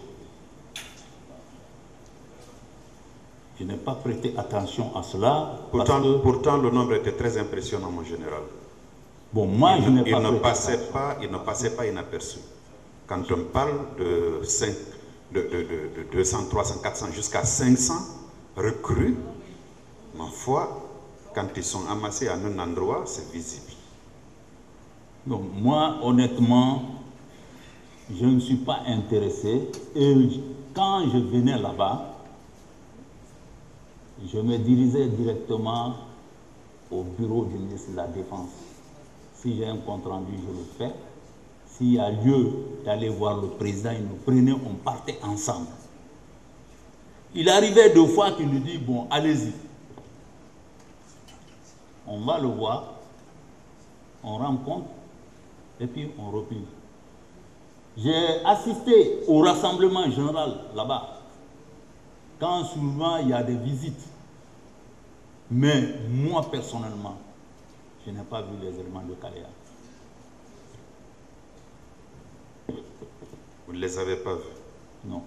Je n'ai pas prêté attention à cela. Pourtant, que... pourtant, le nombre était très impressionnant, mon général. Bon, moi, il je n'ai pas il ne prêté passait attention. pas, il ne passait pas inaperçu. Quand on parle de, cinq, de, de, de, de deux cents, trois cents, quatre cents jusqu'à cinq cents recrues, ma foi, quand ils sont amassés à un endroit, c'est visible. Donc, moi, honnêtement, je ne suis pas intéressé. Et quand je venais là-bas, je me dirigeais directement au bureau du ministre de la Défense. Si j'ai un compte rendu, je le fais. S'il y a lieu d'aller voir le président, il nous prenait, on partait ensemble. Il arrivait deux fois qu'il nous dit, bon, allez-y. On va le voir, on rencontre, et puis on replie. J'ai assisté au rassemblement général là-bas, quand souvent il y a des visites. Mais moi, personnellement, je n'ai pas vu les éléments de Kalea. Vous ne les avez pas vus? Non.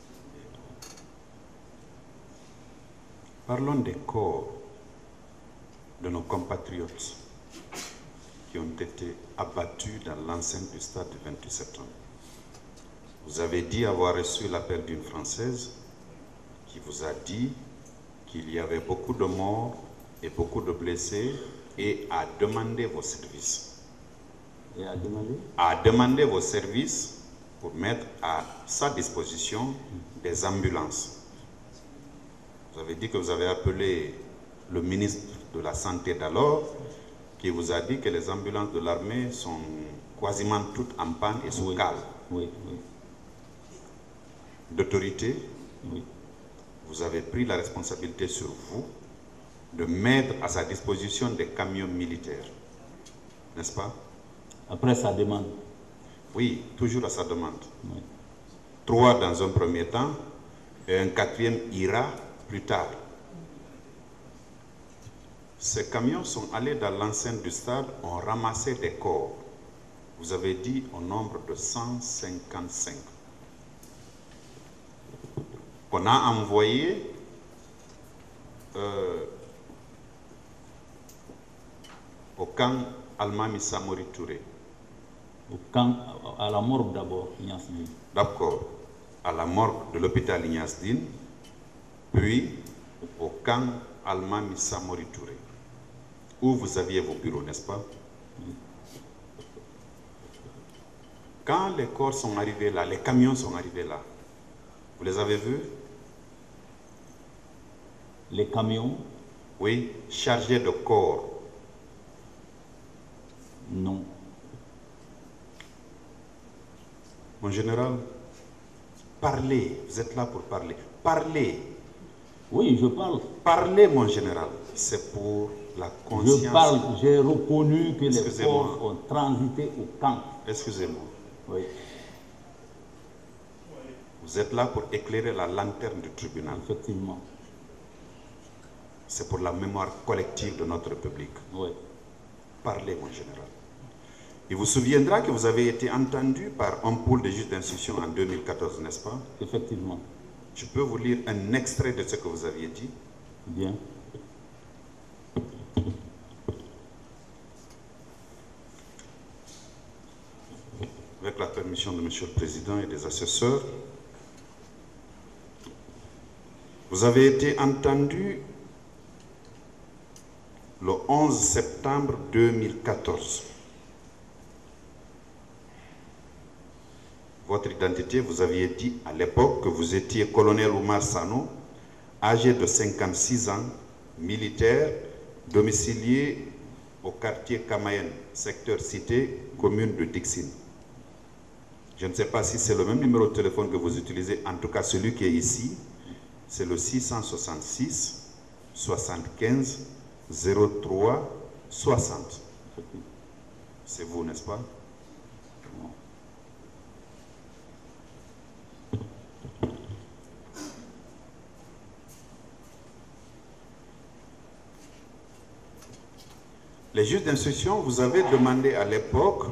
Parlons des corps de nos compatriotes qui ont été abattus dans l'enceinte du stade du vingt-huit septembre. Vous avez dit avoir reçu l'appel d'une Française qui vous a dit qu'il y avait beaucoup de morts et beaucoup de blessés et a demandé vos services. Et a demandé? A demandé vos services pour mettre à sa disposition des ambulances. Vous avez dit que vous avez appelé le ministre de la Santé d'alors, qui vous a dit que les ambulances de l'armée sont quasiment toutes en panne et sous oui. cale. Oui, oui. D'autorité, oui. Vous avez pris la responsabilité sur vous de mettre à sa disposition des camions militaires, n'est-ce pas? Après sa demande. Oui, toujours à sa demande. Oui. Trois dans un premier temps, et un quatrième ira plus tard. Ces camions sont allés dans l'enceinte du stade, ont ramassé des corps. Vous avez dit au nombre de cent cinquante-cinq. Qu'on a envoyé euh, au camp Almami Samori Touré. Au camp, à la morgue d'abord, Ignace Dine. D'accord, à la morgue de l'hôpital Ignace Dine, puis au camp Almami Samori Touré, où vous aviez vos bureaux, n'est-ce pas? Oui. Quand les corps sont arrivés là, les camions sont arrivés là, vous les avez vus? Les camions? Oui, chargés de corps. Non. Mon général, parlez, vous êtes là pour parler. Parlez. Oui, je parle. Parlez, mon général. C'est pour la conscience. Je parle, j'ai reconnu que les Excusez-moi. corps ont transité au camp. Excusez-moi. Oui. Vous êtes là pour éclairer la lanterne du tribunal. Effectivement. C'est pour la mémoire collective de notre République. Oui. Parlez, mon général. Il vous souviendra que vous avez été entendu par un pôle de juges d'instruction en deux mille quatorze, n'est-ce pas? Effectivement. Je peux vous lire un extrait de ce que vous aviez dit? Bien. Avec la permission de Monsieur le Président et des assesseurs, vous avez été entendu le onze septembre deux mille quatorze. Votre identité, vous aviez dit à l'époque que vous étiez colonel Oumar Sano, âgé de cinquante-six ans, militaire, domicilié au quartier Kamayen, secteur cité, commune de Dixine. Je ne sais pas si c'est le même numéro de téléphone que vous utilisez, en tout cas celui qui est ici, c'est le six cent soixante-six soixante-quinze zéro trois soixante. C'est vous, n'est-ce pas? Les juges d'instruction, vous avez demandé à l'époque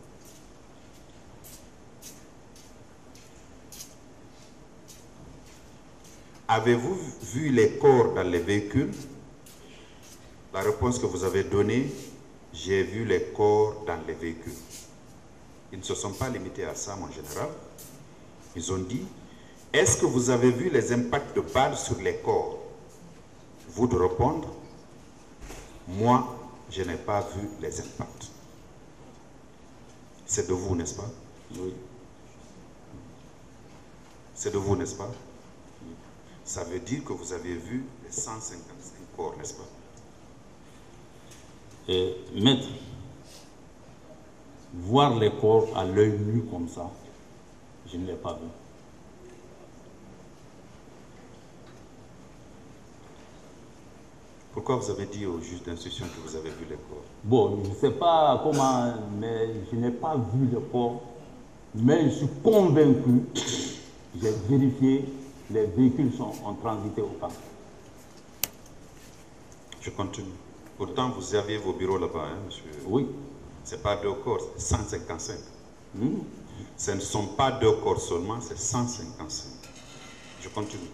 avez-vous vu les corps dans les véhicules? La réponse que vous avez donnée, j'ai vu les corps dans les véhicules. Ils ne se sont pas limités à ça, mon général. Ils ont dit, est-ce que vous avez vu les impacts de balles sur les corps? Vous de répondre, moi, je n'ai pas vu les impacts. C'est de vous, n'est-ce pas? Oui. C'est de vous, n'est-ce pas? ça veut dire que vous avez vu les cent cinquante-cinq corps, n'est-ce pas? Et, maître, voir les corps à l'œil nu comme ça, je ne l'ai pas vu. Pourquoi vous avez dit au juge d'instruction que vous avez vu les corps? Bon, je ne sais pas comment, mais je n'ai pas vu les corps, mais je suis convaincu, j'ai vérifié, les véhicules sont en transité au camp. Je continue. Pourtant, vous aviez vos bureaux là-bas, hein, monsieur? Oui. Ce n'est pas deux corps, c'est cent cinquante-cinq. Mmh. Ce ne sont pas deux corps seulement, c'est cent cinquante-cinq. Je continue.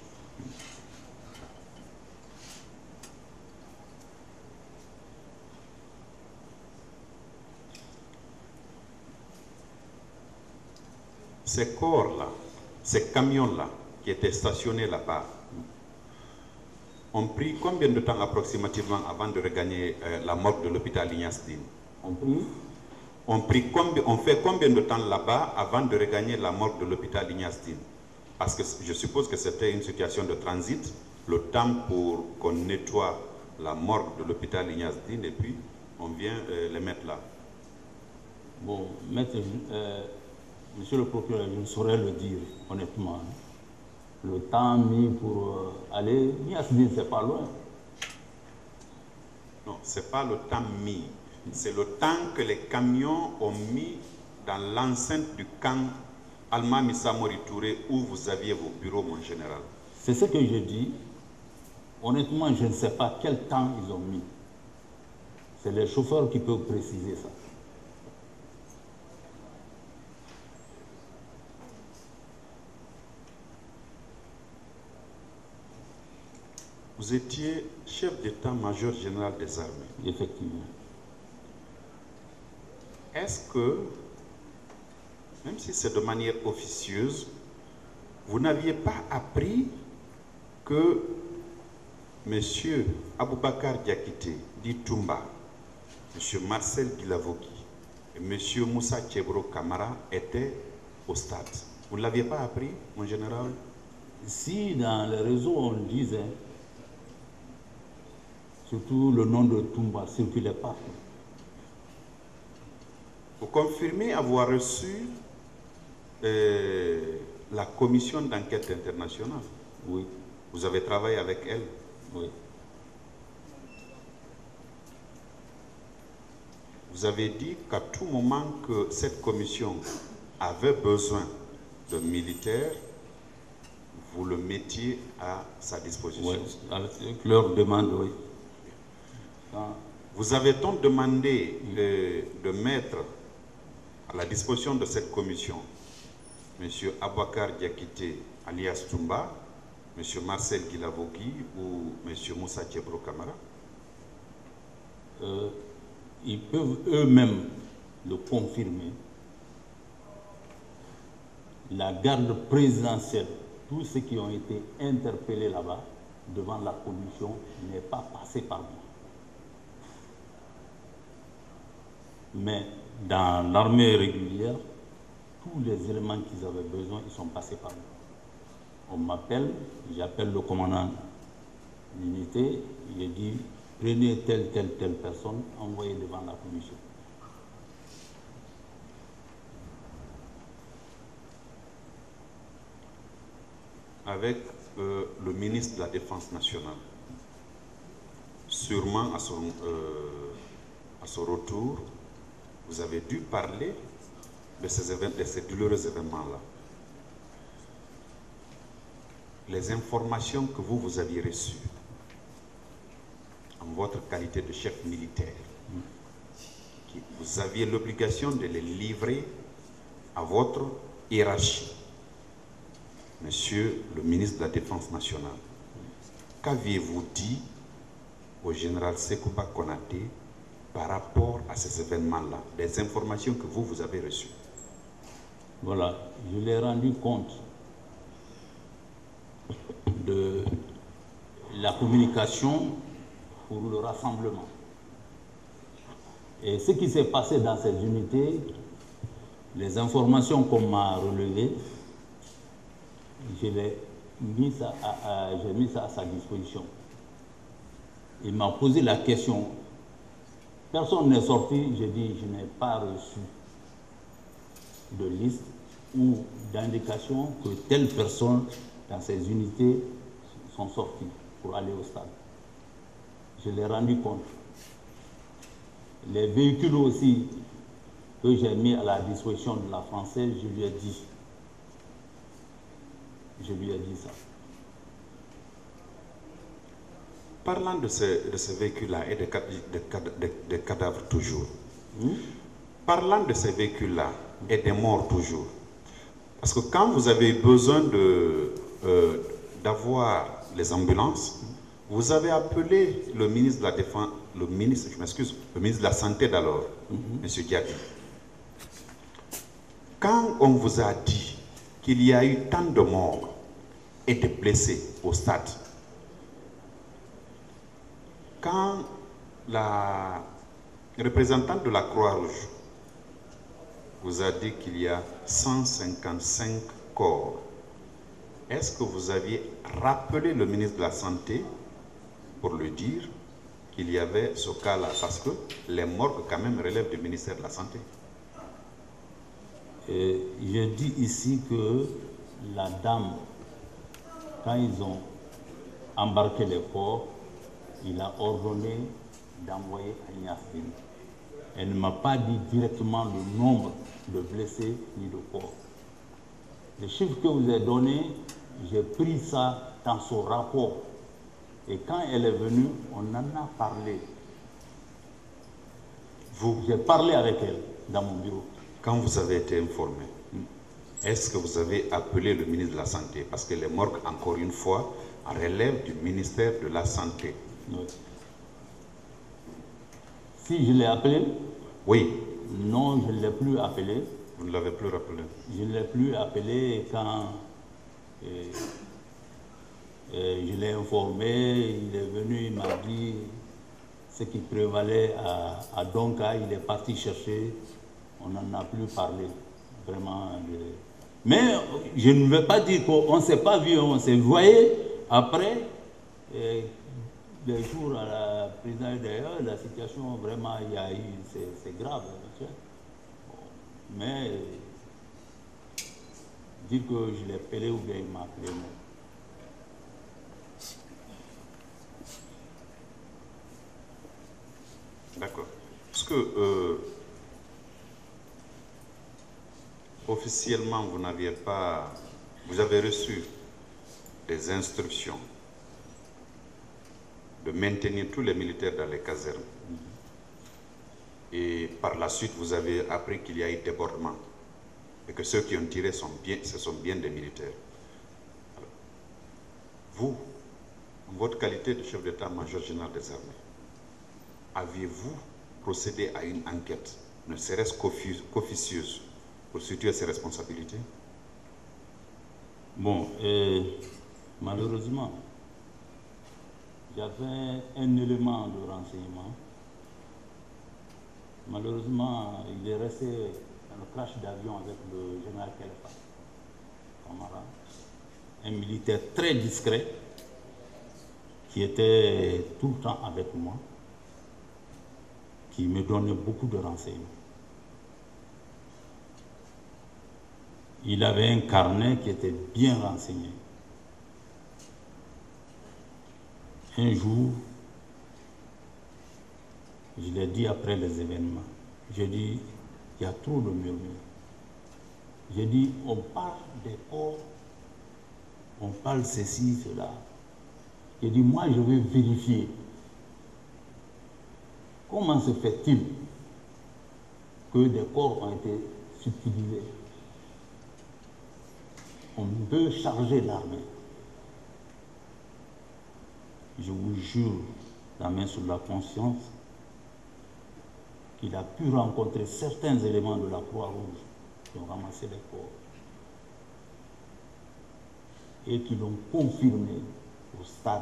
Ces corps-là, ces camions-là qui étaient stationnés là-bas, ont pris combien de temps approximativement avant de regagner euh, la morgue de l'hôpital Ignace Dine? On prie. On, pris combien, on fait combien de temps là-bas avant de regagner la morgue de l'hôpital Ignace Dine? Parce que je suppose que c'était une situation de transit, le temps pour qu'on nettoie la morgue de l'hôpital Ignace Dine et puis on vient euh, les mettre là. Bon, maître, euh, monsieur le procureur, je ne saurais le dire honnêtement. Hein. Le temps mis pour euh, aller, Ignace Dine, c'est pas loin. Non, ce n'est pas le temps mis. C'est le temps que les camions ont mis dans l'enceinte du camp Almami Samori Touré où vous aviez vos bureaux, mon général. C'est ce que je dis. Honnêtement, je ne sais pas quel temps ils ont mis. C'est les chauffeurs qui peuvent préciser ça. Vous étiez chef d'état-major général des armées. Effectivement. Est-ce que, même si c'est de manière officieuse, vous n'aviez pas appris que M. Aboubakar Diakité, dit Toumba, M. Marcel Guilavogui et M. Moussa Tchebro Kamara étaient au stade? Vous ne l'aviez pas appris, mon général? Si dans les réseaux on le disait, surtout le nom de Toumba circulait pas. Vous confirmez avoir reçu euh, la commission d'enquête internationale? Oui. Vous avez travaillé avec elle? Oui. Vous avez dit qu'à tout moment que cette commission avait besoin de militaires, vous le mettiez à sa disposition. Oui, avec leur demande, oui. Ah. Vous avez donc demandé de, de mettre à la disposition de cette commission M. Aboubakar Diakité alias Toumba, M. Marcel Guilavogui ou M. Moussa Tchebro Kamara? euh, Ils peuvent eux-mêmes le confirmer. La garde présidentielle, tous ceux qui ont été interpellés là-bas devant la commission n'est pas passé par moi. Mais dans l'armée régulière, tous les éléments qu'ils avaient besoin, ils sont passés par moi. On m'appelle, j'appelle le commandant d'unité, il dit prenez telle, telle, telle personne, envoyez devant la commission. Avec euh, le ministre de la Défense nationale, sûrement à son, euh, à son retour, vous avez dû parler de ces, de ces douloureux événements-là. Les informations que vous, vous aviez reçues en votre qualité de chef militaire, vous aviez l'obligation de les livrer à votre hiérarchie. Monsieur le ministre de la Défense nationale, qu'aviez-vous dit au général Sekouba Konaté par rapport à ces événements-là, des informations que vous, vous avez reçues? Voilà, je l'ai rendu compte de la communication pour le rassemblement. Et ce qui s'est passé dans ces unités, les informations qu'on m'a relevées, je les mis ça à, à, j'ai mis ça à sa disposition. Il m'a posé la question. Personne n'est sorti, j'ai dit, je n'ai pas reçu de liste ou d'indication que telle personne dans ces unités sont sorties pour aller au stade. Je l'ai rendu compte. Les véhicules aussi que j'ai mis à la disposition de la Française, je lui ai dit. Je lui ai dit ça. Parlant de ces, de ces véhicules-là et des, des, des, des cadavres toujours, mmh. Parlant de ces véhicules-là et des morts toujours, parce que quand vous avez besoin de, euh, d'avoir les ambulances, vous avez appelé le ministre de la Défense, le ministre, je m'excuse, le ministre de la Santé d'alors, mmh. M. Diaby. Quand on vous a dit qu'il y a eu tant de morts et de blessés au stade, quand la représentante de la Croix-Rouge vous a dit qu'il y a cent cinquante-cinq corps, est-ce que vous aviez rappelé le ministre de la Santé pour lui dire qu'il y avait ce cas-là? Parce que les morts quand même relèvent du ministère de la Santé. Et je dis ici que la dame, quand ils ont embarqué les corps, il a ordonné d'envoyer à Niassine. Elle ne m'a pas dit directement le nombre de blessés ni de corps. Les chiffres que vous avez donnés, j'ai pris ça dans son rapport. Et quand elle est venue, on en a parlé. Vous, j'ai parlé avec elle dans mon bureau. Quand vous avez été informé, est-ce que vous avez appelé le ministre de la Santé? Parce que les morgues, encore une fois, relèvent du ministère de la Santé. Oui. Si je l'ai appelé? Oui. Non, je ne l'ai plus appelé. Vous ne l'avez plus rappelé? Je ne l'ai plus appelé quand et, et je l'ai informé, il est venu, il m'a dit ce qui prévalait à, à Donka, il est parti chercher, on n'en a plus parlé, vraiment. De... Mais je ne veux pas dire qu'on ne s'est pas vu, on s'est voyé après. Et, des jours à la présidence d'ailleurs, la situation vraiment, il y a eu, c'est grave. Tu vois? Bon, mais dire que je l'ai appelé ou bien il m'a appelé, non. D'accord. Parce que euh, officiellement, vous n'aviez pas, vous avez reçu des instructions de maintenir tous les militaires dans les casernes. Et par la suite, vous avez appris qu'il y a eu débordement et que ceux qui ont tiré sont bien, ce sont bien des militaires. Alors, vous, en votre qualité de chef d'état-major général des armées, aviez-vous procédé à une enquête, ne serait-ce qu'officieuse, pour situer ces responsabilités? Bon, euh, malheureusement, j'avais un élément de renseignement. Malheureusement, il est resté dans le crash d'avion avec le général Kelfa Camara, un militaire très discret qui était tout le temps avec moi, qui me donnait beaucoup de renseignements. Il avait un carnet qui était bien renseigné. Un jour, je l'ai dit après les événements, j'ai dit, il y a trop de murmures. J'ai dit, on parle des corps, on parle ceci, cela. J'ai dit, moi je vais vérifier. Comment se fait-il que des corps ont été subtilisés? On peut charger l'armée. Je vous jure, la main sur la conscience, qu'il a pu rencontrer certains éléments de la Croix-Rouge qui ont ramassé les corps et qui l'ont confirmé au stade.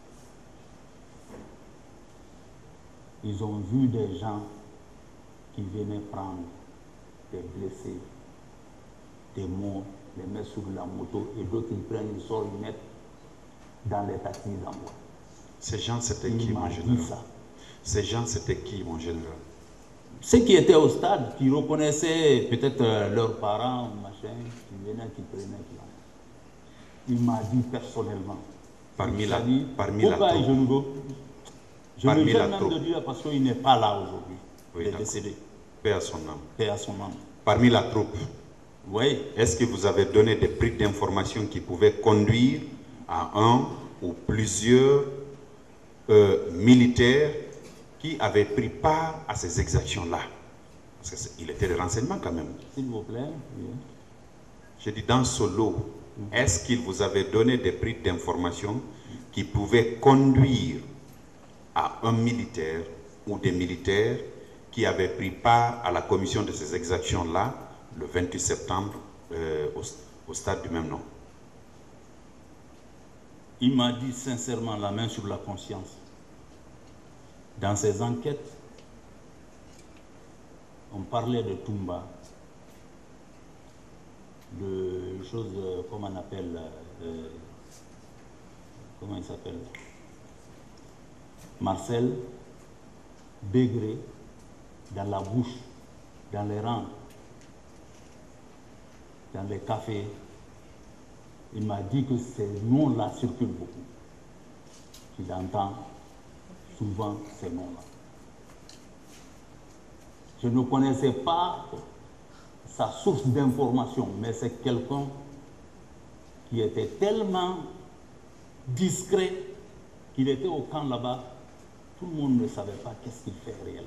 Ils ont vu des gens qui venaient prendre des blessés, des morts les mettent sur la moto et d'autres ils prennent, ils sortent, ils mettent dans les taxis d'envoi. Ces gens, c'était qui, mon général? Ces gens, c'était qui, mon général? Ceux qui étaient au stade, qui reconnaissaient peut-être euh, leurs parents, machin, qui venaient, qui prenaient, qui allaient. Il m'a dit personnellement. Parmi la, dit, parmi la troupe. Je ne veux, je parmi ne viens la même troupe. de dire parce qu'il n'est pas là aujourd'hui. Oui, il est décédé. Paix à son âme. Paix à son âme. Parmi la troupe. Oui. Est-ce que vous avez donné des briques d'informations qui pouvaient conduire à un ou plusieurs euh, militaires qui avaient pris part à ces exactions-là? Parce qu'il était de renseignement quand même. S'il vous plaît. Oui. Je dis dans ce lot, mm-hmm. Est-ce qu'il vous avait donné des briques d'informations qui pouvaient conduire à un militaire ou des militaires qui avaient pris part à la commission de ces exactions-là le vingt-huit septembre euh, au, au stade du même nom? Il m'a dit sincèrement, la main sur la conscience. Dans ces enquêtes, on parlait de Toumba, de choses, euh, comment on appelle, euh, comment il s'appelle, Marcel, Bégré, dans la bouche, dans les rangs, dans les cafés. Il m'a dit que ces noms-là circulent beaucoup. Qu'il entend souvent ces noms-là. Je ne connaissais pas sa source d'information, mais c'est quelqu'un qui était tellement discret qu'il était au camp là-bas, tout le monde ne savait pas qu'est-ce qu'il fait réellement.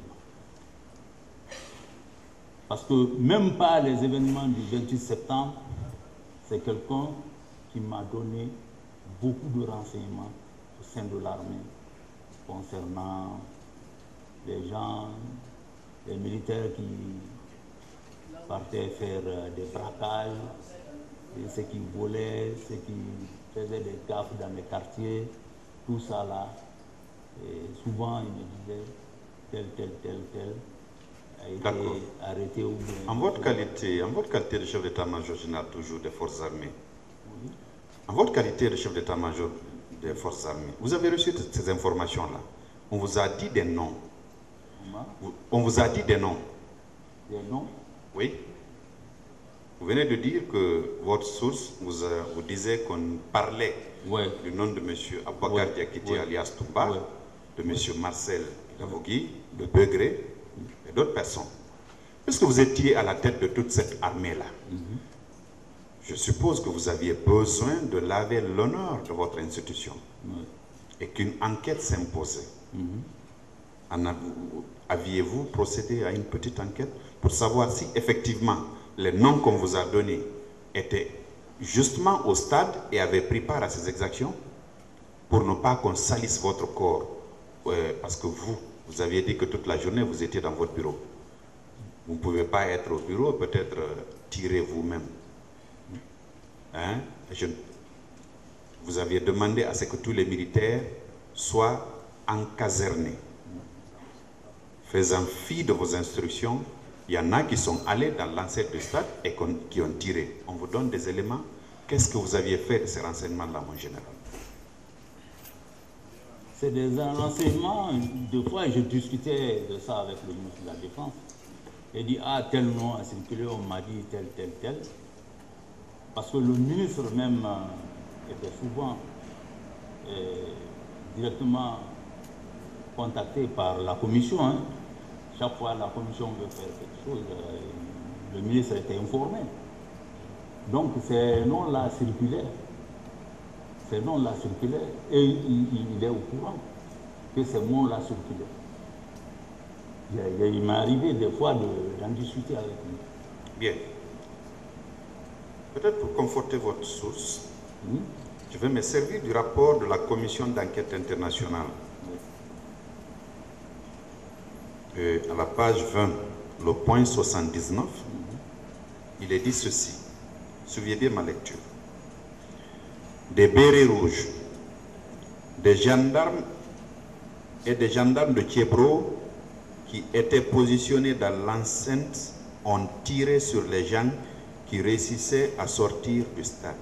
Parce que même pas les événements du vingt-huit septembre, c'est quelqu'un qui m'a donné beaucoup de renseignements au sein de l'armée concernant les gens, les militaires qui partaient faire des braquages, et ceux qui volaient, ceux qui faisaient des gaffes dans les quartiers, tout ça là. Et souvent, il me disait tel, tel, tel, tel a été arrêté ou bien... En votre qualité, en votre qualité de chef d'état-major général toujours des forces armées, oui. En votre qualité de chef d'état-major des forces armées, vous avez reçu ces informations-là. On vous a dit des noms. On vous a dit des noms. Des noms? Oui. Vous venez de dire que votre source vous, a, vous disait qu'on parlait ouais. du nom de M. Aboubacar Diakité ouais. alias Toumba, ouais. de M. Ouais. Marcel Lavogui, de Bégré et d'autres personnes. Puisque vous étiez à la tête de toute cette armée-là, mm-hmm. je suppose que vous aviez besoin de laver l'honneur de votre institution ouais. et qu'une enquête s'imposait. Mm-hmm. Aviez-vous procédé à une petite enquête pour savoir si effectivement les noms qu'on vous a donnés étaient justement au stade et avaient pris part à ces exactions, pour ne pas qu'on salisse votre corps, euh, parce que vous, vous aviez dit que toute la journée vous étiez dans votre bureau. Vous ne pouvez pas être au bureau, peut-être euh, tirer vous-même. Hein? Je, vous aviez demandé à ce que tous les militaires soient encasernés. Faisant fi de vos instructions, il y en a qui sont allés dans l'enceinte du stade et qui ont tiré. On vous donne des éléments. Qu'est-ce que vous aviez fait de ces renseignements-là, mon général? C'est des renseignements. Deux fois, je discutais de ça avec le ministre de la Défense. Il dit, ah, tel nom a circulé, on m'a dit tel, tel, tel. Parce que le ministre même euh, était souvent euh, directement contacté par la commission. Hein. Chaque fois la commission veut faire quelque chose, euh, le ministre était informé. Donc ces noms-là circulaient. Ces noms-là circulaient et il, il est au courant que ces noms-là circulaient. Il, il m'est arrivé des fois d'en de, discuter avec lui. Bien. Peut-être pour conforter votre source, mmh. je vais me servir du rapport de la commission d'enquête internationale. Euh, à la page vingt, le point soixante-dix-neuf, mm-hmm. il est dit ceci. Suivez bien ma lecture. Des bérets rouges, des gendarmes et des gendarmes de Thiebro qui étaient positionnés dans l'enceinte ont tiré sur les gens qui réussissaient à sortir du stade.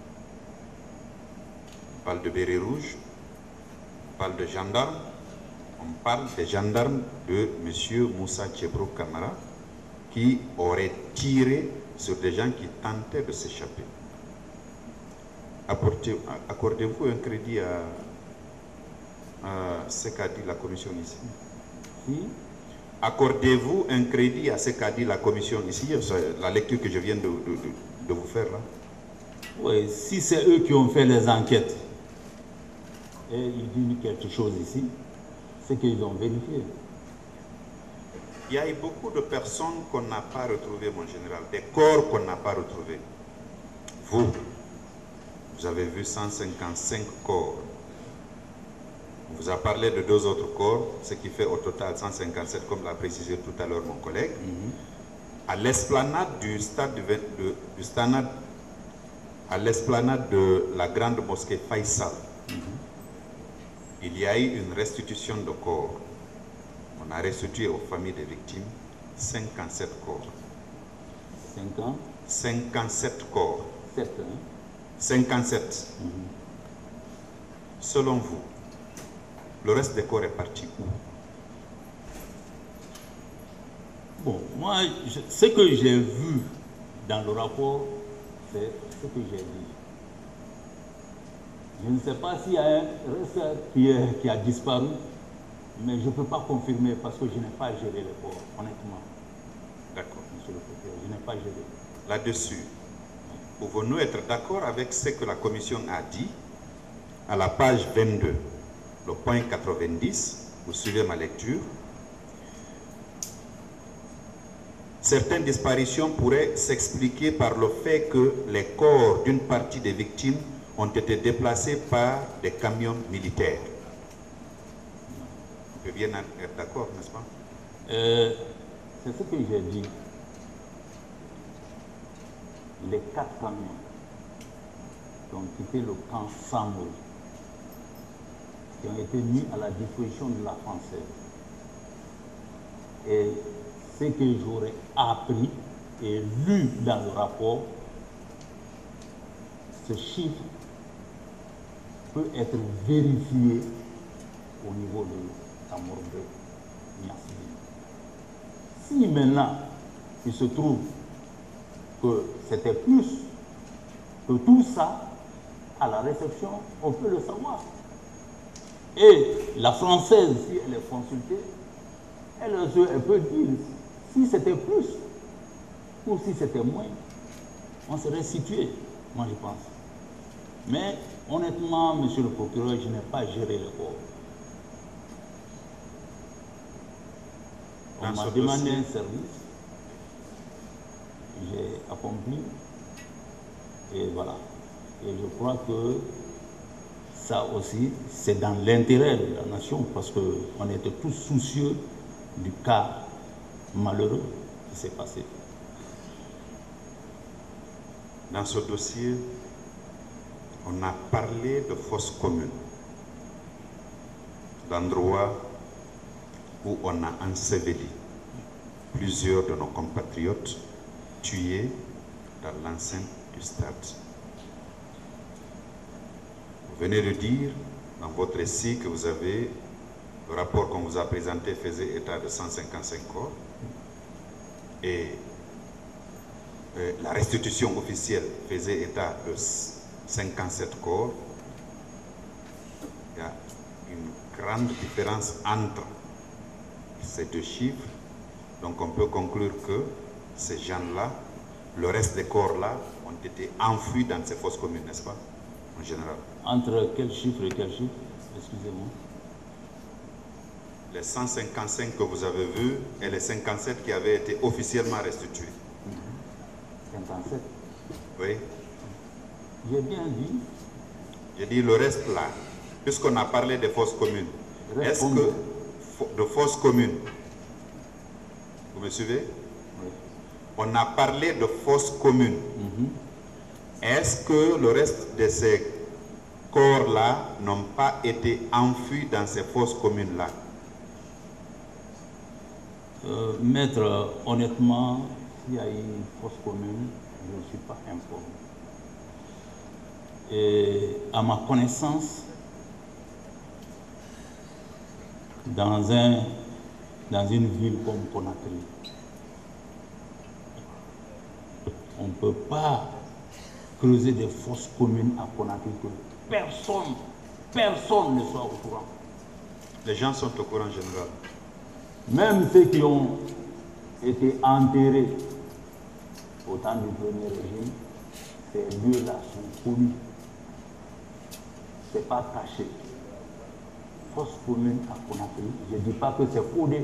On parle de bérets rouges, on parle de gendarmes, on parle des gendarmes de M. Moussa Tchebro Kamara qui auraient tiré sur des gens qui tentaient de s'échapper. Accordez-vous un crédit à, à ce qu'a dit la commission ici? Si. Accordez-vous un crédit à ce qu'a dit la commission ici, la lecture que je viens de, de, de, de vous faire là? Oui, si c'est eux qui ont fait les enquêtes et ils disent quelque chose ici, c'est qu'ils ont vérifié. Il y a eu beaucoup de personnes qu'on n'a pas retrouvées, mon général, des corps qu'on n'a pas retrouvés. Vous, vous avez vu cent cinquante-cinq corps. On vous a parlé de deux autres corps, ce qui fait au total cent cinquante-sept, comme l'a précisé tout à l'heure mon collègue. Mm-hmm. À l'esplanade du stade de, de, du stade, à l'esplanade de la grande mosquée Faisal, mm-hmm. il y a eu une restitution de corps. On a restitué aux familles des victimes cinquante-sept corps. cinquante cinquante-sept corps. sept, hein? cinquante-sept. Mm-hmm. Selon vous, le reste des corps est parti où? Bon, moi, je, ce que j'ai vu dans le rapport, c'est ce que j'ai dit. Je ne sais pas s'il y a un reste qui, est, qui a disparu, mais je ne peux pas confirmer parce que je n'ai pas géré les corps, honnêtement. D'accord. Monsieur le procureur, je n'ai pas géré. Là-dessus, pouvons-nous être d'accord avec ce que la commission a dit à la page vingt-deux, le point quatre-vingt-dix, vous suivez ma lecture. Certaines disparitions pourraient s'expliquer par le fait que les corps d'une partie des victimes ont été déplacés par des camions militaires. On peut bien être d'accord, n'est-ce pas? euh, C'est ce que j'ai dit. Les quatre camions qui ont quitté le camp Samouri, qui ont été mis à la disposition de la Française. Et ce que j'aurais appris et lu dans le rapport, ce chiffre peut être vérifié au niveau de Kamorbe Niassine. Si maintenant il se trouve que c'était plus que tout ça, à la réception, on peut le savoir. Et la Française, si elle est consultée, elle, elle peut dire si c'était plus ou si c'était moins, on serait situé, moi je pense. Mais honnêtement, monsieur le procureur, je n'ai pas géré le corps. On m'a demandé un service, j'ai accompli, et voilà. Et je crois que ça aussi, c'est dans l'intérêt de la nation, parce qu'on était tous soucieux du cas malheureux qui s'est passé. Dans ce dossier, on a parlé de fosses communes, d'endroits où on a enseveli plusieurs de nos compatriotes tués dans l'enceinte du stade. Vous venez de dire dans votre récit que vous avez, le rapport qu'on vous a présenté faisait état de cent cinquante-cinq corps et euh, la restitution officielle faisait état de cinquante-sept corps. Il y a une grande différence entre ces deux chiffres, donc on peut conclure que ces gens-là, le reste des corps-là, ont été enfouis dans ces fosses communes, n'est-ce pas, en général? Entre quel chiffre et quel chiffre? Excusez-moi. Les cent cinquante-cinq que vous avez vus et les cinquante-sept qui avaient été officiellement restitués. cinquante-sept? Oui. J'ai bien dit. J'ai dit le reste là, puisqu'on a parlé des fosses communes. Est-ce que de fosses communes, vous me suivez? Oui. On a parlé de fosses communes. Mm-hmm. Est-ce que le reste de ces corps-là n'ont pas été enfouis dans ces fosses communes-là? euh, Maître, honnêtement, s'il y a une fosse commune, je ne suis pas informé. Et à ma connaissance, dans, un, dans une ville comme Conakry, on ne peut pas creuser des fosses communes à Conakry que personne, personne ne soit au courant. Les gens sont au courant général. Même ceux qui ont été enterrés au temps du premier régime, ces lieux-là sont connus. Ce n'est pas caché. Fosse commune à Conakry, je ne dis pas que c'est fondé.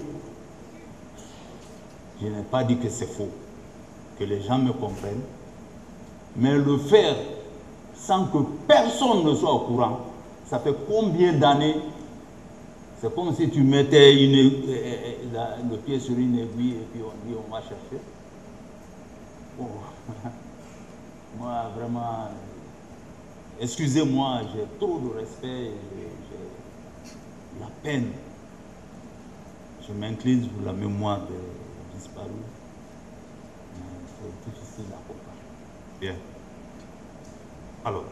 Je n'ai pas dit que c'est faux. Que les gens me comprennent. Mais le faire sans que personne ne soit au courant, ça fait combien d'années? C'est comme si tu mettais une, la, le pied sur une aiguille et puis on dit on va chercher. Bon. Moi, vraiment, excusez-moi, j'ai trop de respect, j'ai la peine. Je m'incline sur la mémoire des disparus. C'est difficile à comprendre. Bien. Alors,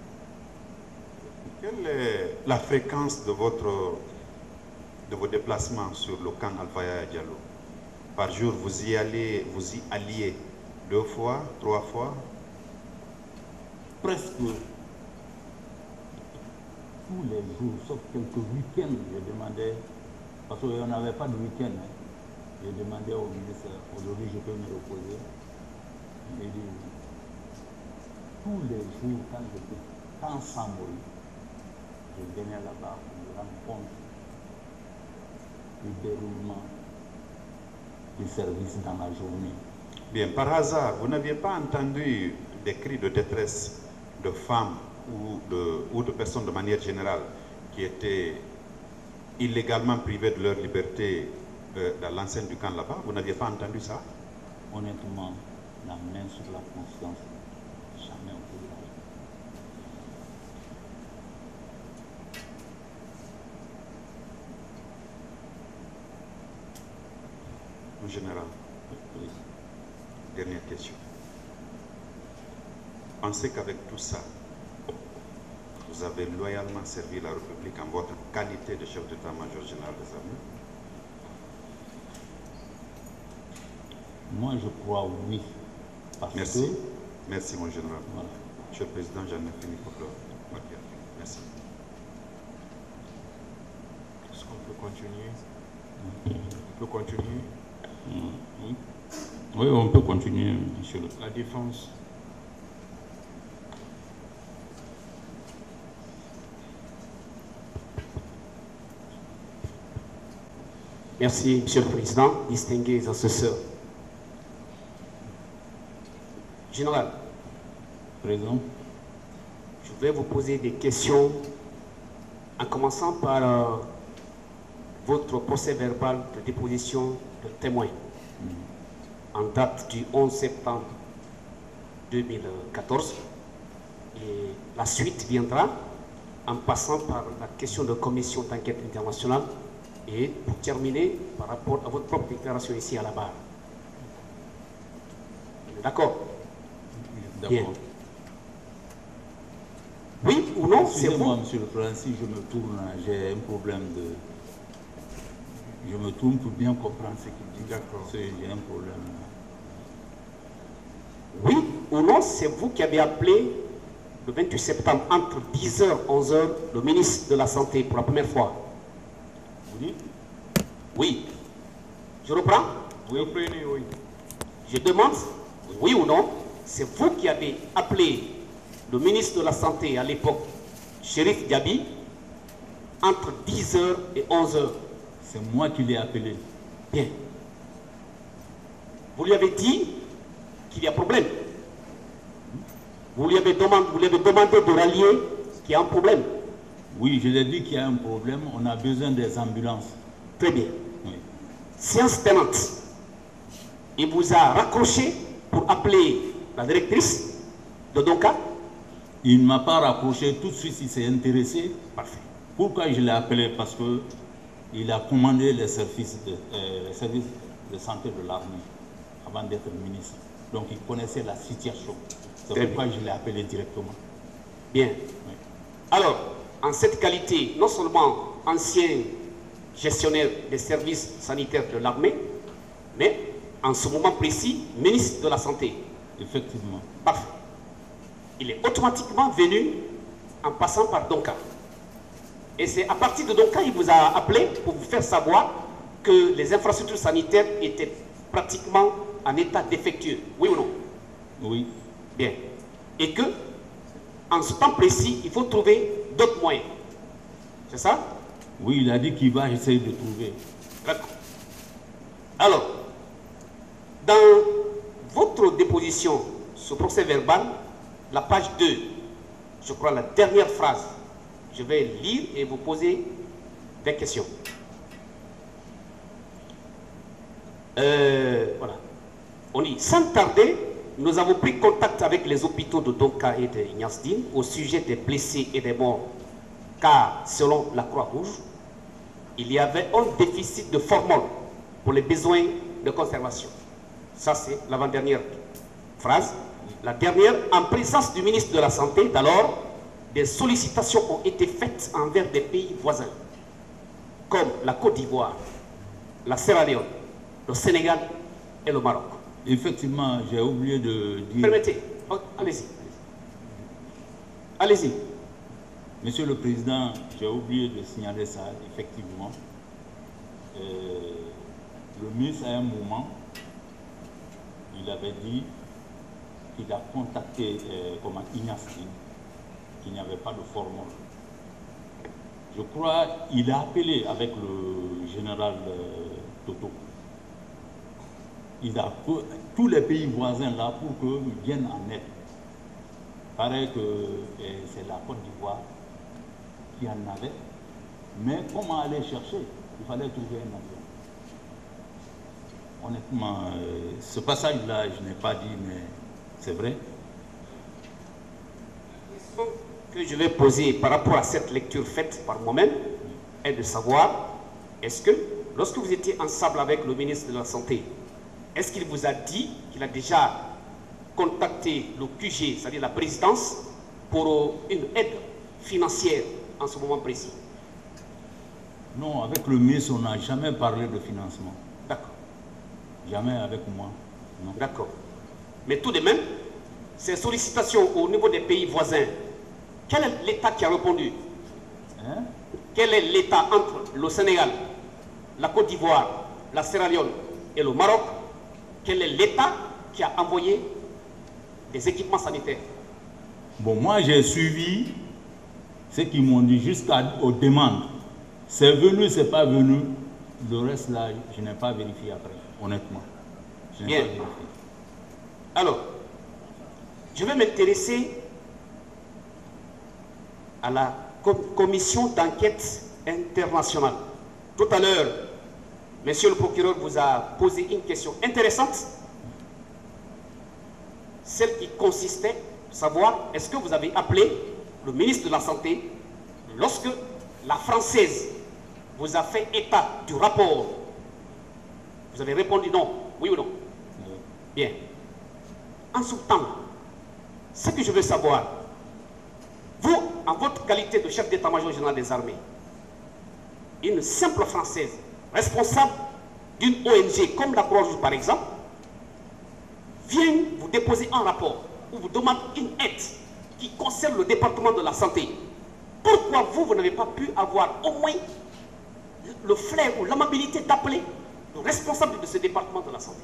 quelle est la fréquence de votre de vos déplacements sur le camp Alpha Yaya Diallo? Par jour, vous y allez, vous y alliez deux fois, trois fois? Presque tous les jours, sauf quelques week-ends, je demandais, parce qu'on n'avait pas de week-end, hein, je demandais au ministre, aujourd'hui je peux me reposer. Il dit, tous les jours, quand j'étais quand sans mourir, je venais là-bas pour me rendre compte du déroulement du service dans la journée. Bien, par hasard, vous n'aviez pas entendu des cris de détresse de femmes ou de, ou de personnes de manière générale qui étaient illégalement privées de leur liberté euh, dans l'enceinte du camp là-bas? Vous n'aviez pas entendu ça? Honnêtement, la main sur la conscience, jamais on peut dire. En général. Oui. Dernière question. Pensez qu'avec tout ça, vous avez loyalement servi la République en votre qualité de chef d'état-major général des armées? Moi, je crois oui. Parce Merci. Que... Merci, mon général. Voilà. Monsieur le Président, j'en ai fini pour le marquer. Merci. Est-ce qu'on peut continuer? On peut continuer? Oui. Oui, on peut continuer, monsieur le La défense. Merci, Monsieur le Président, distingués assesseurs. Général, Président, je vais vous poser des questions en commençant par euh, votre procès verbal de déposition de témoin en date du onze septembre deux mille quatorze. Et la suite viendra en passant par la question de commission d'enquête internationale et pour terminer par rapport à votre propre déclaration ici à la barre. D'accord? Bien. Oui ou non, c'est excusez-moi, vous? monsieur le Président, si je me tourne, j'ai un problème de... Je me tourne pour bien comprendre ce qu'il dit. D'accord. J'ai un problème. Oui ou non, c'est vous qui avez appelé le vingt-huit septembre entre dix heures et onze heures le ministre de la Santé pour la première fois? Vous dites? Oui. Je reprends? Vous reprenez, oui. Je demande, oui ou non, c'est vous qui avez appelé le ministre de la Santé à l'époque, Chérif Diaby, entre dix heures et onze heures? C'est moi qui l'ai appelé. Bien. Vous lui avez dit qu'il y a problème. Vous lui avez demandé, vous lui avez demandé de rallier qu'il y a un problème. Oui, je l'ai dit qu'il y a un problème, on a besoin des ambulances. Très bien. Oui. Séance tenante. Il vous a raccroché pour appeler la directrice de Donka? Il ne m'a pas rapproché, tout de suite il s'est intéressé. Parfait. Pourquoi je l'ai appelé? Parce que il a commandé les services de, euh, les services de santé de l'armée avant d'être ministre. Donc il connaissait la situation. C'est pourquoi je l'ai appelé directement. Bien. Oui. Alors, en cette qualité, non seulement ancien gestionnaire des services sanitaires de l'armée, mais en ce moment précis, ministre de la Santé. Effectivement. Parfait. Il est automatiquement venu en passant par Donka. Et c'est à partir de Donka qu'il vous a appelé pour vous faire savoir que les infrastructures sanitaires étaient pratiquement en état défectueux. Oui ou non? Oui. Bien. Et que, en ce temps précis, il faut trouver d'autres moyens. C'est ça? Oui, il a dit qu'il va essayer de trouver. D'accord. Alors, dans votre déposition sur procès verbal, la page deux, je crois la dernière phrase, je vais lire et vous poser des questions. Euh, voilà. On dit, sans tarder, nous avons pris contact avec les hôpitaux de Donka et de Ignace-Dine au sujet des blessés et des morts, car selon la Croix-Rouge, il y avait un déficit de formol pour les besoins de conservation. Ça, c'est l'avant-dernière phrase. La dernière, en présence du ministre de la Santé d'alors, des sollicitations ont été faites envers des pays voisins, comme la Côte d'Ivoire, la Sierra Leone, le Sénégal et le Maroc. Effectivement, j'ai oublié de dire... Permettez, oh, allez-y. Allez-y. Monsieur le Président, j'ai oublié de signaler ça, effectivement. Euh, le ministre, à un moment, il avait dit qu'il a contacté euh, comment, Ignace-Dine, qu'il n'y avait pas de formol. Je crois qu'il a appelé avec le général euh, Toto. Il a tous les pays voisins là pour qu'ils viennent en aide. Il paraît que euh, c'est la Côte d'Ivoire qui en avait. Mais comment aller chercher? Il fallait trouver un avion. Honnêtement, euh, ce passage-là, je n'ai pas dit, mais c'est vrai. La question que je vais poser par rapport à cette lecture faite par moi-même est de savoir, est-ce que, lorsque vous étiez ensemble avec le ministre de la Santé, est-ce qu'il vous a dit qu'il a déjà contacté le Q G, c'est-à-dire la présidence, pour une aide financière en ce moment précis? Non, avec le ministre, on n'a jamais parlé de financement. D'accord. Jamais avec moi. D'accord. Mais tout de même, ces sollicitations au niveau des pays voisins, quel est l'État qui a répondu? Hein? Quel est l'État entre le Sénégal, la Côte d'Ivoire, la Sierra Leone et le Maroc? Quel est l'État qui a envoyé des équipements sanitaires? Bon, moi j'ai suivi ce qu'ils m'ont dit jusqu'aux demandes. C'est venu, c'est pas venu. Le reste là, je n'ai pas vérifié après, honnêtement. Je n'ai Bien. pas vérifié. Alors, je vais m'intéresser à la com commission d'enquête internationale. Tout à l'heure, monsieur le procureur vous a posé une question intéressante, celle qui consistait à savoir, est-ce que vous avez appelé le ministre de la Santé lorsque la Française vous a fait état du rapport? Vous avez répondu non, oui ou non? Oui. Bien. En ce temps, ce que je veux savoir, vous, en votre qualité de chef d'état-major général des armées, une simple Française, responsable d'une O N G comme la Croix-Rouge par exemple, vient vous déposer un rapport ou vous demande une aide qui concerne le département de la santé. Pourquoi vous, vous n'avez pas pu avoir au moins le flair ou l'amabilité d'appeler le responsable de ce département de la santé?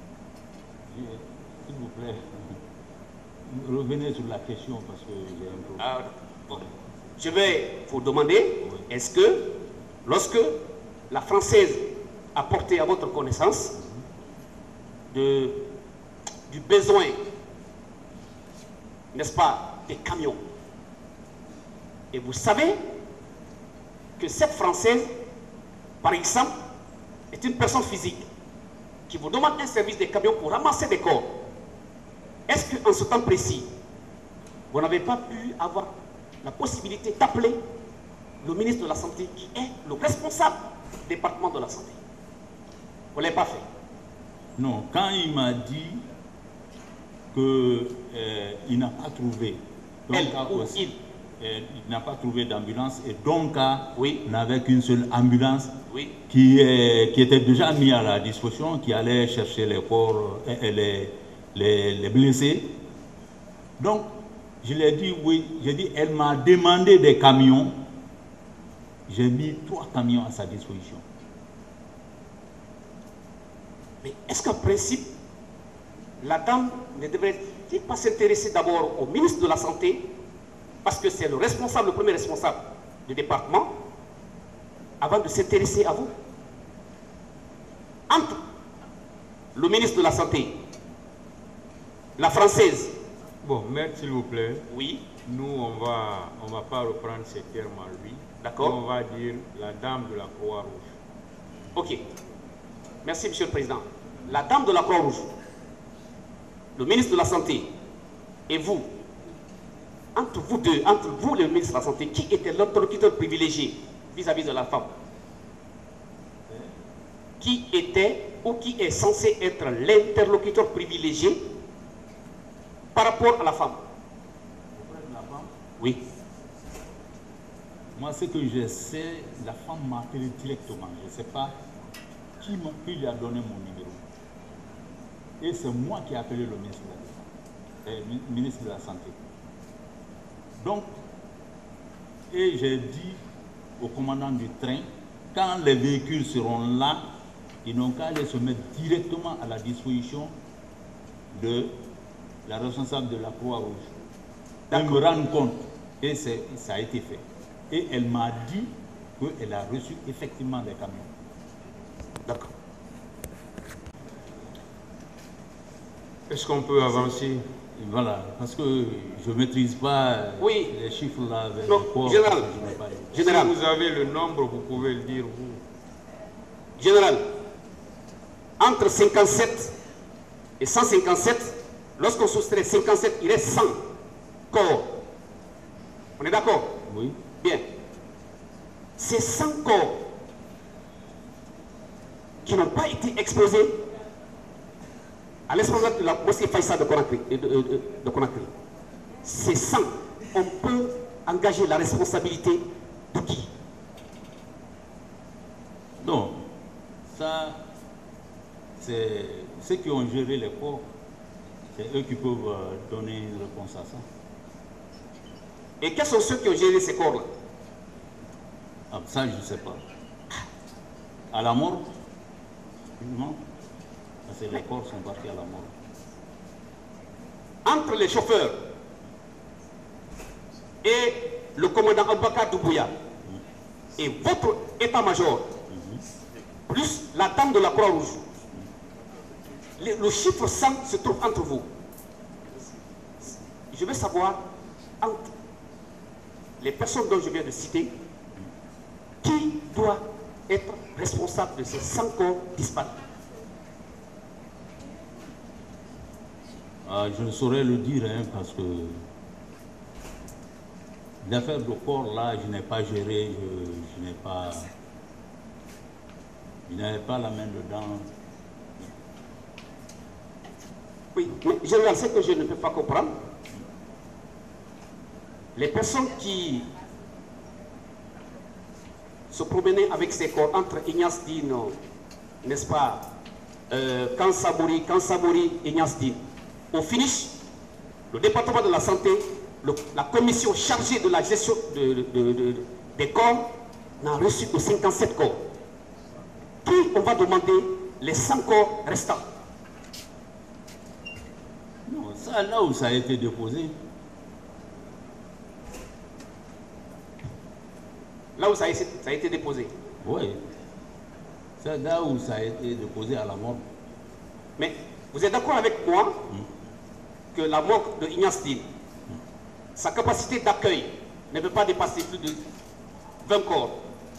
S'il vous plaît, revenez sur la question parce que j'ai un problème. Ah, bon. Je vais vous demander, oui. Est-ce que lorsque la Française a porté à votre connaissance de, du besoin, n'est-ce pas, des camions, et vous savez que cette Française, par exemple, est une personne physique qui vous demande un service des camions pour ramasser des corps, est-ce qu'en ce temps précis, vous n'avez pas pu avoir la possibilité d'appeler le ministre de la Santé qui est le responsable du département de la Santé? Vous ne l'avez pas fait? Non, quand il m'a dit qu'il euh, n'a pas trouvé. Donc, Elle ou aussi, il euh, il n'a pas trouvé d'ambulance et donc oui. n'avait qu'une seule ambulance oui. qui, est, qui était déjà mise à la disposition, qui allait chercher les corps et les, les, les blessés. Donc, je lui ai dit oui. J'ai dit, elle m'a demandé des camions. J'ai mis trois camions à sa disposition. Mais est-ce qu'en principe, la dame ne devrait-il pas s'intéresser d'abord au ministre de la Santé, parce que c'est le responsable, le premier responsable du département, avant de s'intéresser à vous? Entre le ministre de la Santé, la française. Bon, maître, s'il vous plaît. Oui. Nous, on va, on va pas reprendre ces termes à lui. D'accord. On va dire la dame de la Croix-Rouge. Ok. Merci, Monsieur le Président. La dame de la Croix-Rouge, le ministre de la Santé et vous, entre vous deux, entre vous et le ministre de la Santé, qui était l'interlocuteur privilégié vis-à-vis de la femme? Qui était ou qui est censé être l'interlocuteur privilégié par rapport à la femme? Oui. Moi, ce que je sais, la femme m'a appelé directement. Je ne sais pas qui, qui lui a donné mon numéro. Et c'est moi qui ai appelé le ministre de la, euh, ministre de la Santé. Donc, et j'ai dit au commandant du train, quand les véhicules seront là, ils n'ont qu'à aller se mettre directement à la disposition de la responsable de la Croix-Rouge. Ils me rendent compte. Et ça a été fait. Et elle m'a dit qu'elle a reçu effectivement des camions. D'accord. Est-ce qu'on peut avancer? Et voilà, parce que je ne maîtrise pas oui. les chiffres là. Avec non, le corps, général. général. Si vous avez le nombre, vous pouvez le dire, vous. Général, entre cinquante-sept et cent cinquante-sept, lorsqu'on soustrait cinquante-sept, il reste cent corps. On est d'accord? Oui. Bien. Ces cent corps qui n'ont pas été exposés à l'explosion de la mosquée Faïssa de Conakry, de, de, de, de Conakry. Ces cent, on peut engager la responsabilité de qui? Non. Ça, c'est ceux qui ont géré les corps, c'est eux qui peuvent donner une réponse à ça. Et quels sont ceux qui ont géré ces corps-là? Ah, ça, je ne sais pas. À la mort? Non. Parce que les corps sont partis à la mort. Entre les chauffeurs et le commandant Aboubacar Doumbouya mmh. et votre état-major, mmh. plus la dame de la Croix-Rouge, le, le chiffre cent se trouve entre vous. Je veux savoir, entre les personnes dont je viens de citer, qui doit être responsable de ces cent corps disparus? Ah, je ne saurais le dire, hein, parce que l'affaire de corps là, je n'ai pas géré, je, je n'ai pas, je n'avais pas la main dedans. Oui, mais général, ce que je ne peux pas comprendre, les personnes qui se promenaient avec ces corps entre Ignace Dine, n'est-ce pas, euh, Kansabouri, Kansabouri, Ignace Dine, au finish, le département de la santé, le, la commission chargée de la gestion de, de, de, de, des corps n'a reçu que cinquante-sept corps. Qui on va demander les cent corps restants? Non, ça, là où ça a été déposé. Là où ça a, ça a été déposé? Oui. C'est là où ça a été déposé à la mort. Mais vous êtes d'accord avec moi mmh. que la mort de Ignace Dine, mmh. sa capacité d'accueil ne peut pas dépasser plus de vingt corps?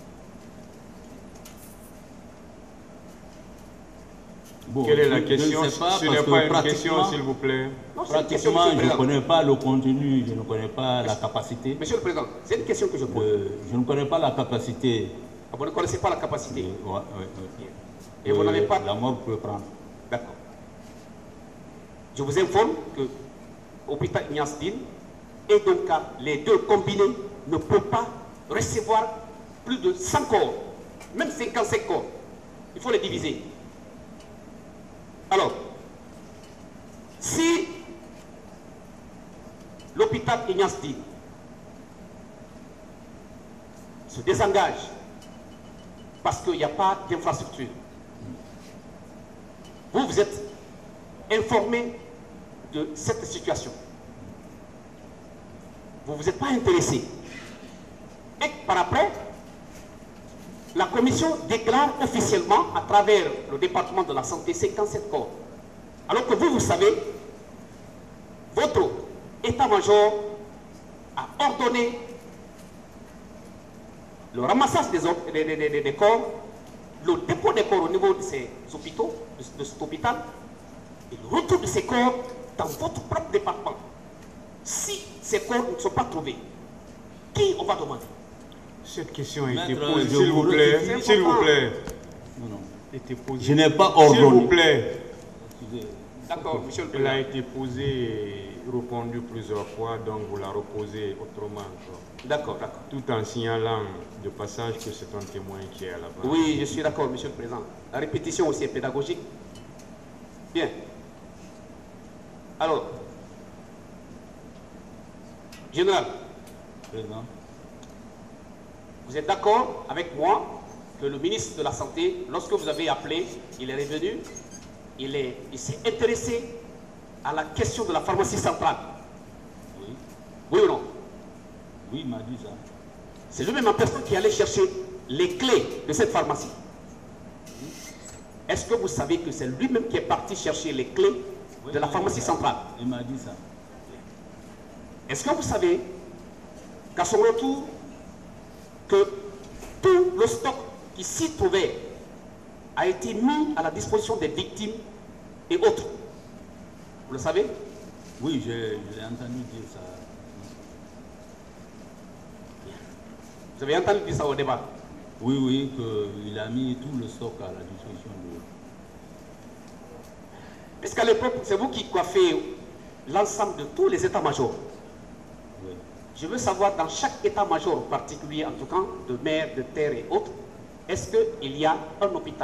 Bon, Quelle est la question? Pas, Ce n'est pas une question, s'il vous plaît. Non, pratiquement, je ne connais pas le contenu, je ne connais pas la capacité. Monsieur le Président, c'est une question que je pose. Euh, je ne connais pas la capacité. Ah, vous ne connaissez pas la capacité? Euh, ouais, ouais, ouais. Et euh, vous n'avez pas... La mort peut prendre. D'accord. Je vous informe que l'hôpital Ignace Dine et donc les deux combinés ne peuvent pas recevoir plus de cent corps, même cinquante-cinq corps. Il faut les diviser. Alors, si l'hôpital Ignace Dine se désengage parce qu'il n'y a pas d'infrastructure, vous, vous êtes informé de cette situation. Vous ne vous êtes pas intéressé. Et par après, la commission déclare officiellement à travers le département de la santé cinquante-sept corps. Alors que vous, vous savez, votre état-major a ordonné le ramassage des, des, des, des, des corps, le dépôt des corps au niveau de ces hôpitaux, de, de cet hôpital, et le retour de ces corps dans votre propre département. Si ces corps ne sont pas trouvés, qui on va demander? Cette question a été Maître, posée, je s'il vous vous plaît. rectifie. S'il vous plaît. Non, non. Été posée. Je n'ai pas ordonné. S'il vous plaît. D'accord, monsieur le Elle a président. été posée et répondue plusieurs fois, donc vous la reposez autrement. D'accord, d'accord. Tout en signalant de passage que c'est un témoin qui est à la base. Oui, je suis d'accord, monsieur le président. La répétition aussi est pédagogique. Bien. Alors, général, Président. vous êtes d'accord avec moi que le ministre de la Santé, lorsque vous avez appelé, il est revenu, il est, il s'est intéressé à la question de la pharmacie centrale. Oui. Oui ou non? Oui, il m'a dit ça. C'est lui-même en personne qui allait chercher les clés de cette pharmacie. Est-ce que vous savez que c'est lui-même qui est parti chercher les clés Oui, de la il pharmacie m'a dit ça. centrale? Il m'a dit ça. Est-ce que vous savez qu'à son retour, que tout le stock qui s'y trouvait a été mis à la disposition des victimes et autres? Vous le savez? Oui, je, je l'ai entendu dire ça. Vous avez entendu dire ça au débat? Oui, oui, qu'il a mis tout le stock à la disposition de... Puisqu'à l'époque, c'est vous qui coiffez l'ensemble de tous les états-majors. Oui. Je veux savoir, dans chaque état-major particulier, en tout cas, de mer, de terre et autres, est-ce qu'il y a un hôpital?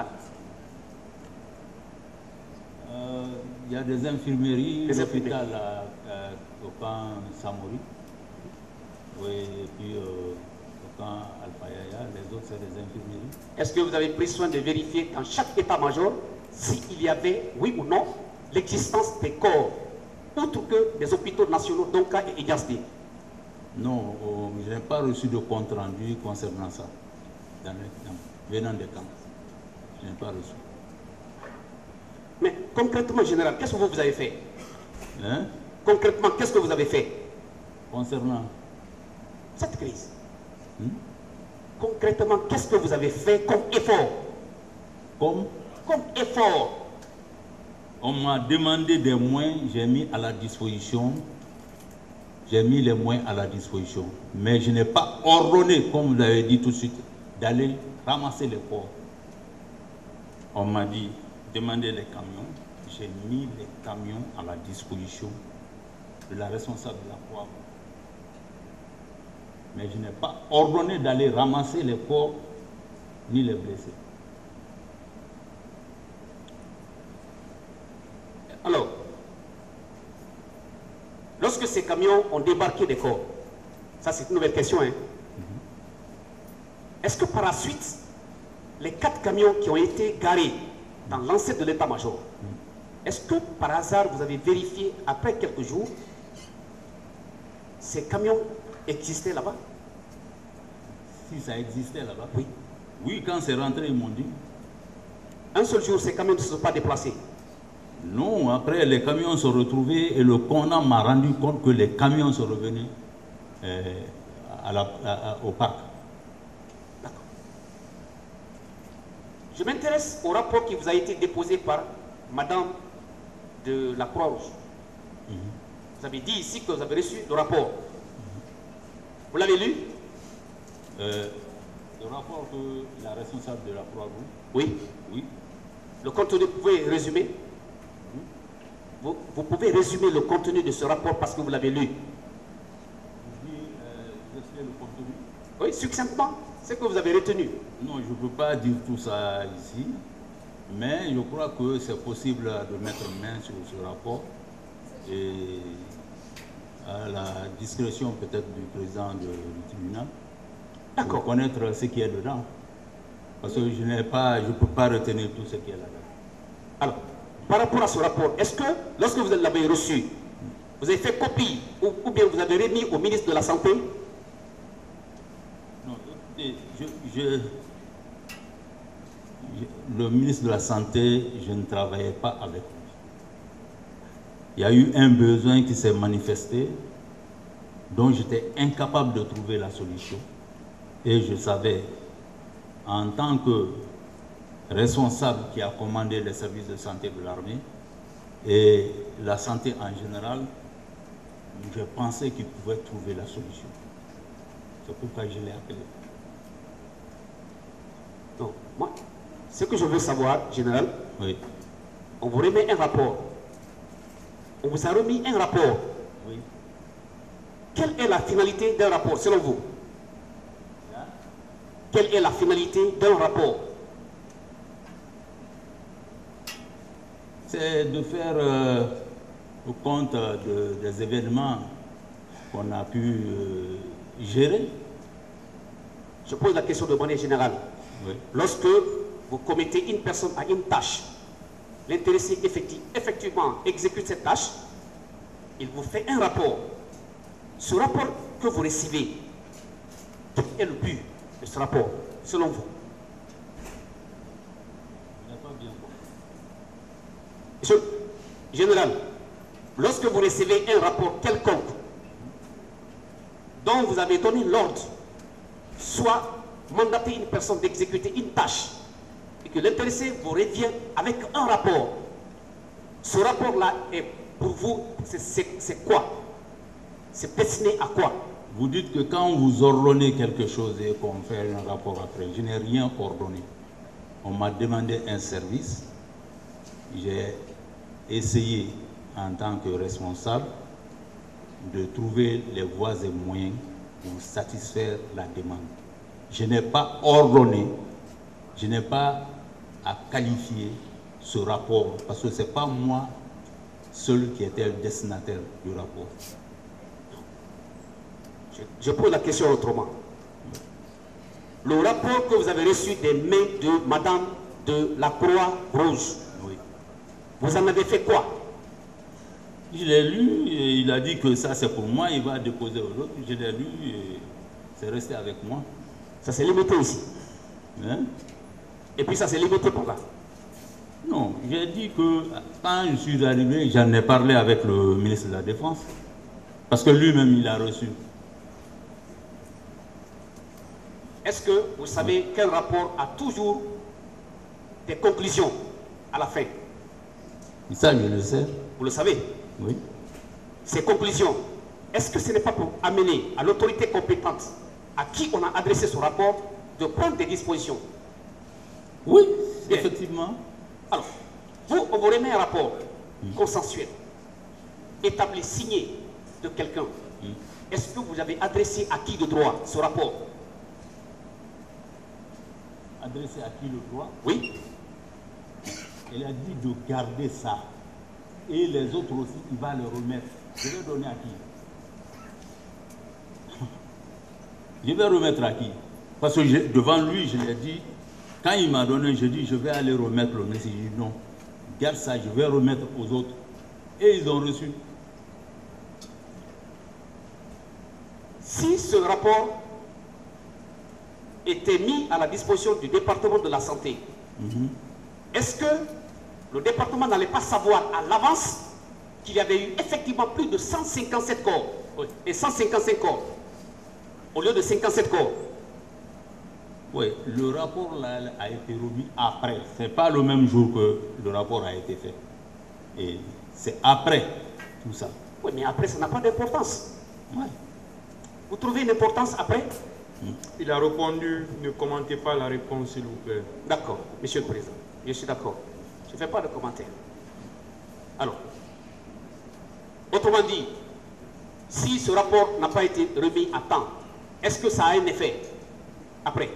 Euh, il y a des infirmeries, Des l'hôpital au camp Samori. Oui, et puis euh, au camp Alpha Yaya, les autres c'est des infirmeries. Est-ce que vous avez pris soin de vérifier dans chaque état-major s'il y avait, oui ou non, l'existence des corps, outre que des hôpitaux nationaux, Donka et Igasdi? Non, euh, je n'ai pas reçu de compte rendu concernant ça, dans les camps, venant des camps. Je n'ai pas reçu. Mais concrètement, général, qu'est-ce que vous, vous avez fait? Hein? Concrètement, qu'est-ce que vous avez fait Concernant cette crise? hmm? Concrètement, qu'est-ce que vous avez fait comme effort? Comme Comme effort. on m'a demandé des moyens, j'ai mis à la disposition, j'ai mis les moyens à la disposition. Mais je n'ai pas ordonné, comme vous l'avez dit tout de suite, d'aller ramasser les corps. On m'a dit, demandez les camions. J'ai mis les camions à la disposition de la responsable de la Croix. Mais je n'ai pas ordonné d'aller ramasser les corps ni les blessés. Alors, lorsque ces camions ont débarqué des corps, ça c'est une nouvelle question, hein? Est-ce que par la suite, les quatre camions qui ont été garés dans l'enceinte de l'état-major, est-ce que par hasard vous avez vérifié après quelques jours, ces camions existaient là-bas? Si ça existait là-bas? Oui. Oui, quand c'est rentré, ils m'ont dit. Un seul jour, ces camions ne se sont pas déplacés? Non, après les camions sont retrouvés et le commandant m'a rendu compte que les camions sont revenus euh, à la, à, à, au parc. D'accord. Je m'intéresse au rapport qui vous a été déposé par Madame de la Croix-Rouge. Mm-hmm. Vous avez dit ici que vous avez reçu le rapport. Mm-hmm. Vous l'avez lu? euh, Le rapport de la responsable de la Croix-Rouge. Oui. Oui. Le contenu, vous pouvez résumer? vous, vous pouvez résumer le contenu de ce rapport parce que vous l'avez lu. Je dis, euh, je sais le contenu. Oui, succinctement, c'est que vous avez retenu. Non, je ne peux pas dire tout ça ici, mais je crois que c'est possible de mettre main sur ce rapport et à la discrétion peut-être du président de- du tribunal pour connaître ce qui est dedans. Parce que je n'ai pas, je ne peux pas retenir tout ce qui est là-dedans. Alors, par rapport à ce rapport, est-ce que lorsque vous l'avez reçu, vous avez fait copie ou, ou bien vous avez remis au ministre de la Santé? Non, écoutez, je, je- je- le ministre de la Santé, je ne travaillais pas avec lui. Il y a eu un besoin qui s'est manifesté, dont j'étais incapable de trouver la solution. Et je savais, en tant que responsable qui a commandé les services de santé de l'armée et la santé en général, je pensais qu'il pouvait trouver la solution. C'est pourquoi je l'ai appelé. Non, moi, ce que je veux savoir, général, Oui. on vous remet un rapport. On vous a remis un rapport. Oui. Quelle est la finalité d'un rapport, selon vous? Quelle est la finalité d'un rapport? C'est de faire euh, au compte de- des événements qu'on a pu euh, gérer. Je pose la question de manière générale. Oui. Lorsque vous commettez une personne à une tâche, l'intéressé effective, effectivement exécute cette tâche, il vous fait un rapport. Ce rapport que vous recevez, quel est le but de ce rapport, selon vous? Je n'ai pas bien compris. Monsieur le général, lorsque vous recevez un rapport quelconque dont vous avez donné l'ordre, soit mandater une personne d'exécuter une tâche, et que l'intéressé vous revient avec un rapport, ce rapport-là est pour vous, c'est- c'est c'est quoi? C'est destiné à quoi? Vous dites que quand vous ordonnez quelque chose et qu'on fait un rapport après, je n'ai rien ordonné. On m'a demandé un service, j'ai essayé en tant que responsable de trouver les voies et moyens pour satisfaire la demande. Je n'ai pas ordonné, je n'ai pas à qualifier ce rapport parce que ce n'est pas moi seul qui était le destinataire du rapport. Je, je pose la question autrement. Le rapport que vous avez reçu des mains de Madame de la Croix-Rouge, Oui. vous en avez fait quoi? Je l'ai lu et il a dit que ça c'est pour moi, il va déposer aux autres. Je l'ai lu et c'est resté avec moi. Ça s'est limité ici. Hein? Et puis ça s'est limité par là. Non, j'ai dit que quand je suis arrivé, j'en ai parlé avec le ministre de la Défense. Parce que lui-même, il a reçu. Est-ce que vous savez quel rapport a toujours des conclusions à la fin? Et ça, je le sais. Vous le savez. Oui. Ces conclusions, est-ce que ce n'est pas pour amener à l'autorité compétente à qui on a adressé ce rapport de prendre des dispositions? Oui, Bien. effectivement. Alors, vous, on vous remet un rapport consensuel, établi, signé de quelqu'un. Oui. Est-ce que vous avez adressé à qui de droit ce rapport? Adressé à qui le droit? Oui. Il a dit de garder ça. Et les autres aussi, il va le remettre. Je vais donner à qui? Je vais remettre à qui? Parce que je- devant lui, je lui ai dit, quand il m'a donné, je dis, je vais aller remettre le message. Il dit non, garde ça, je vais remettre aux autres. Et ils ont reçu. Si ce rapport était mis à la disposition du département de la santé, Mhm. est-ce que le département n'allait pas savoir à l'avance qu'il y avait eu effectivement plus de cent cinquante-sept corps, oui, et cent cinquante-cinq corps, au lieu de cinquante-sept corps? Oui, le rapport là, a été remis après. Ce n'est pas le même jour que le rapport a été fait. Et c'est après tout ça. Oui, mais après, ça n'a pas d'importance. Ouais. Vous trouvez une importance après? Il a répondu, ne commentez pas la réponse, s'il vous plaît. D'accord, Monsieur le Président, je suis d'accord. Je ne fais pas de commentaire. Alors, Autrement dit, si ce rapport n'a pas été remis à temps, est-ce que ça a un effet après?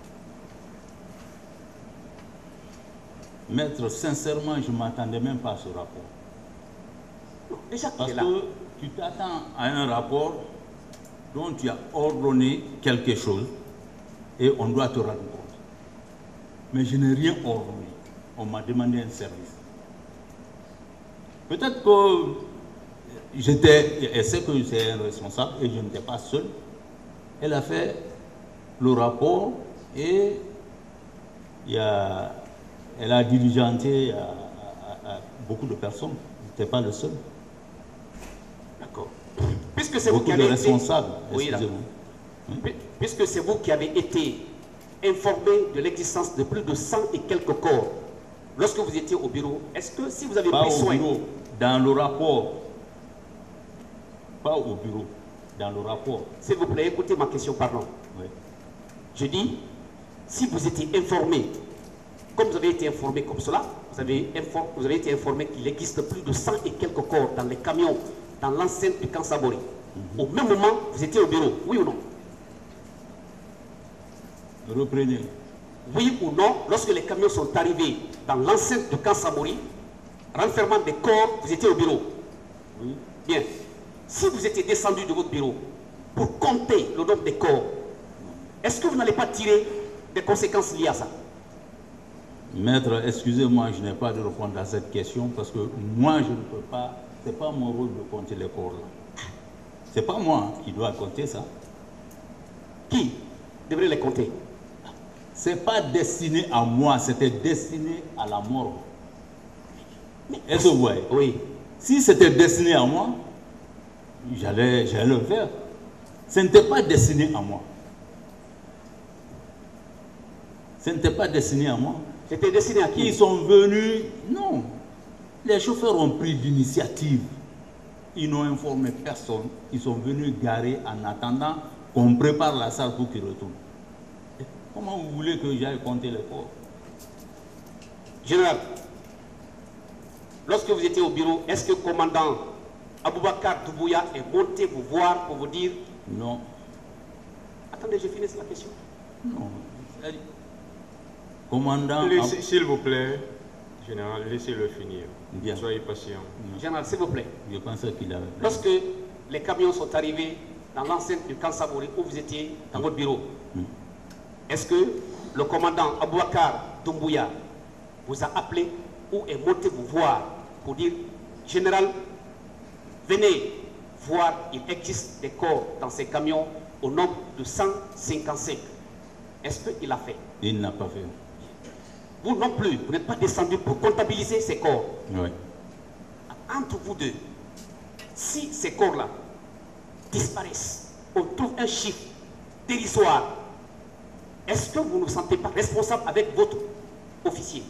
Maître, sincèrement, je ne m'attendais même pas à ce rapport. Non, déjà Parce est là. que tu t'attends à un rapport dont tu as ordonné quelque chose et on doit te rendre compte. Mais je n'ai rien ordonné. On m'a demandé un service. Peut-être que j'étais, elle sait que c'est un responsable et je n'étais pas seul. Elle a fait le rapport et il y a, elle a diligenté à, à, à beaucoup de personnes. Je n'étais pas le seul. D'accord. Puisque c'est vous qui Beaucoup de avez responsables, été... Oui, là. Oui. Puisque c'est vous qui avez été informé de l'existence de plus de cent et quelques corps lorsque vous étiez au bureau, est-ce que si vous avez Pas pris au soin... bureau, dans le rapport. Pas au bureau, dans le rapport. S'il vous plaît, écoutez ma question, pardon. Oui. Je dis, si vous étiez informé, comme vous avez été informé comme cela, vous avez, inform, vous avez été informé qu'il existe plus de cent et quelques corps dans les camions, dans l'enceinte du camp Sabori. Mm-hmm. Au même moment, vous étiez au bureau, oui ou non? Reprenez. Oui ou non, lorsque les camions sont arrivés dans l'enceinte du camp Sabori, renfermant des corps, vous étiez au bureau? Oui. Bien. Si vous étiez descendu de votre bureau pour compter le nombre des corps, est-ce que vous n'allez pas tirer des conséquences liées à ça? Maître, excusez-moi, je n'ai pas de répondre à cette question parce que moi, je ne peux pas, ce n'est pas mon rôle de compter les corps là. Ce n'est pas moi qui dois compter ça. Qui devrait les compter? Ce n'est pas destiné à moi, c'était destiné à la morgue. Est-ce que vous voyez? Oui. Si c'était destiné à moi, j'allais le faire. Ce n'était pas destiné à moi. Ce n'était pas destiné à moi. C'était destiné à qui? Ils sont venus... Non. Les chauffeurs ont pris l'initiative. Ils n'ont informé personne. Ils sont venus garer en attendant qu'on prépare la salle pour qu'ils retournent. Comment vous voulez que j'aille compter les corps? Général, lorsque vous étiez au bureau, est-ce que le commandant Aboubakar Doumbouya est monté vous voir pour vous dire... Non. Attendez, je finis la question. Non. Commandant... S'il vous plaît, général, laissez-le finir. Bien. Soyez patient. Non. Général, s'il vous plaît. Je pensais qu'il avait... Lorsque les camions sont arrivés dans l'enceinte du camp Sabori où vous étiez dans votre bureau, mm. est-ce que le commandant Aboubakar Doumbouya vous a appelé ou est monté vous voir pour dire, général, venez voir, il existe des corps dans ces camions au nombre de cent cinquante-cinq. Est-ce qu'il a fait? Il n'a pas fait. Vous non plus, vous n'êtes pas descendu pour comptabiliser ces corps. Oui. Entre vous deux, si ces corps-là disparaissent, on trouve un chiffre dérisoire, est-ce que vous ne vous sentez pas responsable avec votre officier?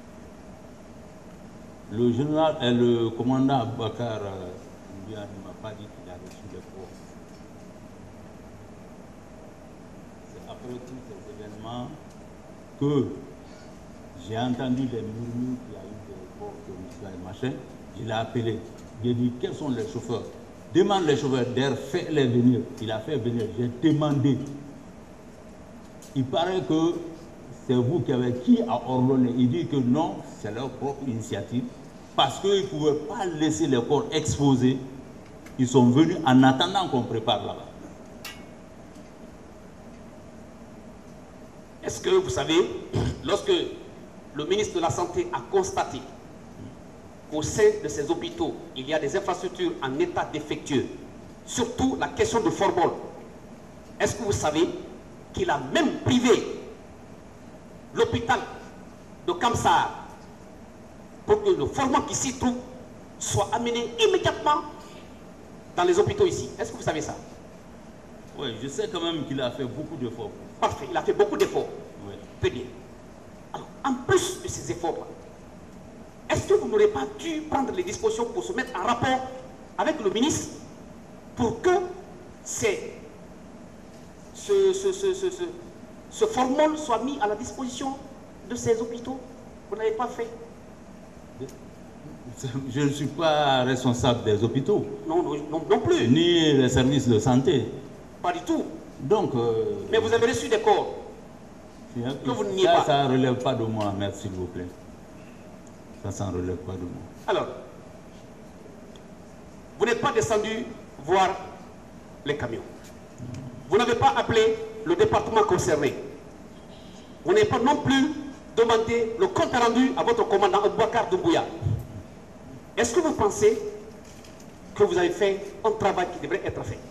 Le général et le commandant Aboubakar ne m'a pas dit qu'il a reçu les corps. C'est après tous ces événements que j'ai entendu les murmures qu'il y a eu des corps de machin. Je l'ai appelé. J'ai dit, quels sont les chauffeurs? Demande les chauffeurs d'air, fais-les venir. Il a fait venir. J'ai demandé. Il paraît que c'est vous qui avez qui a ordonné. Il dit que non, c'est leur propre initiative. Parce qu'ils ne pouvaient pas laisser les corps exposés. Ils sont venus en attendant qu'on prépare là-bas. Est-ce que vous savez, lorsque le ministre de la Santé a constaté qu'au sein de ces hôpitaux, il y a des infrastructures en état défectueux, surtout la question de formol, est-ce que vous savez qu'il a même privé l'hôpital de Kamsar pour que le formol qui s'y trouve soit amené immédiatement dans les hôpitaux ici? Est-ce que vous savez ça? Oui, je sais quand même qu'il a fait beaucoup d'efforts. Parfait, il a fait beaucoup d'efforts. Oui. Très bien. Alors, en plus de ces efforts-là, est-ce que vous n'aurez pas dû prendre les dispositions pour se mettre en rapport avec le ministre pour que ces, ce, ce, ce, ce, ce, ce formol soit mis à la disposition de ces hôpitaux? Vous n'avez pas fait. Je ne suis pas responsable des hôpitaux. Non, non, non, non plus. Ni les services de santé. Pas du tout. Donc... Euh, mais vous avez reçu des corps que vous n'y ça, pas. Ça ne relève pas de moi, maître, s'il vous plaît. Ça, ça ne relève pas de moi. Alors, vous n'êtes pas descendu voir les camions. Vous n'avez pas appelé le département concerné. Vous n'avez pas non plus demandé le compte rendu à votre commandant Aboubacar Doumbouya. Est-ce que vous pensez que vous avez fait un travail qui devrait être fait?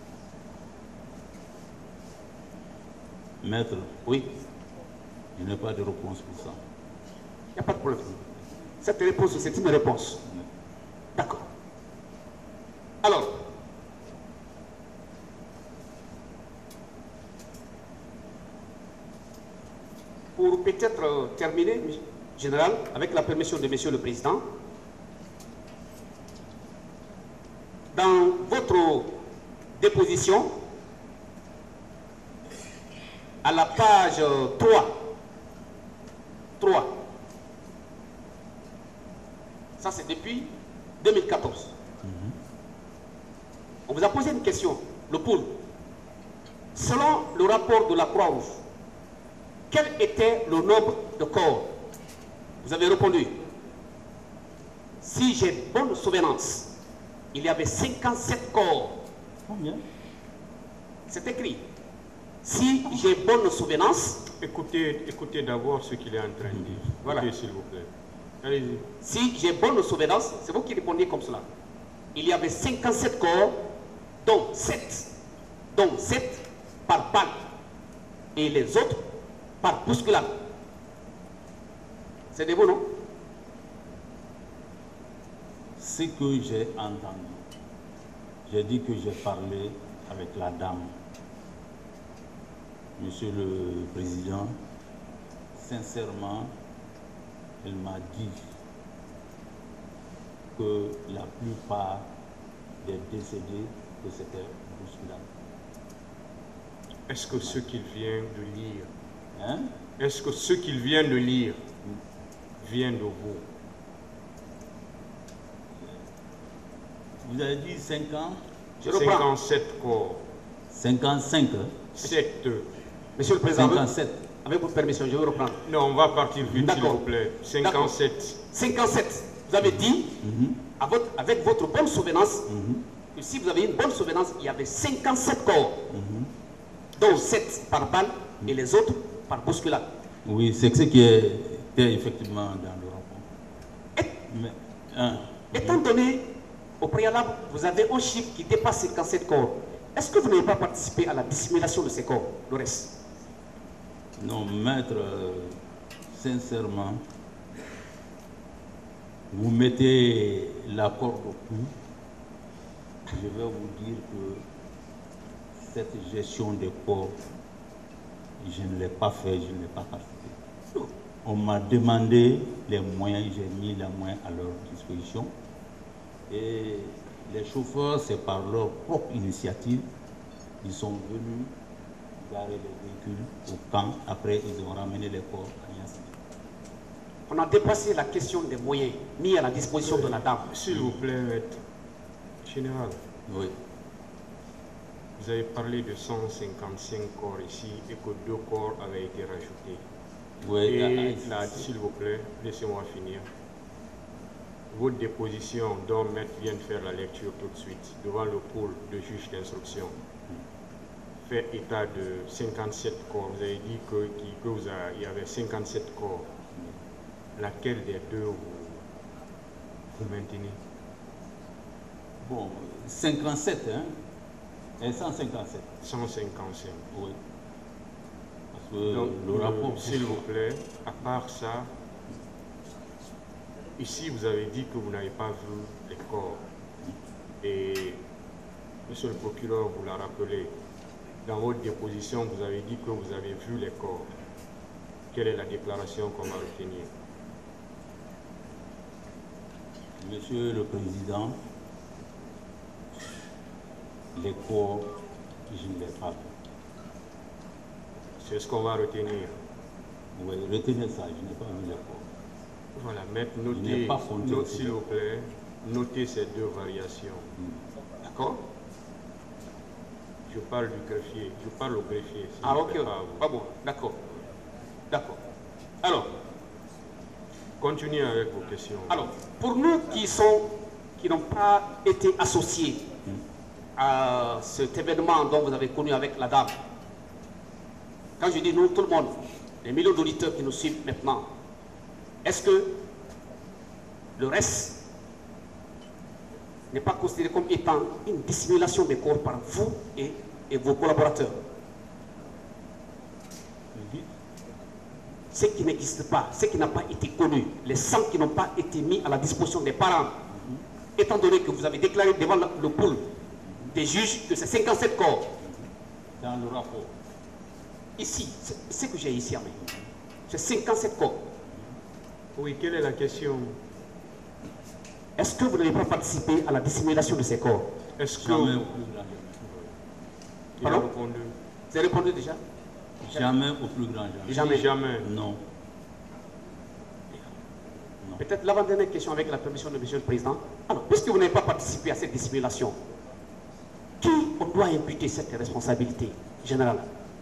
Maître, oui. Je n'ai pas de réponse pour ça. Il n'y a pas de problème. Cette réponse, c'est une réponse. D'accord. Alors, pour peut-être terminer, Général, avec la permission de Monsieur le Président, dans votre déposition, à la page trois, trois, ça c'est depuis deux mille quatorze. Mm-hmm. On vous a posé une question, le pool. Selon le rapport de la Croix-Rouge, quel était le nombre de corps? Vous avez répondu. Si j'ai bonne souvenance, il y avait cinquante-sept corps. Combien? C'est écrit. Si j'ai bonne souvenance... Écoutez, écoutez d'abord ce qu'il est en train de dire. Voilà. S'il vous plaît. Allez-y. Si j'ai bonne souvenance, c'est vous qui répondez comme cela. Il y avait cinquante-sept corps, dont sept, dont sept par balle. Et les autres par bousculade. C'est des mots, non? Ce que j'ai entendu, j'ai dit que j'ai parlé avec la dame. Monsieur le Président, sincèrement, elle m'a dit que la plupart des décédés, que c'était bousculade. Est-ce que ce qu'il vient de lire, hein? Est-ce que ce qu'il vient de lire vient de vous? Vous avez dit cinquante? cinquante-sept corps. cinquante-cinq? sept. Monsieur le Président, cinquante-sept. Avec votre permission, je vais reprendre. Non, on va partir vite, s'il vous plaît. cinquante-sept. cinquante-sept. Vous avez dit, mm-hmm. à votre, avec votre bonne souvenance, mm-hmm. que si vous avez une bonne souvenance, il y avait cinquante-sept corps, mm-hmm. dont sept par balle et les autres par bousculade. Oui, c'est ce qui était effectivement dans le rapport. Et, Mais, hein, étant mm-hmm. donné, au préalable, vous avez un chiffre qui dépasse cinquante-sept corps. Est-ce que vous n'avez pas participé à la dissimulation de ces corps, le reste? Non, maître, euh, sincèrement, vous mettez la corde au cou. Je vais vous dire que cette gestion des corps, je ne l'ai pas fait, je ne l'ai pas participé. On m'a demandé les moyens, j'ai mis les moyens à leur disposition. Et les chauffeurs, c'est par leur propre initiative, ils sont venus garer les véhicules au camp. Après, ils ont ramené les corps à Niassé. On a dépassé la question des moyens mis à la disposition euh, de la dame. S'il vous plaît, maître. Général. Oui. Vous avez parlé de cent cinquante-cinq corps ici et que deux corps avaient été rajoutés. Oui. Et là, s'il vous plaît, laissez-moi finir. Votre déposition dont maître vient de faire la lecture tout de suite devant le pôle de juge d'instruction fait état de cinquante-sept corps. Vous avez dit que, que vous a, il y avait cinquante-sept corps. Laquelle des deux vous, vous maintenez? Bon, cinquante-sept, hein? Et cent cinquante-sept. cent cinquante-cinq. Oui. Parce que donc, le rapport... S'il vous plaît, à part ça, ici vous avez dit que vous n'avez pas vu les corps. Et monsieur le procureur vous l'a rappelé. Dans votre déposition, vous avez dit que vous avez vu les corps. Quelle est la déclaration qu'on va retenir? Monsieur le Président, les corps, je ne les pas vus. C'est ce qu'on va retenir. Oui, retenez ça, je n'ai pas vu les corps. Voilà, maître, notez, note, s'il vous plaît, notez ces deux variations. Mm. D'accord? Je parle du greffier, je parle au greffier. Ah, ok, pas bon, d'accord. D'accord. Alors, continuez avec vos questions. Alors, pour nous qui sont, qui n'ont pas été associés mm. à cet événement dont vous avez connu avec la dame, quand je dis nous, tout le monde, les millions d'auditeurs qui nous suivent maintenant, est-ce que le reste n'est pas considéré comme étant une dissimulation des corps par vous et, et vos collaborateurs? Ce qui n'existe pas, ce qui n'a pas été connu, les sangs qui n'ont pas été mis à la disposition des parents, mm-hmm. étant donné que vous avez déclaré devant le, le pool des juges que c'est cinquante-sept corps. Dans le rapport. Ici, ce que j'ai ici, c'est cinquante-sept corps. Oui, quelle est la question? Est-ce que vous n'avez pas participé à la dissimulation de ces corps? Est-ce que... Jamais. Il a répondu. Vous avez répondu déjà? Jamais au plus grand jamais. Jamais. Jamais. Non. non. Peut-être l'avant-dernière question avec la permission de Monsieur le Président. Alors, puisque vous n'avez pas participé à cette dissimulation, qui on doit imputer cette responsabilité générale?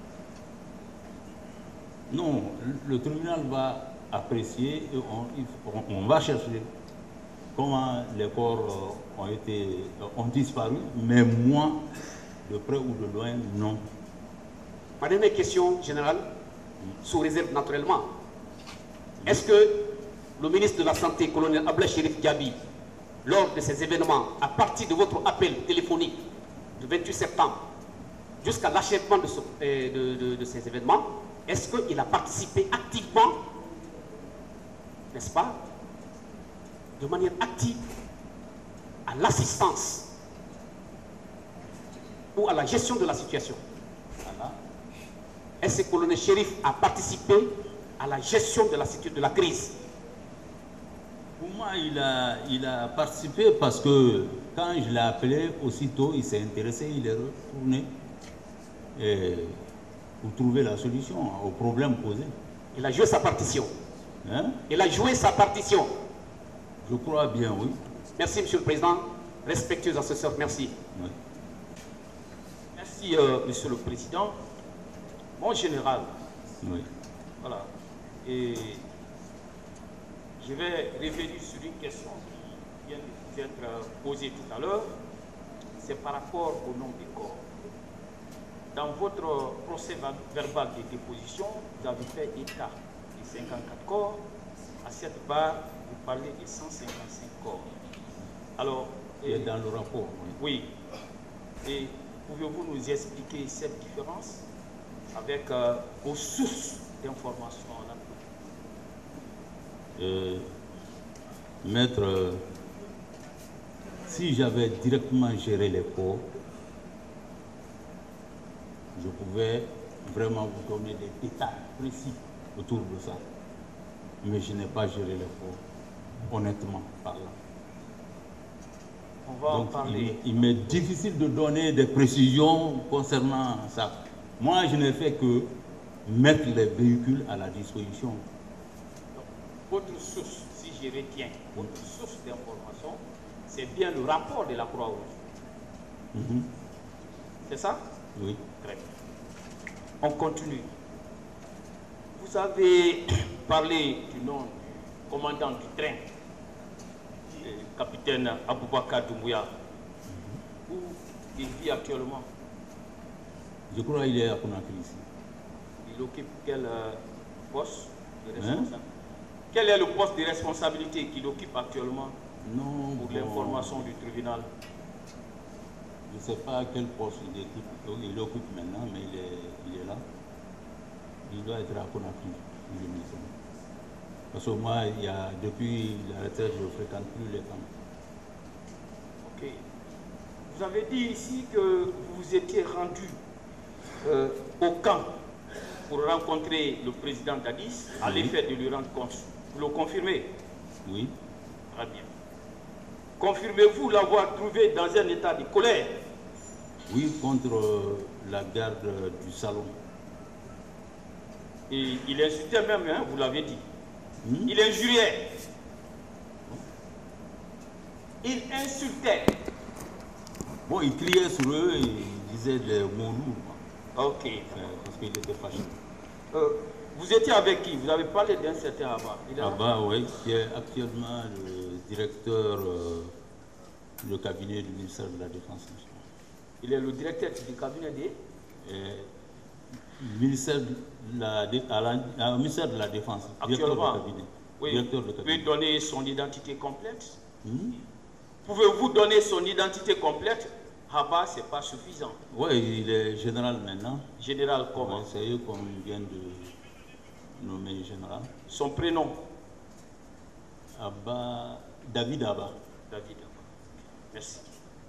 Non, le tribunal va apprécier et on, on, on va chercher comment les corps ont, été, ont disparu, mais moi, de près ou de loin, non. Ma dernière question générale, sous réserve naturellement, est-ce que le ministre de la Santé, colonel Ablaye Chérif Diaby, lors de ces événements, à partir de votre appel téléphonique du vingt-huit septembre, jusqu'à l'achèvement de, ce, de, de, de ces événements, est-ce qu'il a participé activement, n'est-ce pas, de manière active, à l'assistance ou à la gestion de la situation? Voilà. Est-ce que le colonel Chérif a participé à la gestion de la, de la crise? Pour moi, il a, il a participé parce que quand je l'ai appelé, aussitôt, il s'est intéressé, il est retourné et pour trouver la solution au problème posé. Il a joué sa partition. Hein? Il a joué sa partition. Je crois bien, oui. Merci, Monsieur le Président. Respectueux assesseur, merci. Oui. Merci, euh, Monsieur le Président. Mon général. Oui. Voilà. Et je vais revenir sur une question qui vient de être posée tout à l'heure. C'est par rapport au nombre des corps. Dans votre procès verbal de déposition, vous avez fait état de cinquante-quatre corps. À cette barre, vous parlez de cent cinquante-cinq corps. Alors, il est dans le rapport. Oui. oui. Et pouvez-vous nous expliquer cette différence avec euh, vos sources d'informations? euh, Maître, euh, si j'avais directement géré les corps, je pouvais vraiment vous donner des détails précis autour de ça. Mais je n'ai pas géré les corps, honnêtement parlant. On va Donc, en parler. Il, il m'est difficile de donner des précisions concernant ça. Moi, je n'ai fait que mettre les véhicules à la disposition. Donc, votre source, si je retiens, votre source d'information, c'est bien le rapport de la Croix-Rouge. Mm-hmm. C'est ça? Oui. Très bien. On continue. Vous avez parlé du nom du commandant du train, le capitaine Aboubakar Doumbouya. Mm-hmm. Où il vit actuellement? Je crois qu'il est à Conakry ici. Il occupe quel euh, poste de responsabilité? Hein? Quel est le poste de responsabilité qu'il occupe actuellement? Non, pour bon, l'information du tribunal. Je ne sais pas quel poste il occupe, il occupe maintenant, mais il est, il est là. Il doit être à Conakry, je me dis. Parce que moi, il y a, depuis la retraite, je ne fréquente plus les camps. Ok. Vous avez dit ici que vous étiez rendu euh, au camp pour rencontrer le président Dadis, à oui. l'effet de lui rendre compte. Vous le confirmez? Oui. Très bien. Confirmez-vous l'avoir trouvé dans un état de colère? Oui, contre euh, la garde euh, du salon. Et il insultait même, hein, vous l'avez dit. Hmm? Il injuriait. il insultait. Bon, il criait sur eux et il disait des mots lourds. Ok. Euh, parce qu'il était fâché. Euh, vous étiez avec qui? Vous avez parlé d'un certain Abba. Abba, oui, qui est actuellement le directeur euh, du cabinet du ministère de la Défense. Il est le directeur du cabinet des Le ministère de la, à la, à, ministère de la Défense. Actuellement, cabinet. Oui. Directeur de Vous cabinet. pouvez donner son identité complète? Hmm? Pouvez-vous donner son identité complète? Abba, ce n'est pas suffisant. Oui, il est général maintenant. Général comment? Ouais, c'est eux qu'on vient de nommer général. Son prénom? Abba, David Abba. David Abba. Merci.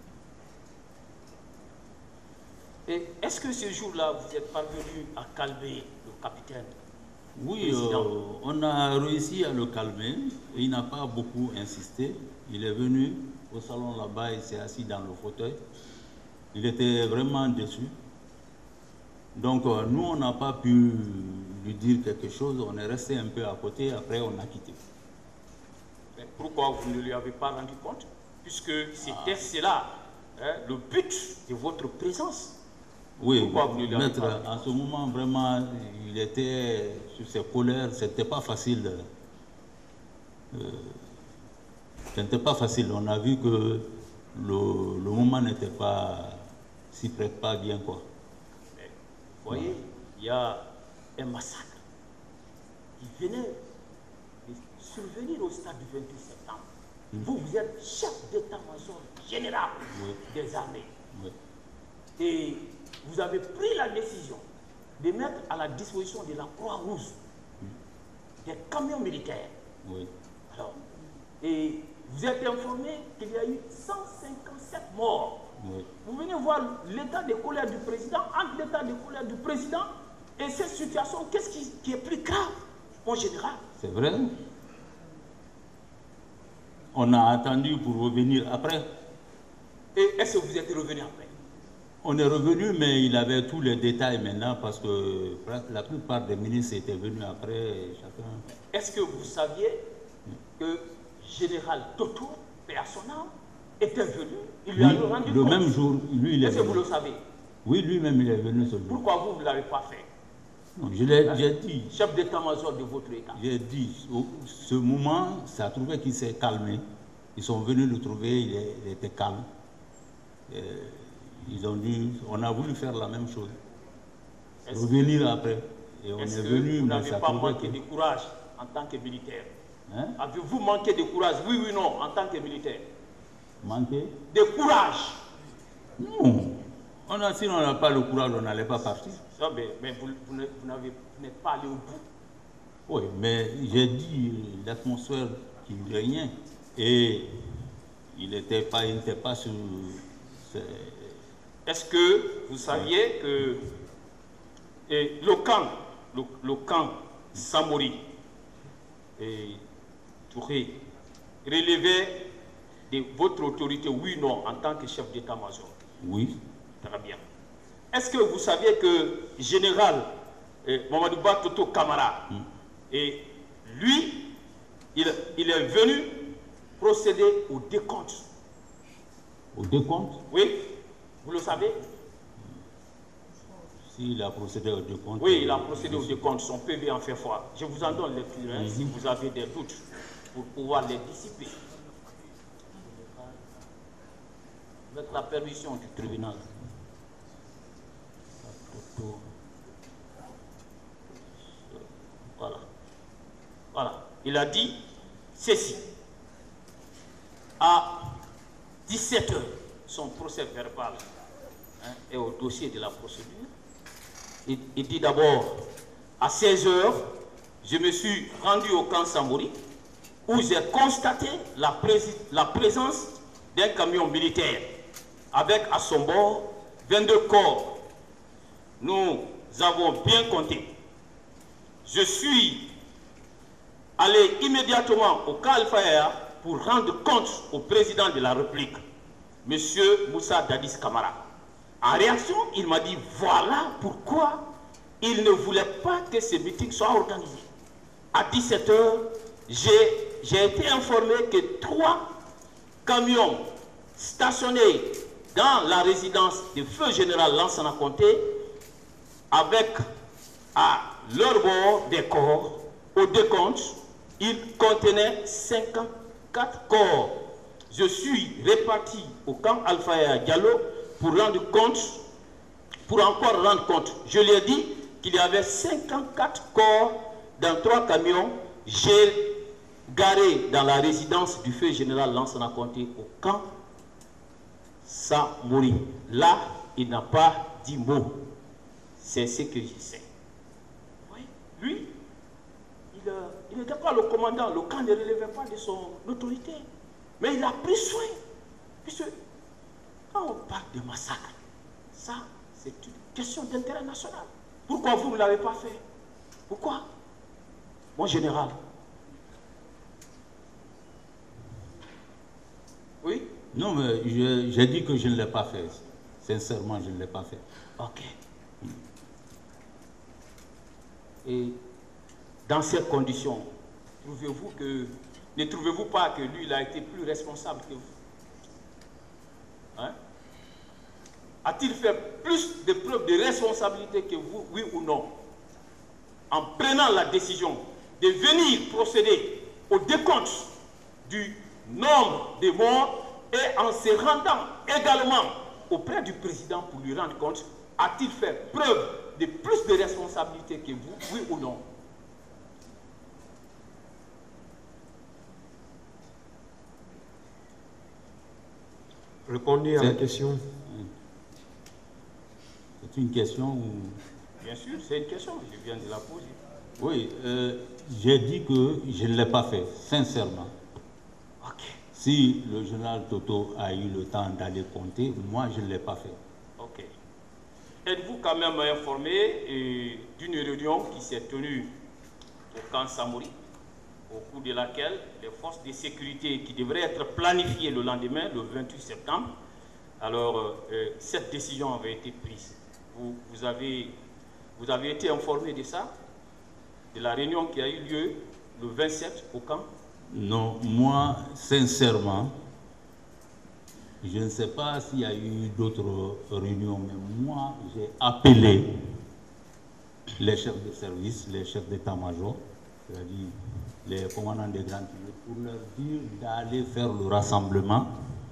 Et est-ce que ce jour-là, vous êtes parvenu à calmer le capitaine? Oui, euh, on a réussi à le calmer. Et il n'a pas beaucoup insisté. Il est venu au salon là-bas, il s'est assis dans le fauteuil. Il était vraiment déçu. Donc euh, nous, on n'a pas pu lui dire quelque chose. On est resté un peu à côté, après on a quitté. Mais pourquoi vous ne lui avez pas rendu compte? Puisque c'était cela, hein, le but de votre présence. Oui, pourquoi vous ne lui avez maître, pas rendu en compte? ce moment, vraiment, il était sur ses colères. C'était pas facile. Euh, C'était pas facile. On a vu que le, le moment n'était pas, s'y prête pas bien, quoi. Mais, vous voyez, il y a un massacre qui venait de survenir au stade du vingt-huit septembre. Mm. Vous, vous êtes chef d'état-major général oui. des armées. Oui. Et vous avez pris la décision de mettre à la disposition de la Croix-Rouge mm. des camions militaires. Oui. Alors, et vous êtes informé qu'il y a eu cent cinquante-sept morts. Oui. Vous venez voir l'état de colère du président, entre l'état de colère du président et cette situation, qu'est-ce qui, qui est plus grave en général? C'est vrai. On a attendu pour revenir après. Et est-ce que vous êtes revenu après? On est revenu, mais il avait tous les détails maintenant parce que la plupart des ministres étaient venus après. Chacun... Est-ce que vous saviez que Général Toto, paix à son âme, était venu, il lui oui, a rendu le compte. même jour, lui, il est, est-ce que vous le savez? Oui, lui-même, il est venu ce jour. Pourquoi vous, vous ne l'avez pas fait? Non, je l'ai hein? dit. Chef d'état-major de votre État. J'ai dit, au, ce moment, ça a trouvé qu'il s'est calmé. Ils sont venus le trouver, il, est, il était calme. Et ils ont dit, on a voulu faire la même chose. Revenir après. Et on est, est venu, vous n'avez pas manqué que... de courage en tant que militaire? Hein? Avez-vous manqué de courage? Oui, oui, non, en tant que militaire. Manqué? De courage? Non. On a, sinon on n'a pas le courage, on n'allait pas partir. Non, mais, mais vous, vous n'êtes pas allé au bout. Oui, mais j'ai dit l'atmosphère qui régnait et il n'était pas, il n'était pas sur... Est-ce que vous saviez que et le camp, le, le camp Samori et Touré relevait de votre autorité, oui ou non, en tant que chef d'état-major? Oui. Très bien. Est-ce que vous saviez que général eh, Mamadou Ba Toto Camara, mm. et lui, il, il est venu procéder au décompte? Au décompte? Oui. Vous le savez? S'il a procédé au décompte. Oui, il a procédé au décompte. Son P V en fait foi. Je vous en donne lecture hein, mm-hmm. si vous avez des doutes pour pouvoir les dissiper. Avec la permission du tribunal. Voilà. Voilà. Il a dit ceci. À dix-sept heures, son procès verbal hein, est au dossier de la procédure. Il, il dit d'abord, à seize heures, je me suis rendu au camp Samori où j'ai constaté la, pré la présence d'un camion militaire avec à son bord vingt-deux corps. Nous avons bien compté. Je suis allé immédiatement au camp Al-Faya pour rendre compte au président de la République, M. Moussa Dadis Camara. En réaction, il m'a dit voilà pourquoi il ne voulait pas que ce meeting soit organisé. À dix-sept heures, j'ai été informé que trois camions stationnés dans la résidence du feu général Lansana Conté, avec à leur bord des corps. Au décompte, ils contenaient cinquante-quatre corps. Je suis réparti au camp Alpha Diallo pour rendre compte, pour encore rendre compte. Je lui ai dit qu'il y avait cinquante-quatre corps dans trois camions. J'ai garé dans la résidence du feu général Lansana Conté au camp Samori. Là, il n'a pas dit mot. C'est ce que je sais. Oui, lui, il, euh, il n'était pas le commandant. Le camp ne relevait pas de son autorité. Mais il a pris soin. Puisque quand on parle de massacre, ça, c'est une question d'intérêt national. Pourquoi vous ne l'avez pas fait? Pourquoi? Mon général. Oui? Non, mais j'ai dit que je ne l'ai pas fait. Sincèrement, je ne l'ai pas fait. Ok. Et dans ces conditions, trouvez-vous que, ne trouvez-vous pas que lui, il a été plus responsable que vous? Hein? A-t-il fait plus de preuves de responsabilité que vous, oui ou non, en prenant la décision de venir procéder au décompte du nombre de morts et en se rendant également auprès du président pour lui rendre compte? A-t-il fait preuve de plus de responsabilité que vous, oui ou non? Répondez à la question. C'est une question où... Bien sûr, c'est une question, je viens de la poser. Oui, euh, j'ai dit que je ne l'ai pas fait, sincèrement. Ok. Si le général Toto a eu le temps d'aller compter, moi je ne l'ai pas fait. Ok. Êtes-vous quand même informé euh, d'une réunion qui s'est tenue au camp Samori, au cours de laquelle les forces de sécurité qui devraient être planifiées le lendemain, le vingt-huit septembre, alors euh, cette décision avait été prise. Vous, vous, avez, vous avez été informé de ça, de la réunion qui a eu lieu le vingt-sept au camp? Non, moi, sincèrement, je ne sais pas s'il y a eu d'autres réunions, mais moi, j'ai appelé les chefs de service, les chefs d'état-major, c'est-à-dire les commandants des grandes unités, pour leur dire d'aller faire le rassemblement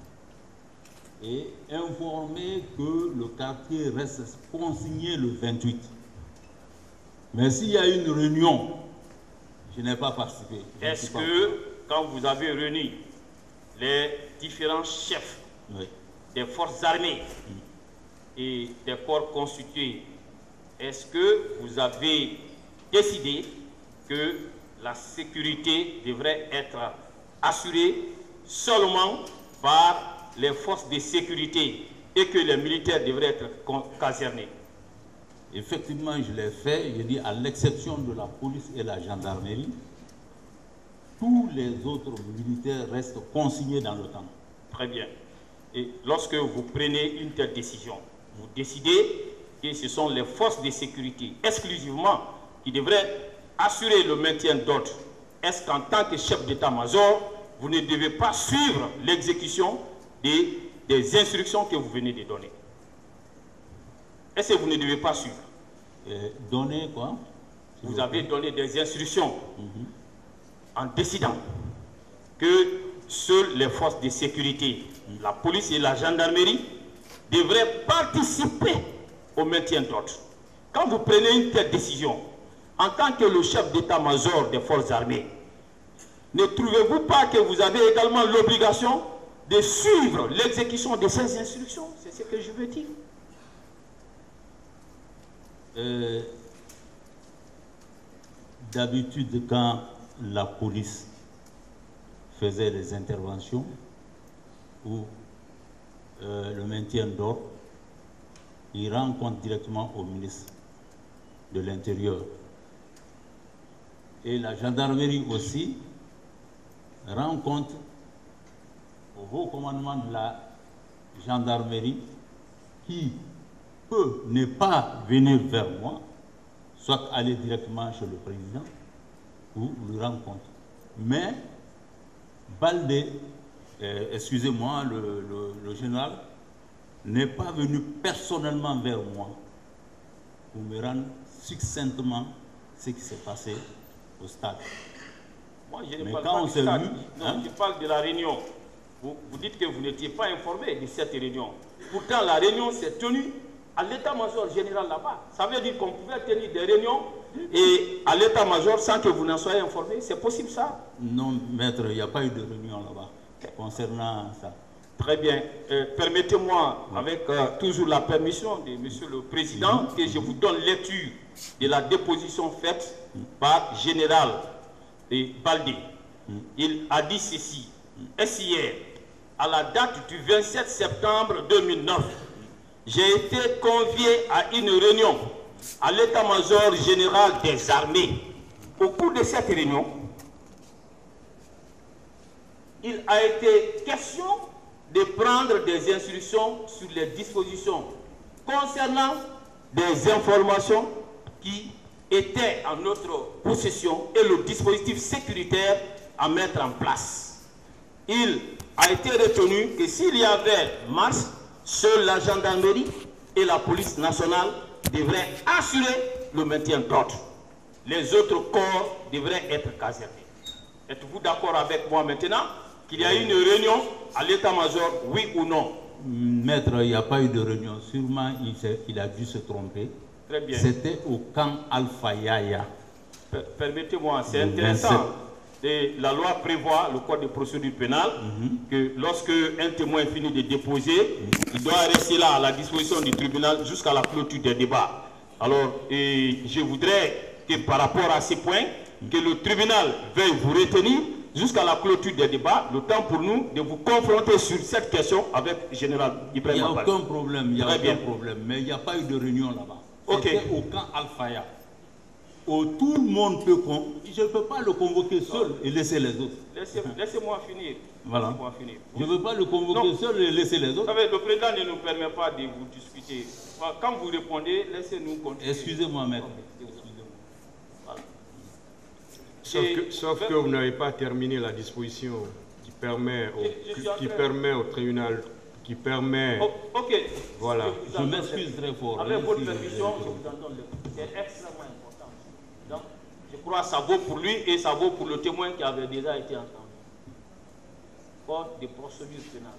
et informer que le quartier reste consigné le vingt-huit. Mais s'il y a une réunion, je n'ai pas participé. Est-ce que, quand vous avez réuni les différents chefs oui. des forces armées oui. et des corps constitués, est-ce que vous avez décidé que la sécurité devrait être assurée seulement par les forces de sécurité et que les militaires devraient être casernés? Effectivement, je l'ai fait. Je dis à l'exception de la police et la gendarmerie, tous les autres militaires restent consignés dans le camp. Très bien. Et lorsque vous prenez une telle décision, vous décidez que ce sont les forces de sécurité exclusivement qui devraient assurer le maintien d'ordre. Est-ce qu'en tant que chef d'état-major, vous ne devez pas suivre l'exécution des, des instructions que vous venez de donner? Est-ce que vous ne devez pas suivre? euh, Donner quoi? Vous avez donné des instructions mm-hmm. en décidant que seules les forces de sécurité, mm-hmm. la police et la gendarmerie, devraient participer au maintien d'ordre. Quand vous prenez une telle décision, en tant que le chef d'état-major des forces armées, ne trouvez-vous pas que vous avez également l'obligation de suivre l'exécution de ces instructions? C'est ce que je veux dire. Euh, D'habitude, quand la police faisait des interventions ou euh, le maintien d'ordre, il rend compte directement au ministre de l'Intérieur. Et la gendarmerie aussi rend compte au haut commandement de la gendarmerie qui peut ne pas venir vers moi, soit aller directement chez le président ou lui rendre compte. Mais Baldé euh, excusez-moi, le, le, le général n'est pas venu personnellement vers moi pour me rendre succinctement ce qui s'est passé au stade. Moi, je ne Mais parle quand pas on du s'est stade. vu, Non, hein? je parle de la réunion. Vous, vous dites que vous n'étiez pas informé de cette réunion. Pourtant, la réunion s'est tenue à l'état-major général là-bas. Ça veut dire qu'on pouvait tenir des réunions et à l'état-major sans que vous n'en soyez informé. C'est possible ça? Non, maître, il n'y a pas eu de réunion là-bas concernant ça. Très bien. Euh, Permettez-moi, avec euh, toujours la permission de Monsieur le Président, que je vous donne lecture de la déposition faite par Général Baldé. Il a dit ceci. Est-ce hier, à la date du vingt-sept septembre deux mille neuf, j'ai été convié à une réunion à l'état-major général des armées. Au cours de cette réunion, il a été question de prendre des instructions sur les dispositions concernant des informations qui étaient en notre possession et le dispositif sécuritaire à mettre en place. Il a été retenu que s'il y avait marche, seule la gendarmerie et la police nationale devraient assurer le maintien d'ordre. Les autres corps devraient être casernés. Êtes-vous d'accord avec moi maintenant qu'il y a eu une réunion à l'état-major, oui ou non? Maître, il n'y a pas eu de réunion. Sûrement, il, il a dû se tromper. Très bien. C'était au camp Alpha Yaya. Permettez-moi, c'est intéressant. Et la loi prévoit, le code de procédure pénale, mm-hmm. que lorsque un témoin finit de déposer, mm-hmm. il doit rester là à la disposition du tribunal jusqu'à la clôture des débats. Alors, et je voudrais que par rapport à ces points, mm-hmm. que le tribunal veuille vous retenir jusqu'à la clôture des débats, le temps pour nous de vous confronter sur cette question avec le général Ibrahim Baldé. Il n'y a aucun problème, il n'y a aucun bien. problème, mais il n'y a pas eu de réunion là-bas. C'était okay. au camp Alphaya. Où tout le monde peut... Je ne peux pas le convoquer seul et laisser les autres. Laissez-moi laissez finir. Voilà. Laissez finir. Je ne veux pas le convoquer non. seul et laisser les autres. Vous savez, le président ne nous permet pas de vous discuter. Quand vous répondez, laissez-nous continuer. Excusez-moi, maître. Voilà. Sauf, que, sauf que vous n'avez pas terminé la disposition qui permet au, je, je qui, qui permet au tribunal, qui permet... Oh, ok. Voilà. Je, je m'excuse très fort. Avec votre permission, je vous en donne le... C'est extrêmement important. Donc, je crois que ça vaut pour lui et ça vaut pour le témoin qui avait déjà été entendu. Code de procédure pénale.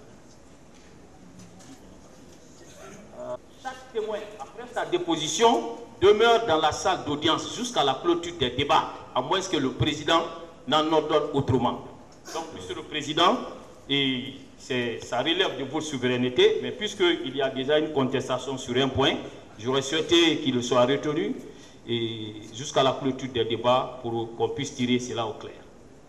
Euh, chaque témoin, après sa déposition, demeure dans la salle d'audience jusqu'à la clôture des débats, à moins que le président n'en ordonne autrement. Donc, monsieur le président, et ça relève de votre souveraineté, mais puisqu'il y a déjà une contestation sur un point, j'aurais souhaité qu'il soit retenu et jusqu'à la clôture des débats pour qu'on puisse tirer cela au clair.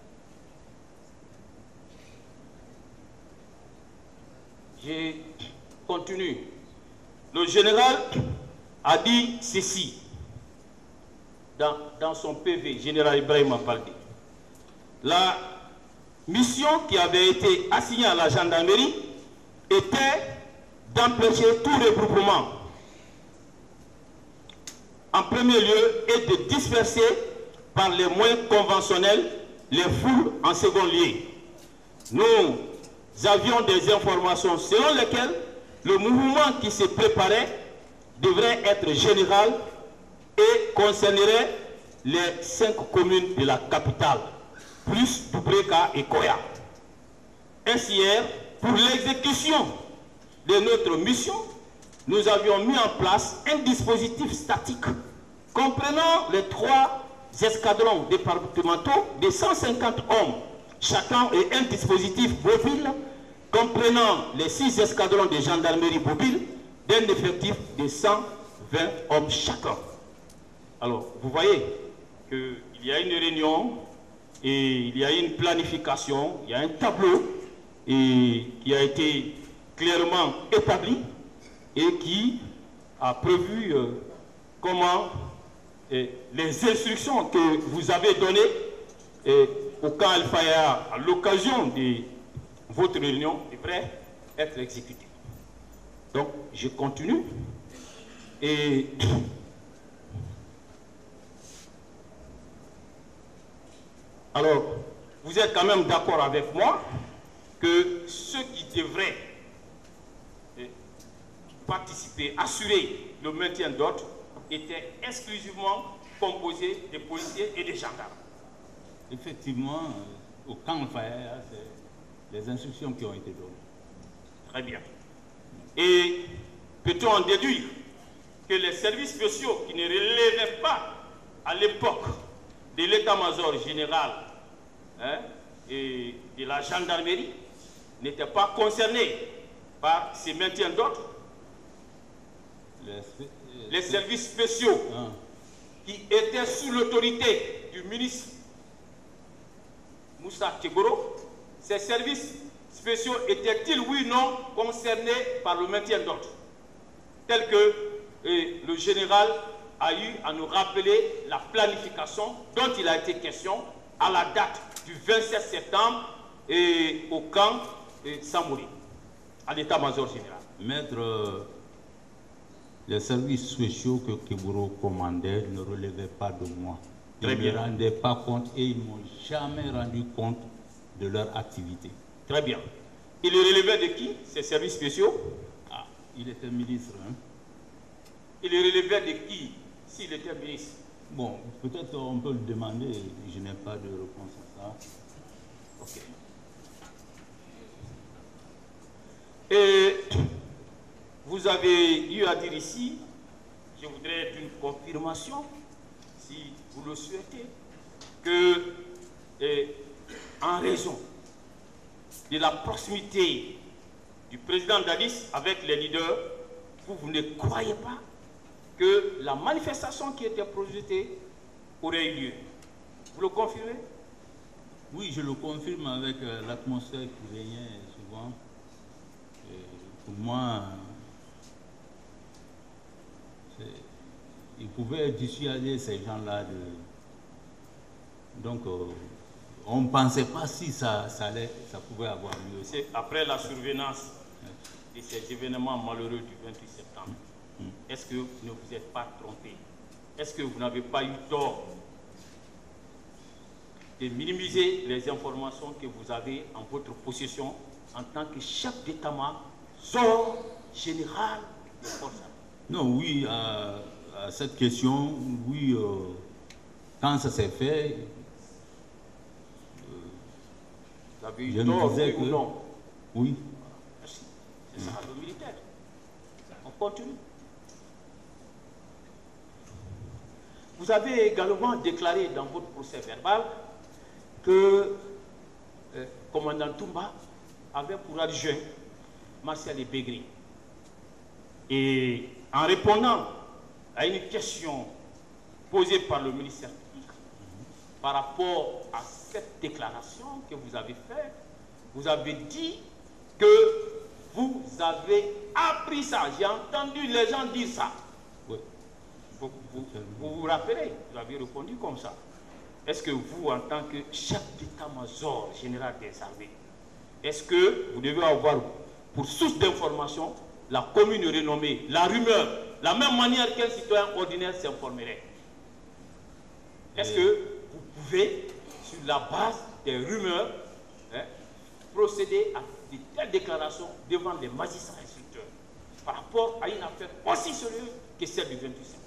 Je continue. Le général a dit ceci dans, dans son P V, général Ibrahim Baldé. La mission qui avait été assignée à la gendarmerie était d'empêcher tout regroupement en premier lieu et de disperser par les moyens conventionnels les foules en second lieu. Nous avions des informations selon lesquelles le mouvement qui se préparait devrait être général et concernerait les cinq communes de la capitale, plus Doubreka et Koya. Ainsi, hier, pour l'exécution de notre mission, nous avions mis en place un dispositif statique comprenant les trois escadrons départementaux de cent cinquante hommes chacun et un dispositif mobile comprenant les six escadrons de gendarmerie mobile d'un effectif de cent vingt hommes chacun. Alors, vous voyez qu'il y a une réunion et il y a une planification, il y a un tableau et qui a été clairement établi et qui a prévu euh, comment euh, les instructions que vous avez données euh, au camp Al-Faya à l'occasion de votre réunion devraient être exécutées. Donc, je continue et alors, vous êtes quand même d'accord avec moi que ceux qui devraient eh, participer, assurer le maintien d'ordre étaient exclusivement composés de policiers et de gendarmes. Effectivement, euh, au camp Faya, c'est les instructions qui ont été données. Très bien. Et peut-on en déduire que les services spéciaux qui ne relevaient pas à l'époque de l'état-major général hein, et de la gendarmerie n'étaient pas concernés par ces maintiens d'ordre? Les, les services spéciaux ah. qui étaient sous l'autorité du ministre Moussa Kegboro, ces services spéciaux étaient-ils, oui ou non, concernés par le maintien d'ordre, tel que eh, le général a eu à nous rappeler la planification dont il a été question à la date du vingt-sept septembre et au camp eh, Samori, à l'état-major général. Maître, euh, les services spéciaux que Kegboro commandait ne relevaient pas de moi. Ils ne me rendaient pas compte et ils ne m'ont jamais rendu compte de leur activité. Très bien. Il relevait de qui, ces services spéciaux? Ah, il était ministre. Hein? Il relevait de qui, s'il était ministre? Bon, peut-être on peut le demander, je n'ai pas de réponse à ça. Ok. Et vous avez eu à dire ici, je voudrais une confirmation, si vous le souhaitez, que eh, en raison de la proximité du président Dadis avec les leaders, vous, vous ne croyez pas que la manifestation qui était projetée aurait eu lieu. Vous le confirmez? Oui, je le confirme avec euh, l'atmosphère qui régnait souvent. Et pour moi, il pouvait dissuader ces gens-là de... Donc, euh, on ne pensait pas si ça, ça, allait, ça pouvait avoir lieu. C'est après la survenance de ces événements malheureux du vingt-huit septembre. Mm. Est-ce que vous ne vous êtes pas trompé? Est-ce que vous n'avez pas eu tort de minimiser les informations que vous avez en votre possession en tant que chef d'état-major général des forces armées? Non, oui, à, à cette question, oui, euh, quand ça s'est fait, vous avez eu tort, oui ou non? Oui. Merci. C'est ça, le militaire. On continue. Vous avez également déclaré dans votre procès verbal que le euh, commandant Toumba avait pour adjoint Martial Ebegri. Et en répondant à une question posée par le ministère public par rapport à cette déclaration que vous avez faite, vous avez dit que vous avez appris ça. J'ai entendu les gens dire ça. Oui. Vous, vous, vous vous rappelez, vous avez répondu comme ça. Est-ce que vous, en tant que chef d'état-major général des armées, est-ce que vous devez avoir pour source d'information la commune renommée, la rumeur, la même manière qu'un citoyen ordinaire s'informerait? Est-ce que vous pouvez, sur la base des rumeurs, hein, procéder à de telles déclarations devant les magistrats instructeurs par rapport à une affaire aussi sérieuse que celle du vingt-huit septembre?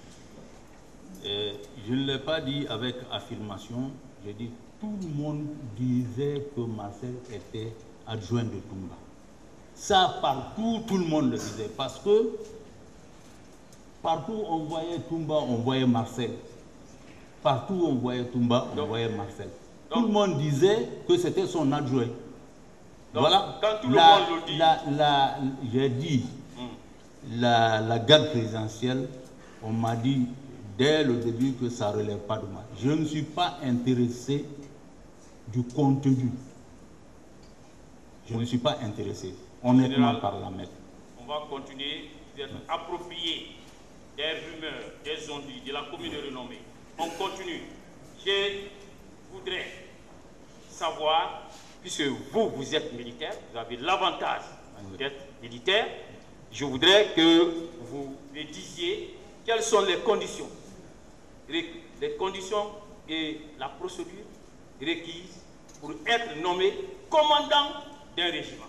Et je ne l'ai pas dit avec affirmation, j'ai dit tout le monde disait que Marcel était adjoint de Toumba. Ça, partout, tout le monde le disait. Parce que partout on voyait Toumba, on voyait Marcel. Partout on voyait Toumba, on donc, voyait Marcel. Donc, tout le monde disait que c'était son adjoint. Donc, voilà. Quand tout la, le monde le dit. La, la, j'ai dit, hmm. la, la garde présidentielle, on m'a dit dès le début que ça ne relève pas de moi. Je ne suis pas intéressé du contenu. Je ne suis pas intéressé, honnêtement par la maître. On va continuer d'être approprié des rumeurs, des ondits, de la commune renommée. On continue. Je voudrais savoir, puisque vous, vous êtes militaire, vous avez l'avantage d'être militaire, je voudrais que vous me disiez quelles sont les conditions, les conditions et la procédure requise pour être nommé commandant d'un régiment.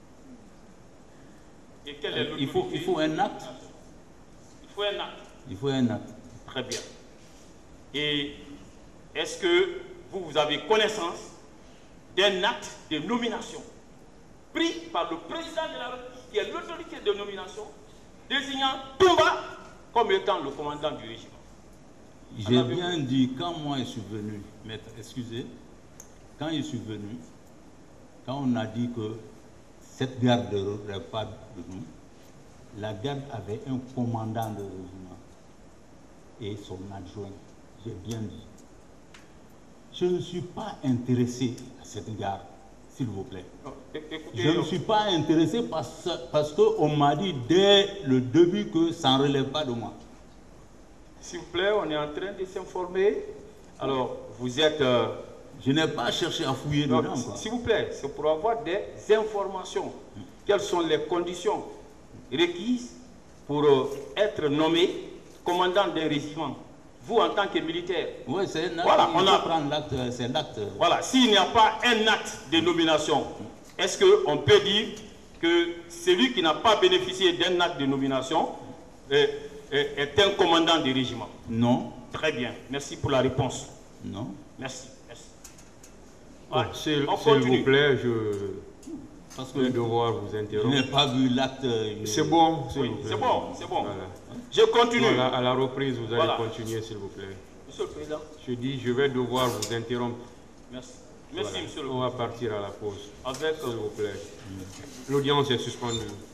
Et quel est il faut, il faut un acte. Il faut un acte. Il faut un acte. Très bien. Et est-ce que vous, vous avez connaissance d'un acte de nomination pris par le président de la République, qui est l'autorité de nomination, désignant Toumba comme étant le commandant du régiment? J'ai bien dit, quand moi je suis venu, maître, excusez, quand je suis venu, quand on a dit que cette garde ne relève pas de nous, la garde avait un commandant de régiment et son adjoint. J'ai bien dit. Je ne suis pas intéressé à cette garde, s'il vous plaît. Non, écoutez, je ne suis pas intéressé parce, parce qu'on m'a dit dès le début que ça ne relève pas de moi. S'il vous plaît, on est en train de s'informer. Alors, vous êtes... Euh, je n'ai pas cherché à fouiller non, dedans. S'il vous plaît, c'est pour avoir des informations. Quelles sont les conditions requises pour euh, être nommé commandant d'un régiment? Vous, en tant que militaire. Oui, c'est un acte. Voilà, on a prendre l'acte, c'est l'acte. Voilà, s'il n'y a pas un acte de nomination, est-ce qu'on peut dire que celui qui n'a pas bénéficié d'un acte de nomination est, est, est un commandant du régiment? Non. Très bien, merci pour la réponse. Non. Merci, merci. Ouais, S'il vous plaît, je Parce que vais devoir vous interrompre. Je n'ai pas vu l'acte. C'est bon, oui, c'est bon, c'est bon. Voilà. Je continue. Voilà, à la reprise, vous allez voilà. continuer, s'il vous plaît. Monsieur le Président. Je dis, je vais devoir vous interrompre. Merci. Merci, voilà. Monsieur le On Président. va partir à la pause. Avec, s'il vous plaît. L'audience est suspendue.